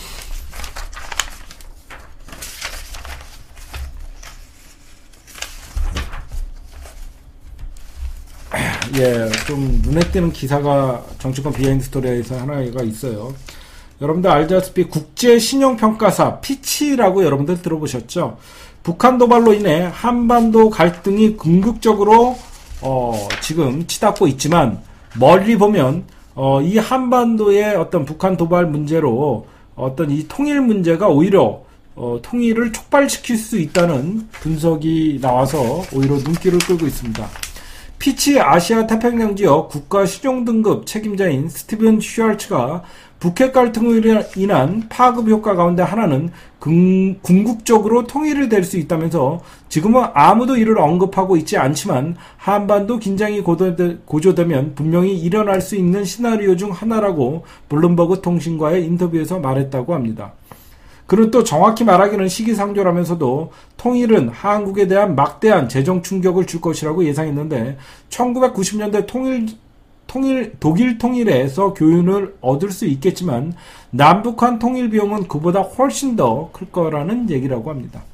예, 좀 눈에 띄는 기사가 정치권 비하인드 스토리에서 하나가 있어요. 여러분들 알다시피 국제신용평가사 피치라고 여러분들 들어보셨죠? 북한 도발로 인해 한반도 갈등이 궁극적으로 지금 치닫고 있지만 멀리 보면 이 한반도의 어떤 북한 도발 문제로 어떤 이 통일 문제가 오히려 통일을 촉발시킬 수 있다는 분석이 나와서 오히려 눈길을 끌고 있습니다. 피치 아시아 태평양 지역 국가 신용등급 책임자인 스티븐 슈왈츠가 북핵 갈등으로 인한 파급 효과 가운데 하나는 궁극적으로 통일이 될 수 있다면서 지금은 아무도 이를 언급하고 있지 않지만 한반도 긴장이 고조되면 분명히 일어날 수 있는 시나리오 중 하나라고 블룸버그 통신과의 인터뷰에서 말했다고 합니다. 그는 또 정확히 말하기는 시기상조라면서도 통일은 한국에 대한 막대한 재정 충격을 줄 것이라고 예상했는데 1990년대 독일 통일에서 교훈을 얻을 수 있겠지만 남북한 통일 비용은 그보다 훨씬 더 클 거라는 얘기라고 합니다.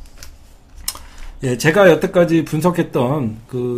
예, 제가 여태까지 분석했던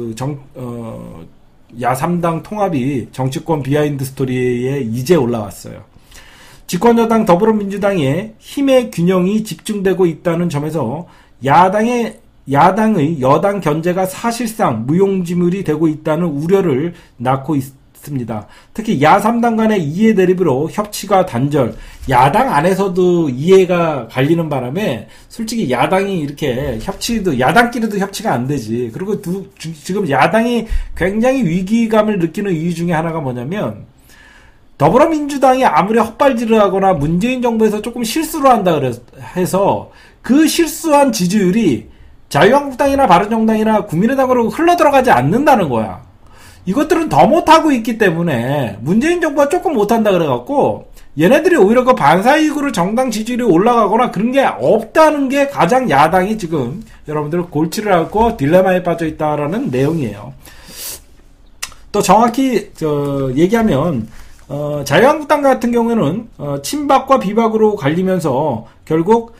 야3당 통합이 정치권 비하인드 스토리에 이제 올라왔어요. 집권여당 더불어민주당의 힘의 균형이 집중되고 있다는 점에서 야당의 여당 견제가 사실상 무용지물이 되고 있다는 우려를 낳고 있습니다. 특히 야3당 간의 이해 대립으로 협치가 단절, 야당 안에서도 이해가 갈리는 바람에 솔직히 야당이 이렇게 야당끼리도 협치가 안 되지. 그리고 지금 야당이 굉장히 위기감을 느끼는 이유 중에 하나가 뭐냐면 더불어민주당이 아무리 헛발질을 하거나 문재인 정부에서 조금 실수를 한다 해서 그 실수한 지지율이 자유한국당이나 바른정당이나 국민의당으로 흘러들어가지 않는다는 거야. 이것들은 더 못하고 있기 때문에 문재인 정부가 조금 못한다 그래갖고 얘네들이 오히려 그 반사이익으로 정당 지지율이 올라가거나 그런 게 없다는 게 가장 야당이 지금 여러분들 골치를 앓고 딜레마에 빠져 있다라는 내용이에요. 또 정확히 얘기하면 자유한국당 같은 경우에는 친박과 비박으로 갈리면서 결국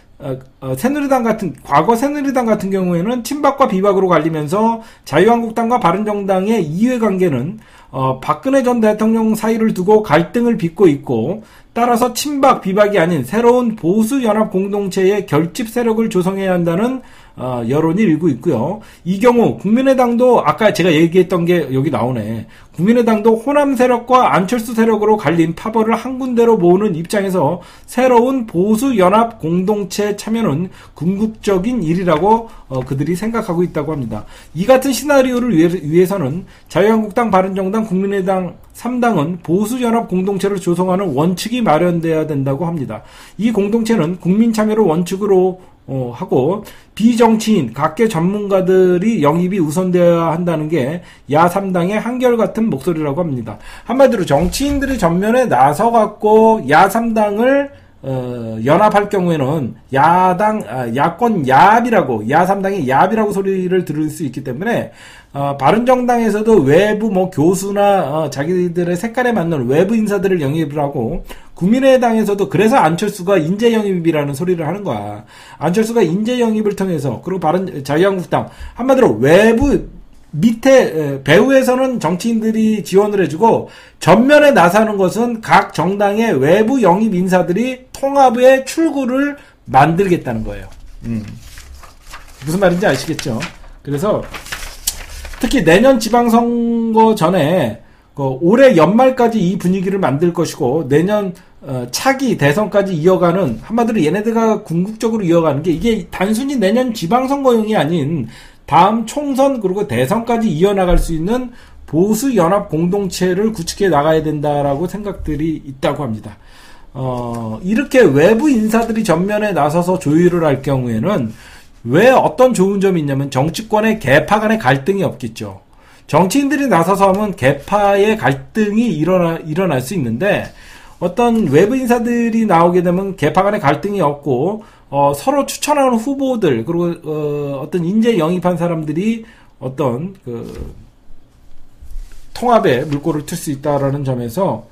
과거 새누리당 같은 경우에는 친박과 비박으로 갈리면서 자유한국당과 바른정당의 이해관계는 박근혜 전 대통령 사이를 두고 갈등을 빚고 있고 따라서 친박 비박이 아닌 새로운 보수연합 공동체의 결집 세력을 조성해야 한다는 여론이 일고 있고요. 이 경우 국민의당도 아까 제가 얘기했던 게 여기 나오네. 국민의당도 호남 세력과 안철수 세력으로 갈린 파벌을 한 군데로 모으는 입장에서 새로운 보수연합 공동체 참여는 궁극적인 일이라고 그들이 생각하고 있다고 합니다. 이 같은 시나리오를 위해서는 자유한국당, 바른정당, 국민의당 3당은 보수연합 공동체를 조성하는 원칙이 마련돼야 된다고 합니다. 이 공동체는 국민 참여를 원칙으로 하고 비정치인 각계 전문가들이 영입이 우선되어야 한다는 게 야3당의 한결같은 목소리라고 합니다. 한마디로 정치인들이 전면에 나서갖고 야3당을 연합할 경우에는 야권 야합이라고 야3당의 야합이라고 소리를 들을 수 있기 때문에 바른정당에서도 외부 교수나 자기들의 색깔에 맞는 외부 인사들을 영입을 하고 국민의당에서도 그래서 안철수가 인재 영입이라는 소리를 하는 거야. 안철수가 인재 영입을 통해서 그리고 자유한국당 한마디로 외부 밑에 배후에서는 정치인들이 지원을 해주고 전면에 나서는 것은 각 정당의 외부 영입 인사들이 통합의 출구를 만들겠다는 거예요. 무슨 말인지 아시겠죠? 그래서 특히 내년 지방선거 전에 올해 연말까지 이 분위기를 만들 것이고 내년 차기 대선까지 이어가는 한마디로 얘네들가 궁극적으로 이어가는 게 이게 단순히 내년 지방선거용이 아닌 다음 총선 그리고 대선까지 이어나갈 수 있는 보수 연합 공동체를 구축해 나가야 된다라고 생각들이 있다고 합니다. 이렇게 외부 인사들이 전면에 나서서 조율을 할 경우에는 왜 어떤 좋은 점이 있냐면 정치권의 계파 간의 갈등이 없겠죠. 정치인들이 나서서 하면 계파의 갈등이 일어날 수 있는데 어떤 외부 인사들이 나오게 되면 계파 간의 갈등이 없고 서로 추천하는 후보들 그리고 어떤 인재 영입한 사람들이 어떤 통합에 물꼬를 틀 수 있다라는 점에서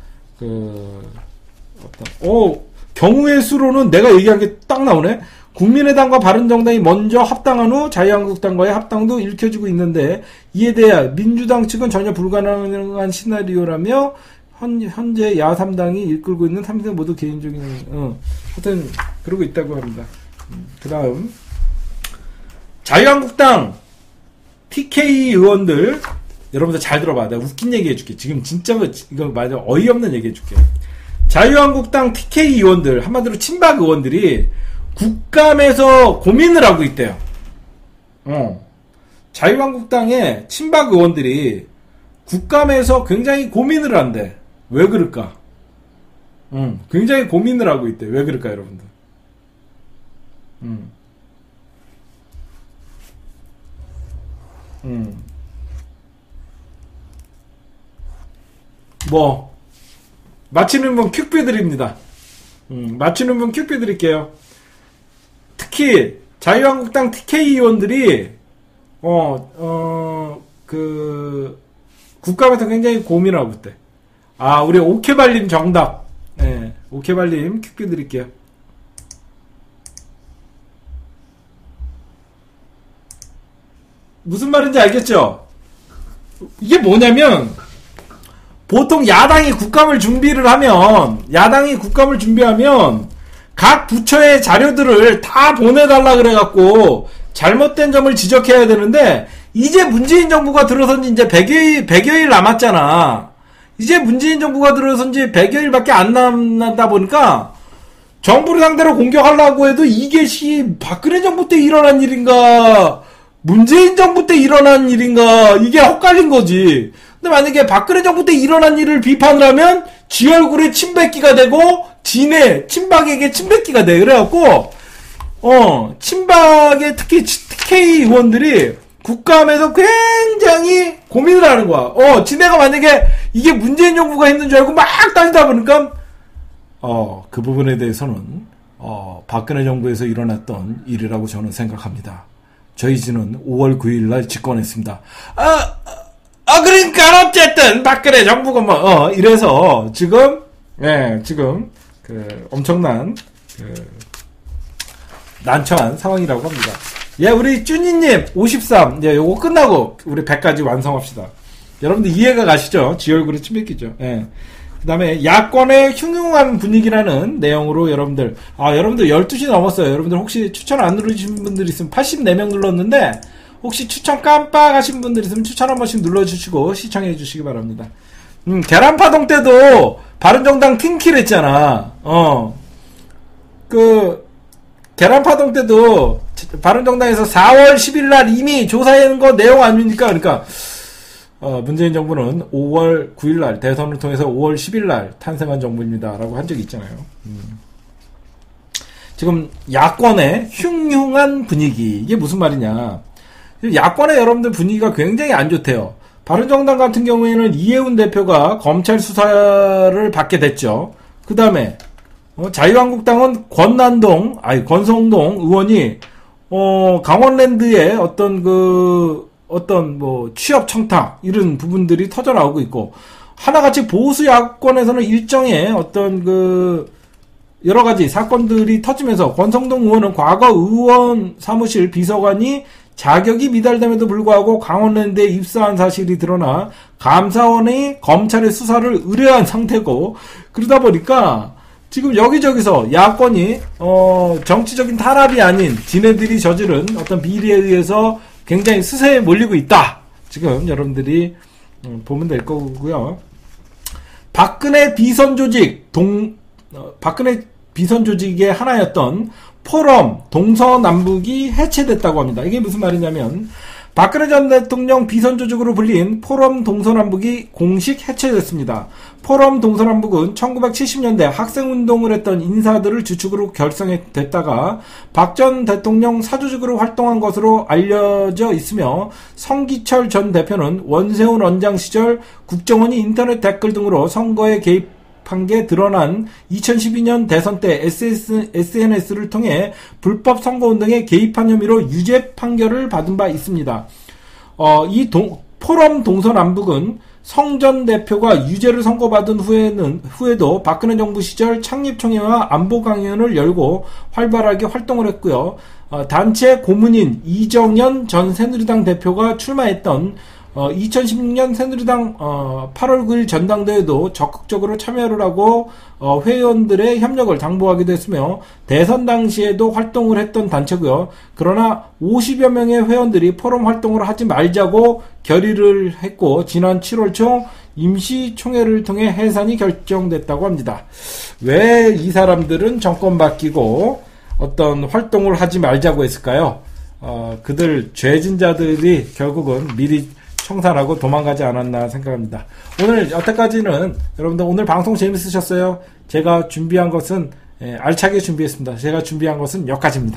경우의 수로는 내가 얘기한 게 딱 나오네. 국민의당과 바른정당이 먼저 합당한 후 자유한국당과의 합당도 읽혀지고 있는데 이에 대해 민주당 측은 전혀 불가능한 시나리오라며 현재 야3당이 이끌고 있는 3당 모두 개인적인 하여튼 그러고 있다고 합니다. 그 다음 자유한국당 TK 의원들 여러분들 잘 들어봐. 내가 웃긴 얘기 해줄게. 지금 진짜 이거 맞아 어이없는 얘기 해줄게. 자유한국당 TK 의원들 한마디로 친박 의원들이 국감에서 고민을 하고 있대요. 자유한국당의 친박 의원들이 국감에서 굉장히 고민을 한대. 왜 그럴까? 굉장히 고민을 하고 있대. 왜 그럴까, 여러분들? 맞히는 분 퀵뷰 드립니다. 맞히는 분 퀵뷰 드릴게요. 특히, 자유한국당 TK 의원들이, 국감에서 굉장히 고민하고 있대. 우리 오케발님 정답. 네, 오케발님 퀵뷰 드릴게요. 무슨 말인지 알겠죠? 이게 뭐냐면, 보통 야당이 국감을 준비하면, 각 부처의 자료들을 다 보내달라 그래갖고, 잘못된 점을 지적해야 되는데, 이제 문재인 정부가 들어선 지 이제 100여일 남았잖아. 이제 문재인 정부가 들어선 지 100여일밖에 안 남았다 보니까, 정부를 상대로 공격하려고 해도 이게 박근혜 정부 때 일어난 일인가, 문재인 정부 때 일어난 일인가, 이게 헛갈린 거지. 근데 만약에 박근혜 정부 때 일어난 일을 비판을 하면 지 얼굴에 침뱉기가 되고 지네 친박에게 침뱉기가 돼. 그래갖고 친박의 특히 TK 의원들이 국감에서 굉장히 고민을 하는 거야. 지네가 만약에 이게 문재인 정부가 했는 줄 알고 막 따지다 보니까 그 부분에 대해서는 박근혜 정부에서 일어났던 일이라고 저는 생각합니다. 저희 지는 5월 9일 날 집권했습니다. 그러니까 어쨌든 박근혜 정부가 이래서 지금 엄청난 난처한 상황이라고 합니다. 우리 쭈니님 53 요거 끝나고 우리 100까지 완성합시다. 여러분들 이해가 가시죠? 지 얼굴에 침뱉기죠. 그 다음에 야권의 흉흉한 분위기라는 내용으로 여러분들 12시 넘었어요. 여러분들 혹시 추천 안 누르신 분들 있으면 84명 눌렀는데 혹시 추천 깜빡하신 분들 있으면 추천 한 번씩 눌러주시고 시청해 주시기 바랍니다. 계란파동 때도 바른정당 팀킬 했잖아. 계란파동 때도 바른정당에서 4월 10일 날 이미 조사한 거 내용 아닙니까? 그러니까 문재인 정부는 5월 9일 날 대선을 통해서 5월 10일 날 탄생한 정부입니다라고 한 적이 있잖아요. 지금 야권의 흉흉한 분위기 이게 무슨 말이냐? 야권의 여러분들 분위기가 굉장히 안 좋대요. 바른정당 같은 경우에는 이해운 대표가 검찰 수사를 받게 됐죠. 그 다음에 자유한국당은 권성동 의원이 강원랜드의 어떤 취업 청탁 이런 부분들이 터져 나오고 있고 하나같이 보수 야권에서는 일정의 여러 가지 사건들이 터지면서 권성동 의원은 과거 의원 사무실 비서관이 자격이 미달됨에도 불구하고 강원랜드에 입사한 사실이 드러나 감사원이 검찰의 수사를 의뢰한 상태고 그러다 보니까 지금 여기저기서 야권이 정치적인 탄압이 아닌 지네들이 저지른 어떤 비리에 의해서 굉장히 수세에 몰리고 있다. 지금 여러분들이 보면 될 거고요. 박근혜 비선 조직의 하나였던 포럼 동서남북이 해체됐다고 합니다. 이게 무슨 말이냐면 박근혜 전 대통령 비선 조직으로 불린 포럼 동서남북이 공식 해체됐습니다. 포럼 동서남북은 1970년대 학생운동을 했던 인사들을 주축으로 결성됐다가 박 전 대통령 사조직으로 활동한 것으로 알려져 있으며, 성기철 전 대표는 원세훈 원장 시절 국정원이 인터넷 댓글 등으로 선거에 개입한 게 드러난 2012년 대선 때 SNS를 통해 불법 선거운동에 개입한 혐의로 유죄 판결을 받은 바 있습니다. 포럼 동서남북은 성 전 대표가 유죄를 선고받은 후에도 박근혜 정부 시절 창립총회와 안보강연을 열고 활발하게 활동을 했고요. 단체 고문인 이정현 전 새누리당 대표가 출마했던 2016년 새누리당 8월 9일 전당대회도 적극적으로 참여를 하고 회원들의 협력을 당부하기도 했으며, 대선 당시에도 활동을 했던 단체고요. 그러나 50여 명의 회원들이 포럼 활동을 하지 말자고 결의를 했고, 지난 7월 초 임시총회를 통해 해산이 결정됐다고 합니다. 왜 이 사람들은 정권 바뀌고 어떤 활동을 하지 말자고 했을까요? 그들 죄진자들이 결국은 미리 청산하고 도망가지 않았나 생각합니다. 오늘 여태까지는 여러분들 오늘 방송 재밌으셨어요? 제가 준비한 것은 알차게 준비했습니다. 제가 준비한 것은 여기까지입니다.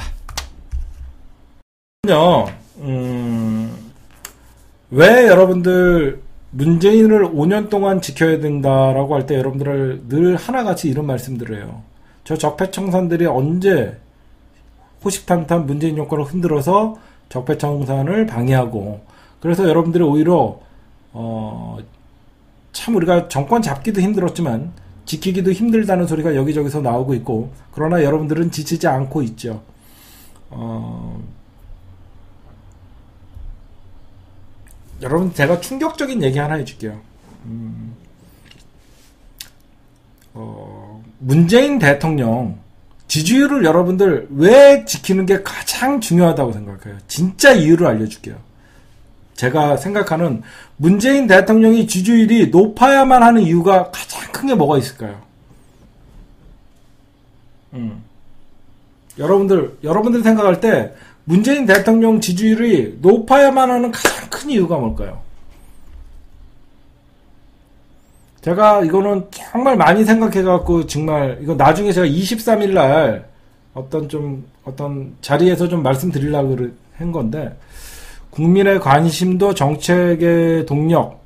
왜 여러분들 문재인을 5년 동안 지켜야 된다라고 할 때 여러분들을 늘 하나같이 이런 말씀드려요. 저 적폐청산들이 언제 호식탄탄 문재인 정권을 흔들어서 적폐청산을 방해하고, 그래서 여러분들이 오히려 참 우리가 정권 잡기도 힘들었지만 지키기도 힘들다는 소리가 여기저기서 나오고 있고, 그러나 여러분들은 지치지 않고 있죠. 여러분, 제가 충격적인 얘기 하나 해줄게요. 문재인 대통령 지지율을 여러분들 왜 지키는 게 가장 중요하다고 생각해요? 진짜 이유를 알려줄게요. 제가 생각하는 문재인 대통령이 지지율이 높아야만 하는 이유가 가장 큰 게 뭐가 있을까요? 여러분들 생각할 때 문재인 대통령 지지율이 높아야만 하는 가장 큰 이유가 뭘까요? 제가 이거는 정말 많이 생각해갖고, 정말 이거 나중에 제가 23일날 어떤 자리에서 좀 말씀드리려고 한 건데, 국민의 관심도 정책의 동력,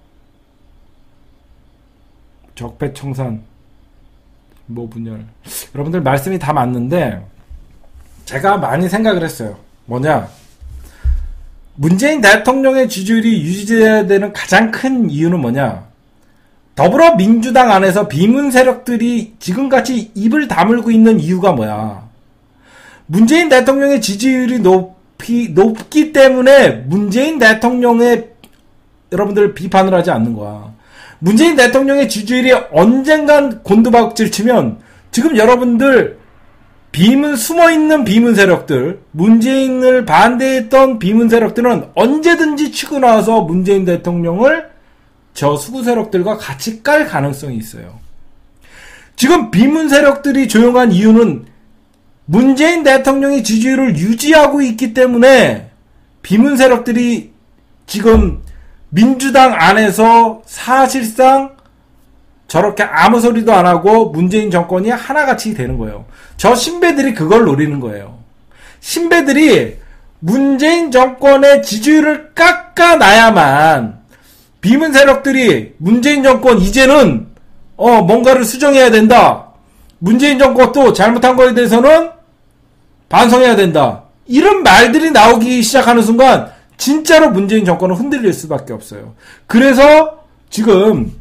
적폐청산, 분열. 여러분들 말씀이 다 맞는데, 제가 많이 생각을 했어요. 뭐냐? 문재인 대통령의 지지율이 유지돼야 되는 가장 큰 이유는 뭐냐? 더불어민주당 안에서 비문 세력들이 지금같이 입을 다물고 있는 이유가 뭐야? 문재인 대통령의 지지율이 높기 때문에 문재인 대통령의 여러분들 비판을 하지 않는 거야. 문재인 대통령의 지지율이 언젠간 곤두박질 치면 지금 여러분들 숨어있는 비문 세력들, 문재인을 반대했던 비문 세력들은 언제든지 치고 나와서 문재인 대통령을 저 수구 세력들과 같이 깔 가능성이 있어요. 지금 비문 세력들이 조용한 이유는 문재인 대통령이 지지율을 유지하고 있기 때문에 비문 세력들이 지금 민주당 안에서 사실상 저렇게 아무 소리도 안 하고 문재인 정권이 하나같이 되는 거예요. 저 신배들이 그걸 노리는 거예요. 신배들이 문재인 정권의 지지율을 깎아놔야만 비문 세력들이 문재인 정권 이제는 뭔가를 수정해야 된다. 문재인 정권도 잘못한 거에 대해서는 반성해야 된다. 이런 말들이 나오기 시작하는 순간 진짜로 문재인 정권은 흔들릴 수밖에 없어요. 그래서 지금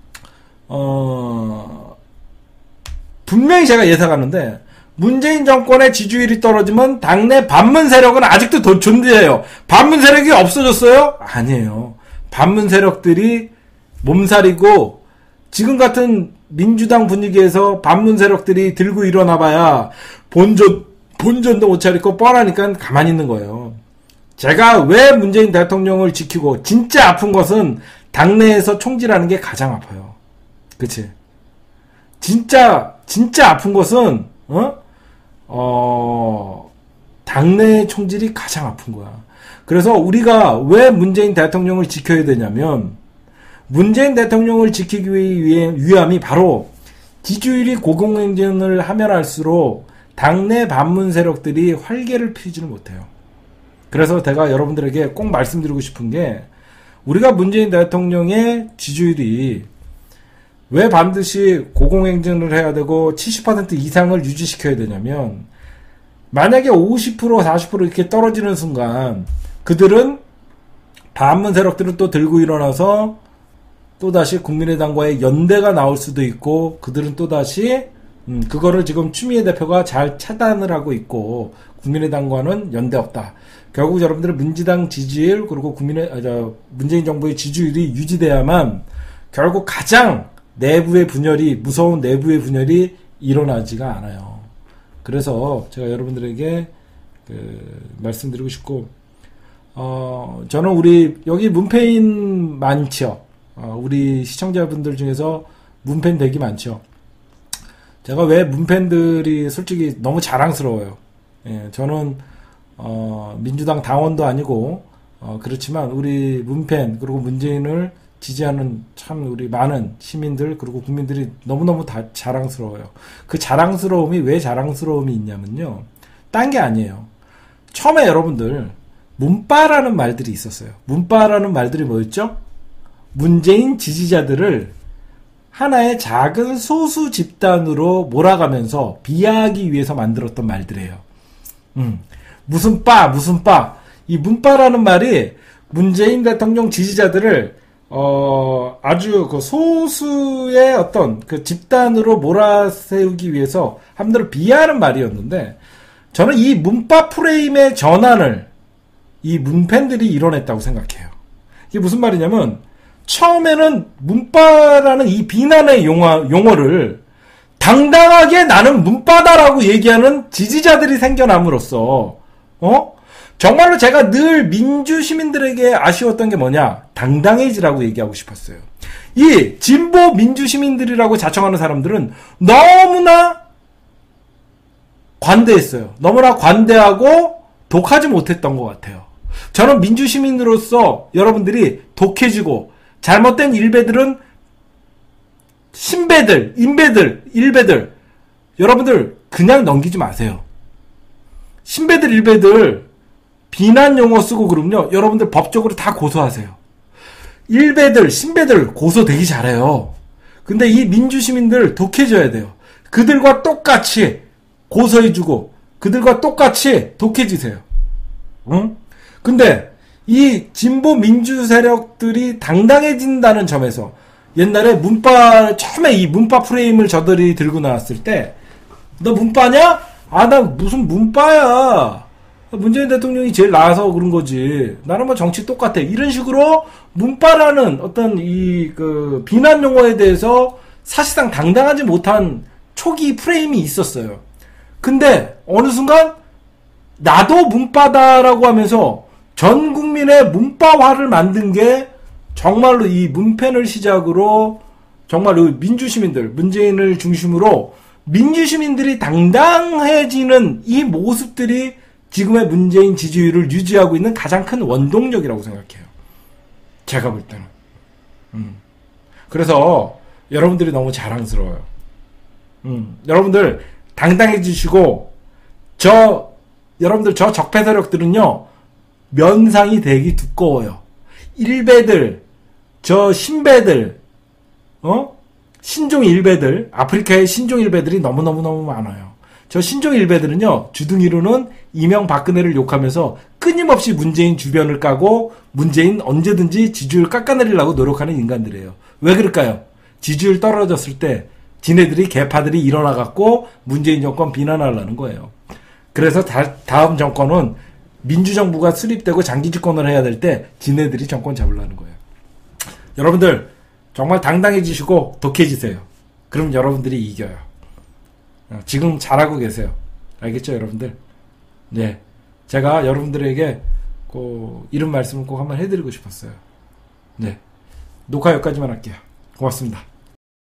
분명히 제가 예상하는데 문재인 정권의 지지율이 떨어지면 당내 반문 세력은 아직도 존재해요. 반문 세력이 없어졌어요? 아니에요. 반문 세력들이 몸살이고 지금 같은 민주당 분위기에서 반문 세력들이 들고 일어나봐야 본전도 못 차리고 뻔하니까 가만히 있는 거예요. 제가 왜 문재인 대통령을 지키고 진짜 아픈 것은 당내에서 총질하는 게 가장 아파요. 그치? 진짜 아픈 것은 당내의 총질이 가장 아픈 거야. 그래서 우리가 왜 문재인 대통령을 지켜야 되냐면, 문재인 대통령을 지키기 위함이 바로 지지율이 고공행진을 하면 할수록 당내 반문 세력들이 활개를 피우지를 못해요. 그래서 제가 여러분들에게 꼭 말씀드리고 싶은 게, 우리가 문재인 대통령의 지지율이 왜 반드시 고공행진을 해야 되고 70% 이상을 유지시켜야 되냐면, 만약에 50% 40% 이렇게 떨어지는 순간 그들은 반문 세력들을 또 들고 일어나서 또다시 국민의당과의 연대가 나올 수도 있고, 그들은 또다시 그거를 지금 추미애 대표가 잘 차단을 하고 있고, 국민의당과는 연대 없다. 결국 여러분들의 민주당 지지율, 그리고 문재인 정부의 지지율이 유지돼야만 결국 가장 내부의 분열이, 무서운 내부의 분열이 일어나지가 않아요. 그래서 제가 여러분들에게 말씀드리고 싶고, 저는 우리 여기 문패인 많죠. 우리 시청자분들 중에서 문팬 되게 많죠. 제가 왜 문팬들이 솔직히 너무 자랑스러워요. 예, 저는 민주당 당원도 아니고 그렇지만 우리 문팬, 그리고 문재인을 지지하는 참 우리 많은 시민들, 그리고 국민들이 너무너무 다 자랑스러워요. 그 자랑스러움이 왜 자랑스러움이 있냐면요, 딴 게 아니에요. 처음에 여러분들 문빠라는 말들이 있었어요. 문빠라는 말들이 뭐였죠? 문재인 지지자들을 하나의 작은 소수 집단으로 몰아가면서 비하하기 위해서 만들었던 말들이에요. 무슨 빠. 이 문빠라는 말이 문재인 대통령 지지자들을 아주 그 소수의 어떤 그 집단으로 몰아세우기 위해서 함부로 비하하는 말이었는데, 저는 이 문빠 프레임의 전환을 이 문팬들이 이뤄냈다고 생각해요. 이게 무슨 말이냐면, 처음에는 문빠라는 이 비난의 용어를 당당하게 나는 문빠다라고 얘기하는 지지자들이 생겨남으로써, 정말로 제가 늘 민주 시민들에게 아쉬웠던 게 뭐냐? 당당해지라고 얘기하고 싶었어요. 이 진보 민주 시민들이라고 자청하는 사람들은 너무나 관대했어요. 너무나 관대하고 독하지 못했던 것 같아요. 저는 민주 시민으로서 여러분들이 독해지고, 잘못된 일배들은 신배들, 인배들, 일배들, 여러분들 그냥 넘기지 마세요. 신배들, 일배들 비난 용어 쓰고 그러면요, 여러분들 법적으로 다 고소하세요. 일배들, 신배들 고소 되게 잘해요. 근데 이 민주시민들 독해져야 돼요. 그들과 똑같이 고소해주고 그들과 똑같이 독해지세요. 응? 근데 이 진보 민주 세력들이 당당해진다는 점에서, 옛날에 처음에 이 문빠 프레임을 저들이 들고 나왔을 때, 너 문빠냐? 나 무슨 문빠야. 문재인 대통령이 제일 나아서 그런 거지. 나는 뭐 정치 똑같아. 이런 식으로 문빠라는 어떤 비난 용어에 대해서 사실상 당당하지 못한 초기 프레임이 있었어요. 근데 어느 순간 나도 문빠다라고 하면서 전 국민의 문빠화를 만든 게 정말로 이 문팬을 시작으로 정말로 민주시민들, 문재인을 중심으로 민주시민들이 당당해지는 이 모습들이 지금의 문재인 지지율을 유지하고 있는 가장 큰 원동력이라고 생각해요. 제가 볼 때는. 그래서 여러분들이 너무 자랑스러워요. 여러분들 당당해지시고, 여러분들 저 적폐 세력들은요, 면상이 되게 두꺼워요. 일배들, 신배들, 신종 일배들, 아프리카의 신종 일배들이 너무너무너무 많아요. 저 신종 일배들은요, 주둥이로는 이명박근혜를 욕하면서 끊임없이 문재인 주변을 까고 문재인 언제든지 지지율 깎아내리려고 노력하는 인간들이에요. 왜 그럴까요? 지지율 떨어졌을 때 지네들이 개파들이 일어나갖고 문재인 정권 비난하려는 거예요. 그래서 다음 정권은 민주정부가 수립되고 장기 집권을 해야 될 때 지네들이 정권 잡으려는 거예요. 여러분들 정말 당당해지시고 독해지세요. 그럼 여러분들이 이겨요. 지금 잘하고 계세요. 알겠죠, 여러분들? 네, 제가 여러분들에게 이런 말씀을 꼭 한번 해드리고 싶었어요. 네, 녹화 여기까지만 할게요. 고맙습니다.